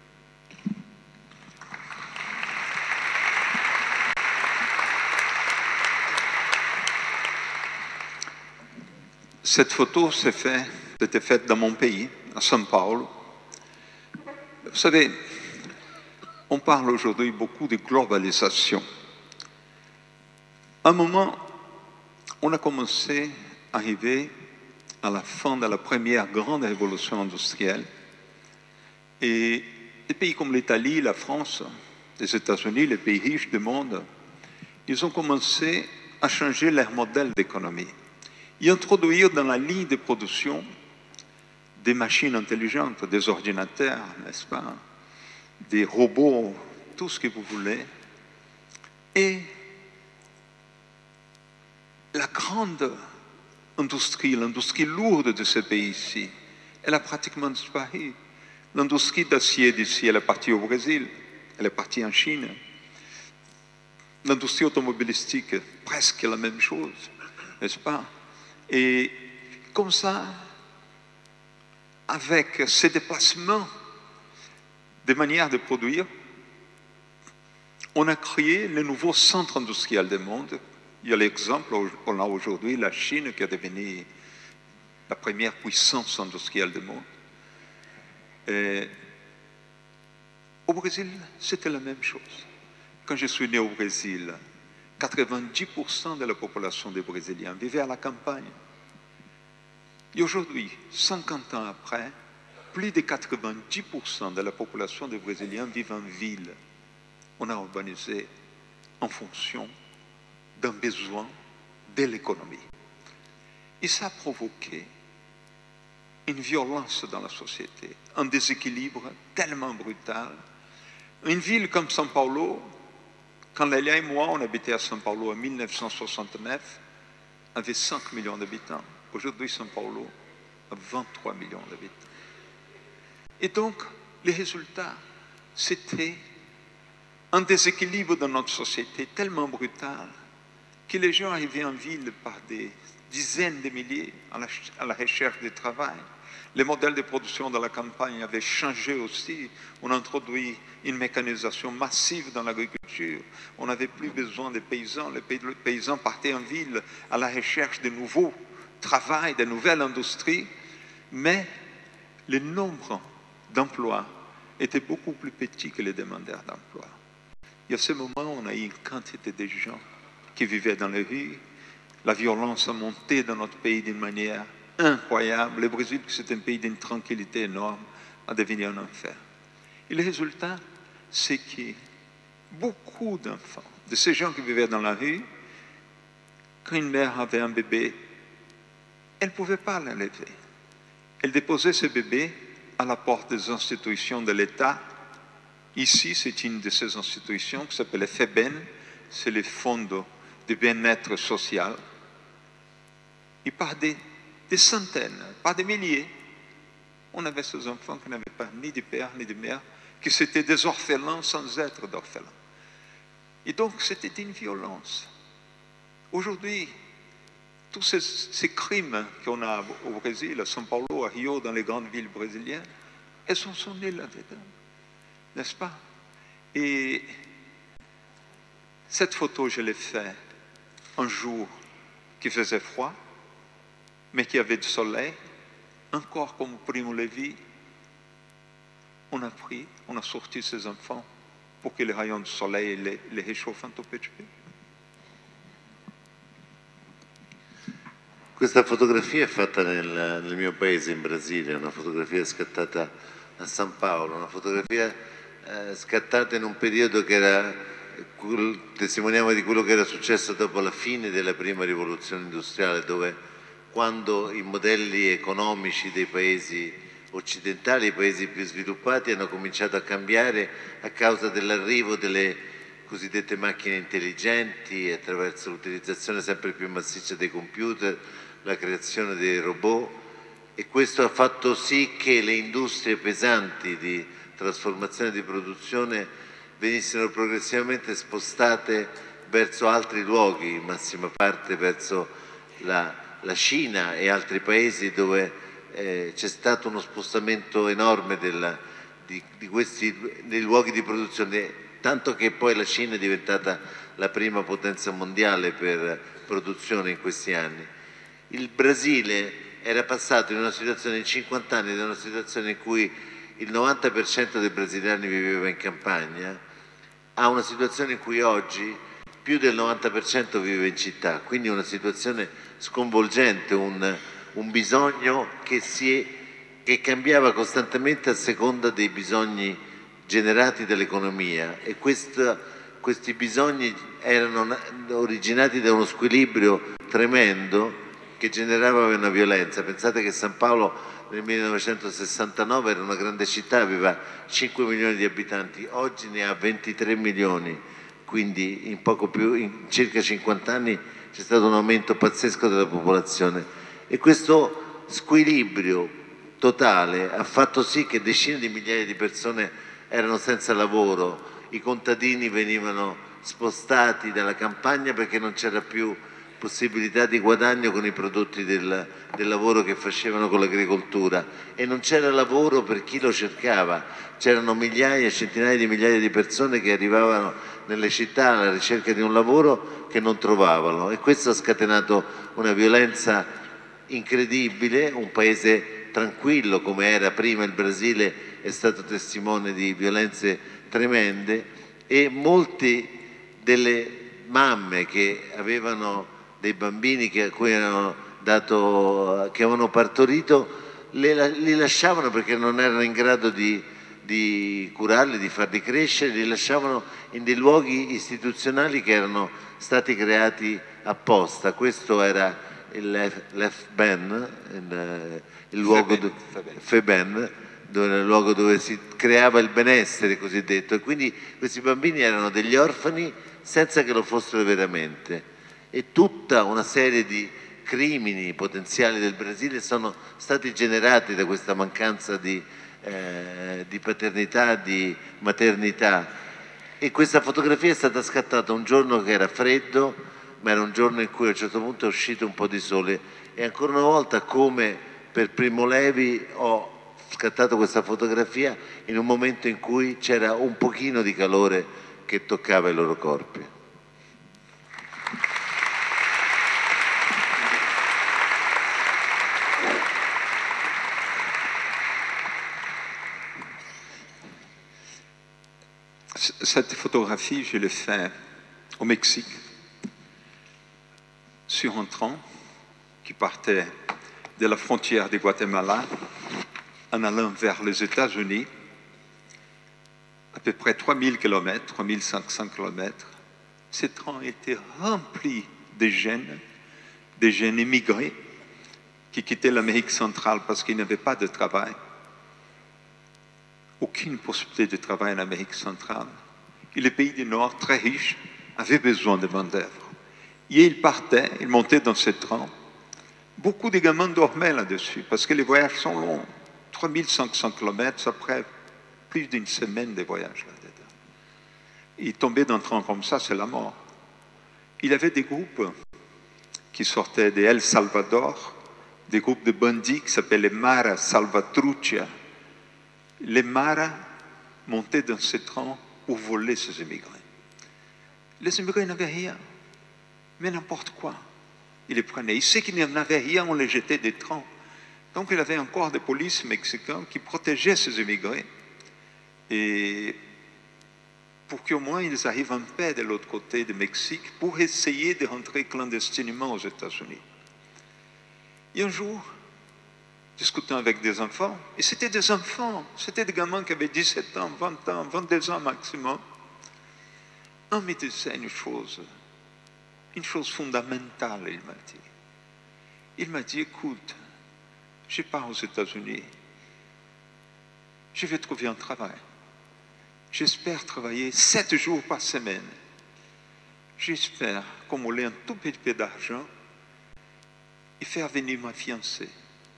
Cette photo c'était faite dans mon pays, à São Paulo. Vous savez, on parle aujourd'hui beaucoup de globalisation. À un moment, on a commencé à arriver à la fin de la première grande révolution industrielle. Et des pays comme l'Italie, la France, les États-Unis, les pays riches du monde, ils ont commencé à changer leur modèle d'économie et introduire dans la ligne de production des machines intelligentes, des ordinateurs, n'est-ce pas, des robots, tout ce que vous voulez. Et la grande industrie, l'industrie lourde de ce pays-ci, elle a pratiquement disparu. L'industrie d'acier d'ici, elle est partie au Brésil, elle est partie en Chine. L'industrie automobilistique, presque la même chose, n'est-ce pas? Et comme ça, avec ces déplacements de manière de produire, on a créé le nouveau centre industriel du monde. Il y a l'exemple, on a aujourd'hui la Chine qui est devenue la première puissance industrielle du monde. Et au Brésil, c'était la même chose. Quand je suis né au Brésil, 90% de la population des Brésiliens vivait à la campagne. Et aujourd'hui, 50 ans après, plus de 90% de la population des Brésiliens vivent en ville. On a urbanisé en fonction d'un besoin de l'économie. Et ça a provoqué une violence dans la société, un déséquilibre tellement brutal. Une ville comme São Paulo, quand Lélia et moi, on habitait à São Paulo en 1969, avait 5 millions d'habitants. Aujourd'hui, São Paulo a 23 millions d'habitants. Et donc, les résultats, c'était un déséquilibre dans notre société tellement brutal que les gens arrivaient en ville par des dizaines de milliers à la recherche de travail. Les modèles de production de la campagne avaient changé aussi. On a introduit une mécanisation massive dans l'agriculture. On n'avait plus besoin des paysans. Les paysans partaient en ville à la recherche de nouveaux travail, de nouvelles industries. Mais le nombre d'emplois était beaucoup plus petit que les demandeurs d'emploi. Et à ce moment, on a eu une quantité de gens qui vivaient dans les rues. La violence a monté dans notre pays d'une manière incroyable. Le Brésil, qui c'est un pays d'une tranquillité énorme, a devenu un enfer. Et le résultat, c'est que beaucoup d'enfants, de ces gens qui vivaient dans la rue, quand une mère avait un bébé, elle ne pouvait pas l'enlever. Elle déposait ce bébé à la porte des institutions de l'État. Ici, c'est une de ces institutions qui s'appelle FEBEN, c'est le Fonds de bien-être social. Et par des centaines, par des milliers, on avait ces enfants qui n'avaient pas ni de père ni de mère, qui étaient des orphelins sans être d'orphelins. Et donc, c'était une violence. Aujourd'hui, tous ces crimes qu'on a au Brésil, à São Paulo, à Rio, dans les grandes villes brésiliennes, elles sont nées là-dedans, n'est-ce pas? Et cette photo, je l'ai faite un jour qui faisait froid, mais qui avait du soleil, encore comme Primo Levi. On a sorti ces enfants pour que les rayons du soleil les réchauffent un tout petit peu. Questa fotografia è fatta nel mio paese, in Brasile, una fotografia scattata a San Paolo, una fotografia scattata in un periodo che era, testimoniamo di quello che era successo dopo la fine della prima rivoluzione industriale, dove quando i modelli economici dei paesi occidentali, i paesi più sviluppati, hanno cominciato a cambiare a causa dell'arrivo delle cosiddette macchine intelligenti, attraverso l'utilizzazione sempre più massiccia dei computer, la creazione dei robot, e questo ha fatto sì che le industrie pesanti di trasformazione e di produzione venissero progressivamente spostate verso altri luoghi, in massima parte verso la Cina e altri paesi dove c'è stato uno spostamento enorme di questi dei luoghi di produzione, tanto che poi la Cina è diventata la prima potenza mondiale per produzione in questi anni. Il Brasile era passato in una situazione, in 50 anni, da una situazione in cui il 90% dei brasiliani viveva in campagna, a una situazione in cui oggi più del 90% vive in città, quindi una situazione sconvolgente, un bisogno che cambiava costantemente a seconda dei bisogni generati dall'economia, e questi bisogni erano originati da uno squilibrio tremendo che generava una violenza. Pensate che San Paolo nel 1969 era una grande città, aveva 5 milioni di abitanti, oggi ne ha 23 milioni, quindi in circa 50 anni c'è stato un aumento pazzesco della popolazione, e questo squilibrio totale ha fatto sì che decine di migliaia di persone erano senza lavoro, i contadini venivano spostati dalla campagna perché non c'era più possibilità di guadagno con i prodotti del lavoro che facevano con l'agricoltura, e non c'era lavoro per chi lo cercava. C'erano migliaia, centinaia di migliaia di persone che arrivavano nelle città alla ricerca di un lavoro che non trovavano, e questo ha scatenato una violenza incredibile. Un paese tranquillo come era prima il Brasile è stato testimone di violenze tremende, e molte delle mamme che avevano dei bambini che avevano partorito li lasciavano perché non erano in grado di curarli, di farli crescere, li lasciavano in dei luoghi istituzionali che erano stati creati apposta. Questo era l'Efben, il luogo Feben, il luogo dove si creava il benessere cosiddetto, e quindi questi bambini erano degli orfani senza che lo fossero veramente, e tutta una serie di crimini potenziali del Brasile sono stati generati da questa mancanza di paternità, di maternità. E questa fotografia è stata scattata un giorno che era freddo, ma era un giorno in cui a un certo punto è uscito un po' di sole, e ancora una volta, come per Primo Levi, ho scattato questa fotografia in un momento in cui c'era un pochino di calore che toccava i loro corpi. Cette photographie, je l'ai faite au Mexique, sur un train qui partait de la frontière du Guatemala en allant vers les États-Unis, à peu près 3000 km, 3500 km. Ce train était rempli de jeunes immigrés qui quittaient l'Amérique centrale parce qu'ils n'avaient pas de travail. Aucune possibilité de travail en Amérique centrale. Et les pays du Nord, très riches, avaient besoin de main-d'œuvre. Et ils partaient, ils montaient dans ce train. Beaucoup de gamins dormaient là-dessus parce que les voyages sont longs. 3500 km après plus d'une semaine de voyage là-dedans. Et tomber dans un train comme ça, c'est la mort. Il y avait des groupes qui sortaient de El Salvador, des groupes de bandits qui s'appellent les Mara Salvatrucha. Les Mara montaient dans ces trains pour voler ces immigrés. Les immigrés n'avaient rien, mais n'importe quoi. Ils les prenaient. Et ceux qui n'avaient rien, on les jetait des trains. Donc il y avait encore des polices mexicaines qui protégeaient ces immigrés. Et pour qu'au moins ils arrivent en paix de l'autre côté du Mexique pour essayer de rentrer clandestinement aux États-Unis. Et un jour, discutant avec des enfants, et c'était des enfants, c'était des gamins qui avaient 17 ans, 20 ans, 22 ans maximum. Un me disait une chose fondamentale, il m'a dit. Il m'a dit, écoute, je pars aux États-Unis, je vais trouver un travail. J'espère travailler 7 jours par semaine. J'espère accumuler un tout petit peu d'argent et faire venir ma fiancée.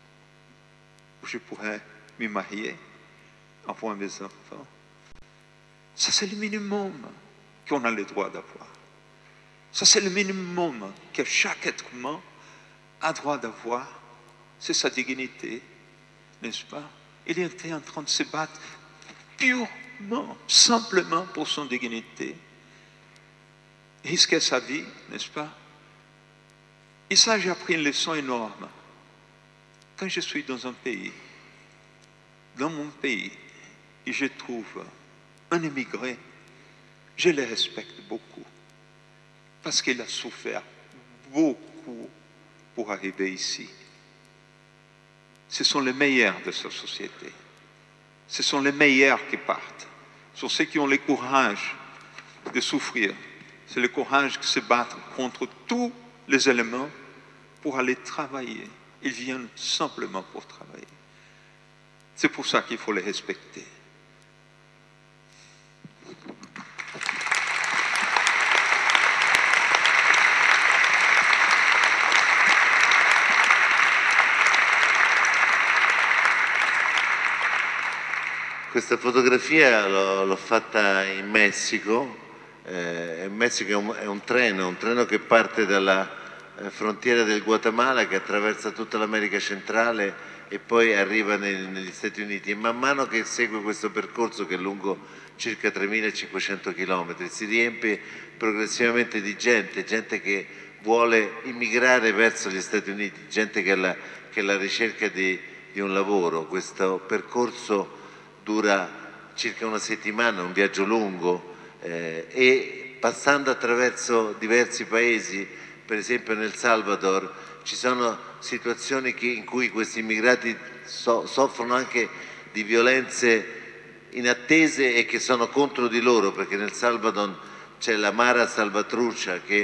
Je pourrais me marier, avoir mes enfants. Ça, c'est le minimum qu'on a le droit d'avoir. Ça, c'est le minimum que chaque être humain a droit d'avoir. C'est sa dignité, n'est-ce pas? Il était en train de se battre purement, simplement pour son dignité. Risquer sa vie, n'est-ce pas? Et ça, j'ai appris une leçon énorme. Quand je suis dans un pays, dans mon pays, et je trouve un immigré, je le respecte beaucoup. Parce qu'il a souffert beaucoup pour arriver ici. Ce sont les meilleurs de sa société. Ce sont les meilleurs qui partent. Ce sont ceux qui ont le courage de souffrir. C'est le courage de se battre contre tous les éléments pour aller travailler. Ils viennent simplement pour travailler. C'est pour ça qu'il faut les respecter. Questa fotografia l'ho fatta in Messico. In Messico è un treno che parte dalla frontiera del Guatemala, che attraversa tutta l'America centrale e poi arriva negli Stati Uniti, e man mano che segue questo percorso, che è lungo circa 3.500 km, si riempie progressivamente di gente che vuole immigrare verso gli Stati Uniti, gente che è alla ricerca di un lavoro. Questo percorso dura circa una settimana, un viaggio lungo, e passando attraverso diversi paesi, per esempio nel Salvador, ci sono situazioni in cui questi immigrati soffrono anche di violenze inattese e che sono contro di loro, perché nel Salvador c'è la Mara Salvatrucha che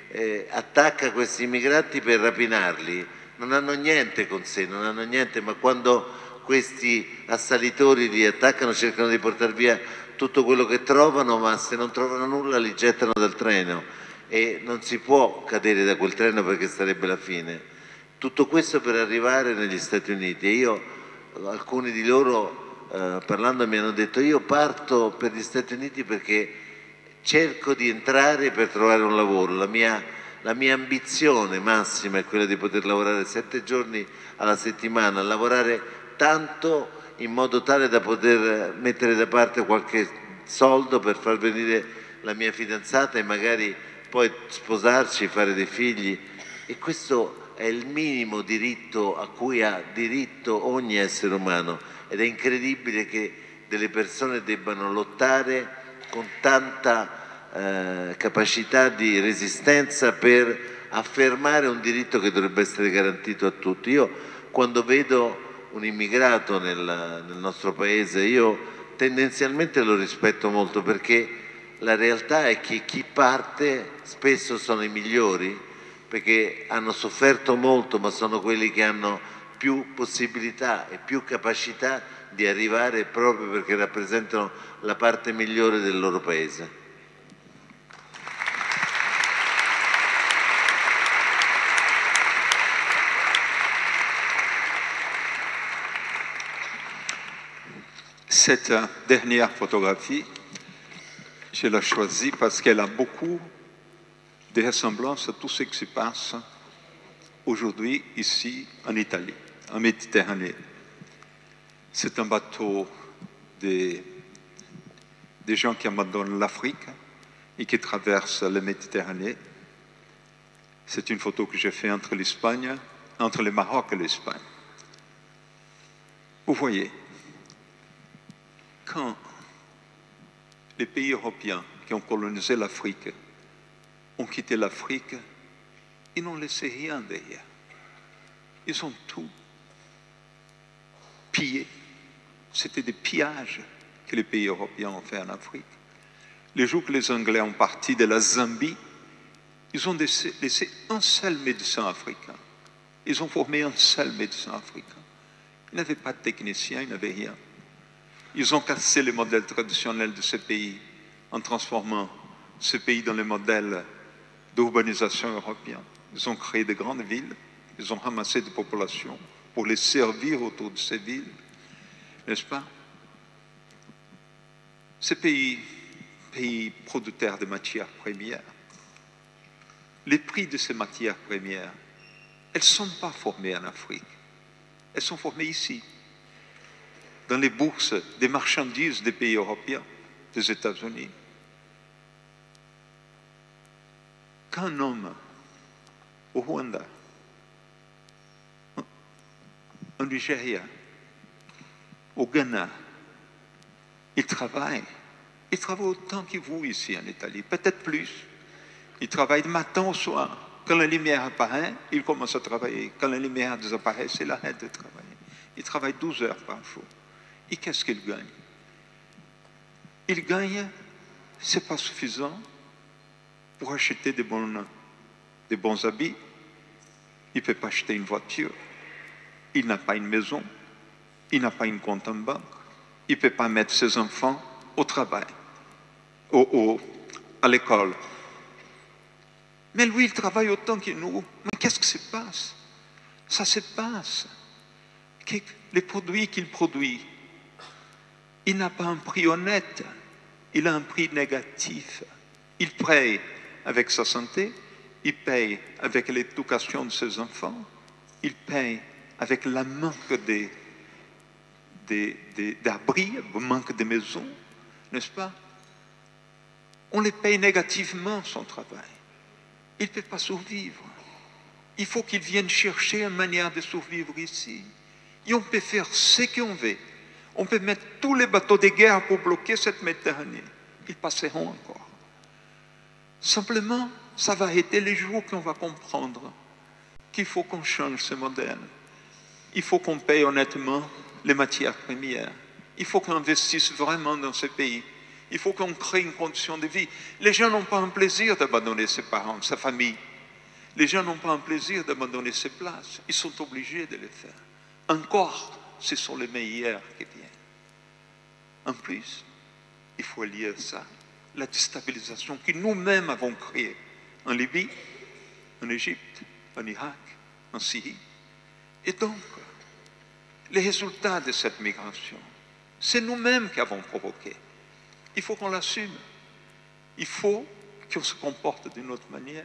attacca questi immigranti per rapinarli, non hanno niente con sé, non hanno niente, ma quando questi assalitori li attaccano cercano di portare via tutto quello che trovano, ma se non trovano nulla li gettano dal treno e non si può cadere da quel treno perché sarebbe la fine. Tutto questo per arrivare negli Stati Uniti. Alcuni di loro parlando mi hanno detto: io parto per gli Stati Uniti perché cerco di entrare per trovare un lavoro, la mia ambizione massima è quella di poter lavorare 7 giorni alla settimana, lavorare tanto in modo tale da poter mettere da parte qualche soldo per far venire la mia fidanzata e magari poi sposarci, fare dei figli. E questo è il minimo diritto a cui ha diritto ogni essere umano, ed è incredibile che delle persone debbano lottare con tanta capacità di resistenza per affermare un diritto che dovrebbe essere garantito a tutti. Io quando vedo un immigrato nel nostro paese, io tendenzialmente lo rispetto molto, perché la realtà è che chi parte spesso sono i migliori, perché hanno sofferto molto, ma sono quelli che hanno più possibilità e più capacità di arrivare proprio perché rappresentano la parte migliore del loro paese. Cette dernière photographie, je l'ai choisie parce qu'elle a beaucoup de ressemblances à tout ce qui se passe aujourd'hui ici en Italie, en Méditerranée. C'est un bateau des gens qui abandonnent l'Afrique et qui traversent la Méditerranée. C'est une photo que j'ai faite entre l'Espagne, entre le Maroc et l'Espagne. Vous voyez, quand les pays européens qui ont colonisé l'Afrique ont quitté l'Afrique, ils n'ont laissé rien derrière. Ils ont tout pillé. C'était des pillages que les pays européens ont fait en Afrique. Le jour que les Anglais ont parti de la Zambie, ils ont laissé un seul médecin africain. Ils ont formé un seul médecin africain. Ils n'avaient pas de technicien, ils n'avaient rien. Ils ont cassé les modèles traditionnels de ce pays en transformant ce pays dans les modèles d'urbanisation européen. Ils ont créé de grandes villes, ils ont ramassé des populations pour les servir autour de ces villes, n'est-ce pas? Ces pays producteurs de matières premières, les prix de ces matières premières, elles ne sont pas formées en Afrique, elles sont formées ici, dans les bourses des marchandises des pays européens, des États-Unis. Quand un homme au Rwanda, au Nigeria, au Ghana, il travaille autant que vous ici en Italie, peut-être plus. Il travaille du matin au soir. Quand la lumière apparaît, il commence à travailler. Quand la lumière disparaît, il arrête de travailler. Il travaille 12 heures par jour. Et qu'est-ce qu'il gagne? Il gagne, ce n'est pas suffisant pour acheter des bons habits. Il ne peut pas acheter une voiture. Il n'a pas une maison. Il n'a pas une compte en banque. Il ne peut pas mettre ses enfants au travail, à l'école. Mais lui, il travaille autant que nous. Mais qu'est-ce qui se passe? Ça se passe que les produits qu'il produit, il n'a pas un prix honnête, il a un prix négatif. Il paye avec sa santé, il paye avec l'éducation de ses enfants, il paye avec le manque d'abris, le manque de maisons, n'est-ce pas? On les paye négativement son travail. Il ne peut pas survivre. Il faut qu'ils viennent chercher une manière de survivre ici. Et on peut faire ce qu'on veut. On peut mettre tous les bateaux de guerre pour bloquer cette Méditerranée. Ils passeront encore. Simplement, ça va être les jours qu'on va comprendre qu'il faut qu'on change ce modèle. Il faut qu'on paye honnêtement les matières premières. Il faut qu'on investisse vraiment dans ce pays. Il faut qu'on crée une condition de vie. Les gens n'ont pas un plaisir d'abandonner ses parents, sa famille. Les gens n'ont pas un plaisir d'abandonner ses places. Ils sont obligés de le faire. Encore, ce sont les meilleurs qui viennent. En plus, il faut lier ça, la déstabilisation que nous-mêmes avons créée en Libye, en Égypte, en Irak, en Syrie. Et donc, les résultats de cette migration, c'est nous-mêmes qui avons provoqué. Il faut qu'on l'assume. Il faut qu'on se comporte d'une autre manière.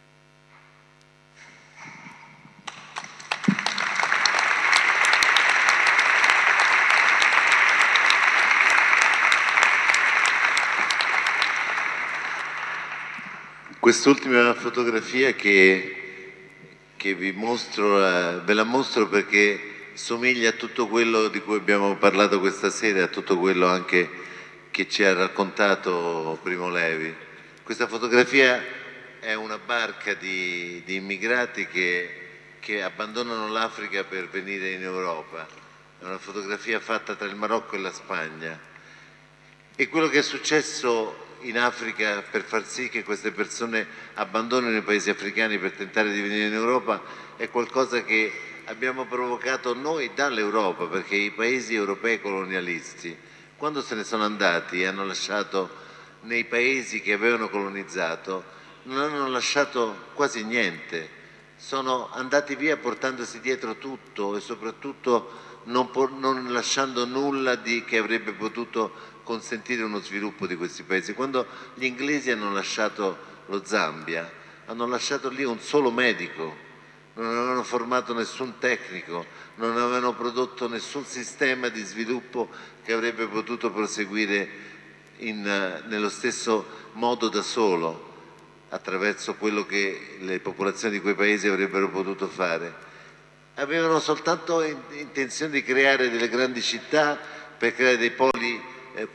Quest'ultima fotografia che vi mostro, ve la mostro perché somiglia a tutto quello di cui abbiamo parlato questa sera, a tutto quello anche che ci ha raccontato Primo Levi. Questa fotografia è una barca di immigrati che abbandonano l'Africa per venire in Europa. È una fotografia fatta tra il Marocco e la Spagna. E quello che è successo in Africa per far sì che queste persone abbandonino i paesi africani per tentare di venire in Europa è qualcosa che abbiamo provocato noi dall'Europa, perché i paesi europei colonialisti, quando se ne sono andati e hanno lasciato nei paesi che avevano colonizzato, non hanno lasciato quasi niente, sono andati via portandosi dietro tutto e soprattutto non lasciando nulla che avrebbe potuto consentire uno sviluppo di questi paesi. Quando gli inglesi hanno lasciato lo Zambia, hanno lasciato lì un solo medico, non avevano formato nessun tecnico, non avevano prodotto nessun sistema di sviluppo che avrebbe potuto proseguire nello stesso modo da solo, attraverso quello che le popolazioni di quei paesi avrebbero potuto fare. Avevano soltanto intenzione di creare delle grandi città per creare dei poli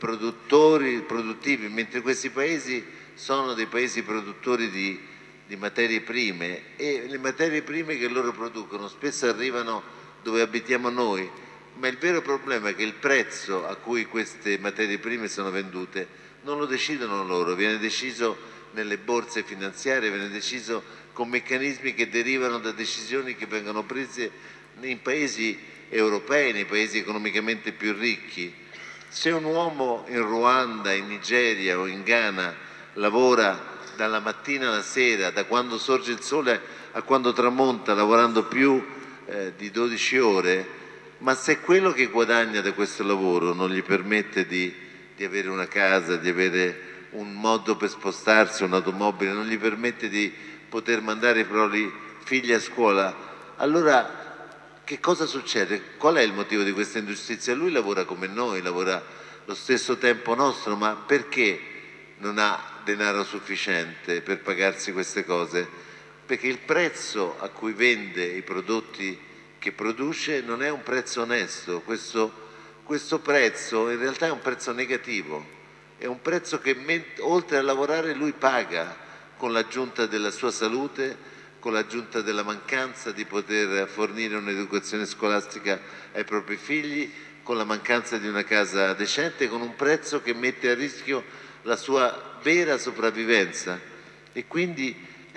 produttivi, mentre questi paesi sono dei paesi produttori di materie prime, e le materie prime che loro producono spesso arrivano dove abitiamo noi, ma il vero problema è che il prezzo a cui queste materie prime sono vendute non lo decidono loro, viene deciso nelle borse finanziarie, viene deciso con meccanismi che derivano da decisioni che vengono prese nei paesi europei, nei paesi economicamente più ricchi. Se un uomo in Ruanda, in Nigeria o in Ghana lavora dalla mattina alla sera, da quando sorge il sole a quando tramonta, lavorando più di 12 ore, ma se quello che guadagna da questo lavoro non gli permette di avere una casa, di avere un modo per spostarsi, un'automobile, non gli permette di poter mandare i propri figli a scuola, allora che cosa succede? Qual è il motivo di questa ingiustizia? Lui lavora come noi, lavora lo stesso tempo nostro, ma perché non ha denaro sufficiente per pagarsi queste cose? Perché il prezzo a cui vende i prodotti che produce non è un prezzo onesto. Questo prezzo in realtà è un prezzo negativo, è un prezzo che oltre a lavorare lui paga con l'aggiunta della sua salute, con l'aggiunta della mancanza di poter fornire un'educazione scolastica ai propri figli, con la mancanza di una casa decente, con un prezzo che mette a rischio la sua vera sopravvivenza. E quindi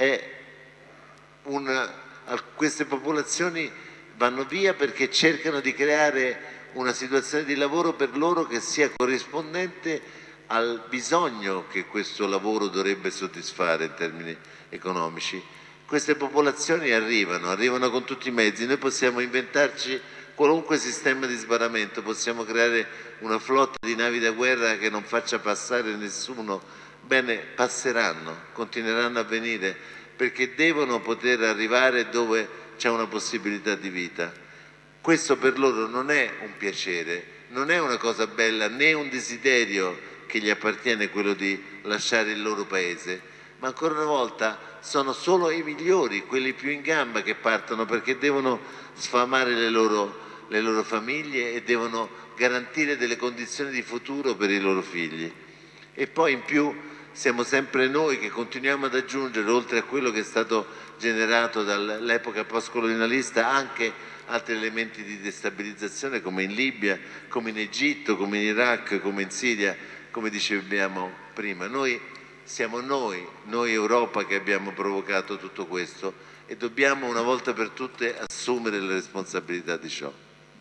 queste popolazioni vanno via perché cercano di creare una situazione di lavoro per loro che sia corrispondente al bisogno che questo lavoro dovrebbe soddisfare in termini economici. Queste popolazioni arrivano con tutti i mezzi, noi possiamo inventarci qualunque sistema di sbarramento, possiamo creare una flotta di navi da guerra che non faccia passare nessuno, bene, passeranno, continueranno a venire, perché devono poter arrivare dove c'è una possibilità di vita. Questo per loro non è un piacere, non è una cosa bella, né un desiderio che gli appartiene quello di lasciare il loro paese, ma ancora una volta sono solo i migliori, quelli più in gamba che partono perché devono sfamare le loro famiglie e devono garantire delle condizioni di futuro per i loro figli. E poi in più siamo sempre noi che continuiamo ad aggiungere, oltre a quello che è stato generato dall'epoca postcolonialista, anche altri elementi di destabilizzazione come in Libia, come in Egitto, come in Iraq, come in Siria, come dicevamo prima, siamo noi Europa che abbiamo provocato tutto questo e dobbiamo una volta per tutte assumere la responsabilità di ciò.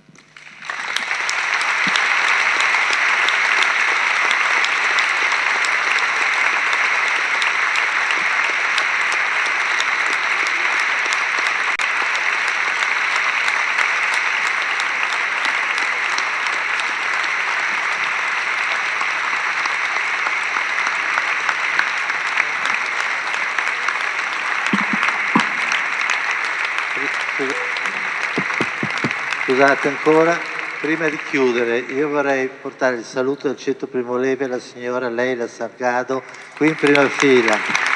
Scusate ancora, prima di chiudere io vorrei portare il saluto del Centro Primo Levi alla signora Leila Salgado qui in prima fila.